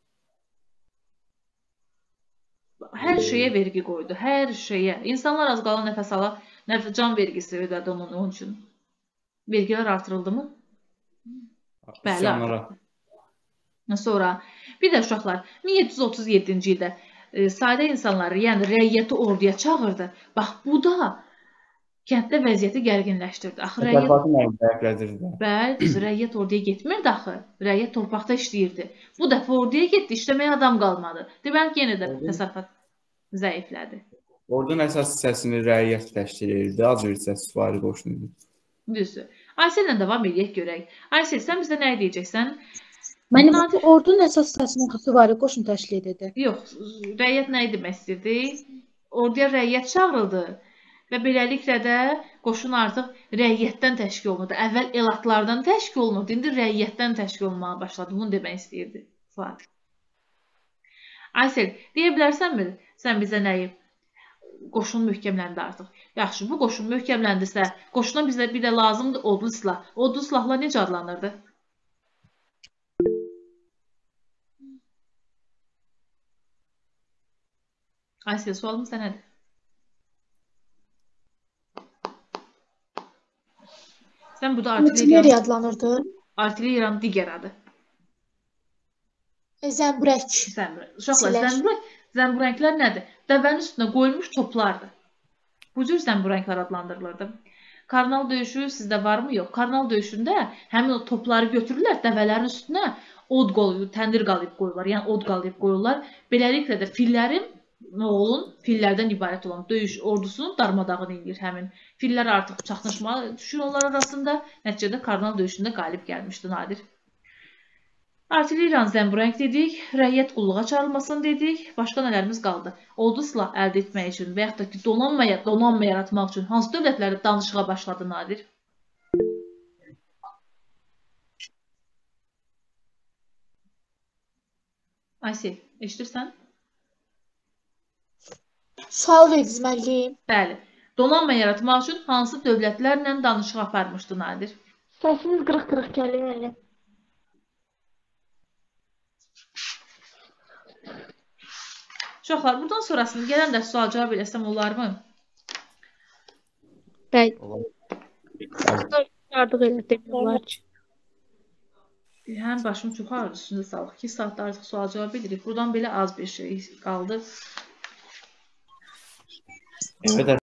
A: Hər şeyə vergi qoydu, hər şeyə. İnsanlar az qala nəfəs ala, can vergisi ödədi onun üçün. Vergilər artırıldı mı? Bəli, sonra bir də uşaqlar 1737-ci ildə sadə insanları, yəni rəiyyəti orduya çağırdı. Bax, bu da kənddə vəziyyəti gərginləşdirdi. Axı bəli, rəiyyət orduya getmirdi axı. Rəiyyət torpaqda işləyirdi. Bu dəfə orduya getdi, işləməyə adam qalmadı. Demək, yenə də təsərrüfat zəiflədi.
D: Ordunun əsas hissəsini rəiyyət təşkil edirdi, az bir hissəsi süvari qoşunu idi.
A: Düzdür. Aysel'lə davam edək görək. Aysel, sən bizə nə deyəcəksən?
C: Mənim ordunun əsas hissəsini süvari qoşun təşkil edirdi.
A: Yox, rəiyyət nə demək istirdi? Orduya rəiyyət çağırıldı və beləliklə də qoşun artıq rəiyyətdən təşkil olunurdu. Əvvəl elatlardan təşkil olunurdu, indi rəiyyətdən təşkil olunmağa başladı. Bunu demək istəyirdi. Aysel, deyə bilərsənmi sən bizə nəyi? Qoşun möhkəmləndi artıq. Yaxşı, bu qoşun möhkəmləndirsə, qoşuna bizə bir də lazımdır odlu silah. Odlu silahlar necə adlanırdı? Aysel, sualım sənədir. Sən burada
C: artilleriya adlanırdı.
A: Artilleriyanın digər adı.
C: Zəmburək.
A: Uşaqlar, zəmburəklər nədir? Dəvənin üstünə qoyulmuş toplardır. Bu cür zəmburəklər adlandırılırdı. Karnal döyüşü sizdə varmı? Yox. Karnal döyüşündə həmin o topları götürürlər, dəvələrin üstünə od qoyulur, təndir qalıyıb qoyurlar. Yəni od qalıyıb qoyurlar. Beləliklə də fillərdən ibarət olan döyüş ordusunu darmadağın edir həmin. Fillər artıq çaxnaşma düşür onlar arasında. Nəticədə Karnal döyüşündə qalib gəlmişdi Nadir. Artilleriyanın zəmburək dedik, rəiyyət qulluğa çağırılmasını dedik. Başqa nələrimiz qaldı? Odlu silah əldə etmək üçün və yaxud da ki, donanma yaratmaq üçün hansı dövlətlərdə danışığa başladı Nadir? Aysel, eşidirsən?
C: Sual verdiniz müəllim.
A: Bəli. Donanma yaratmaq üçün hansı dövlətlərlə danışıq aparmışdı Nadir?
F: Səsiniz qırıq-qırıq gəlir.
A: Uşaqlar, buradan sonrasını gələn də sual cavab eləsəm olarmı?
B: Bəli. Artıq elədik olar ki.
A: Həm başım çox ağrıdı, üstündə sağlıq. 2 saatda artıq sual cavab edirik. Buradan belə az bir şey qaldı.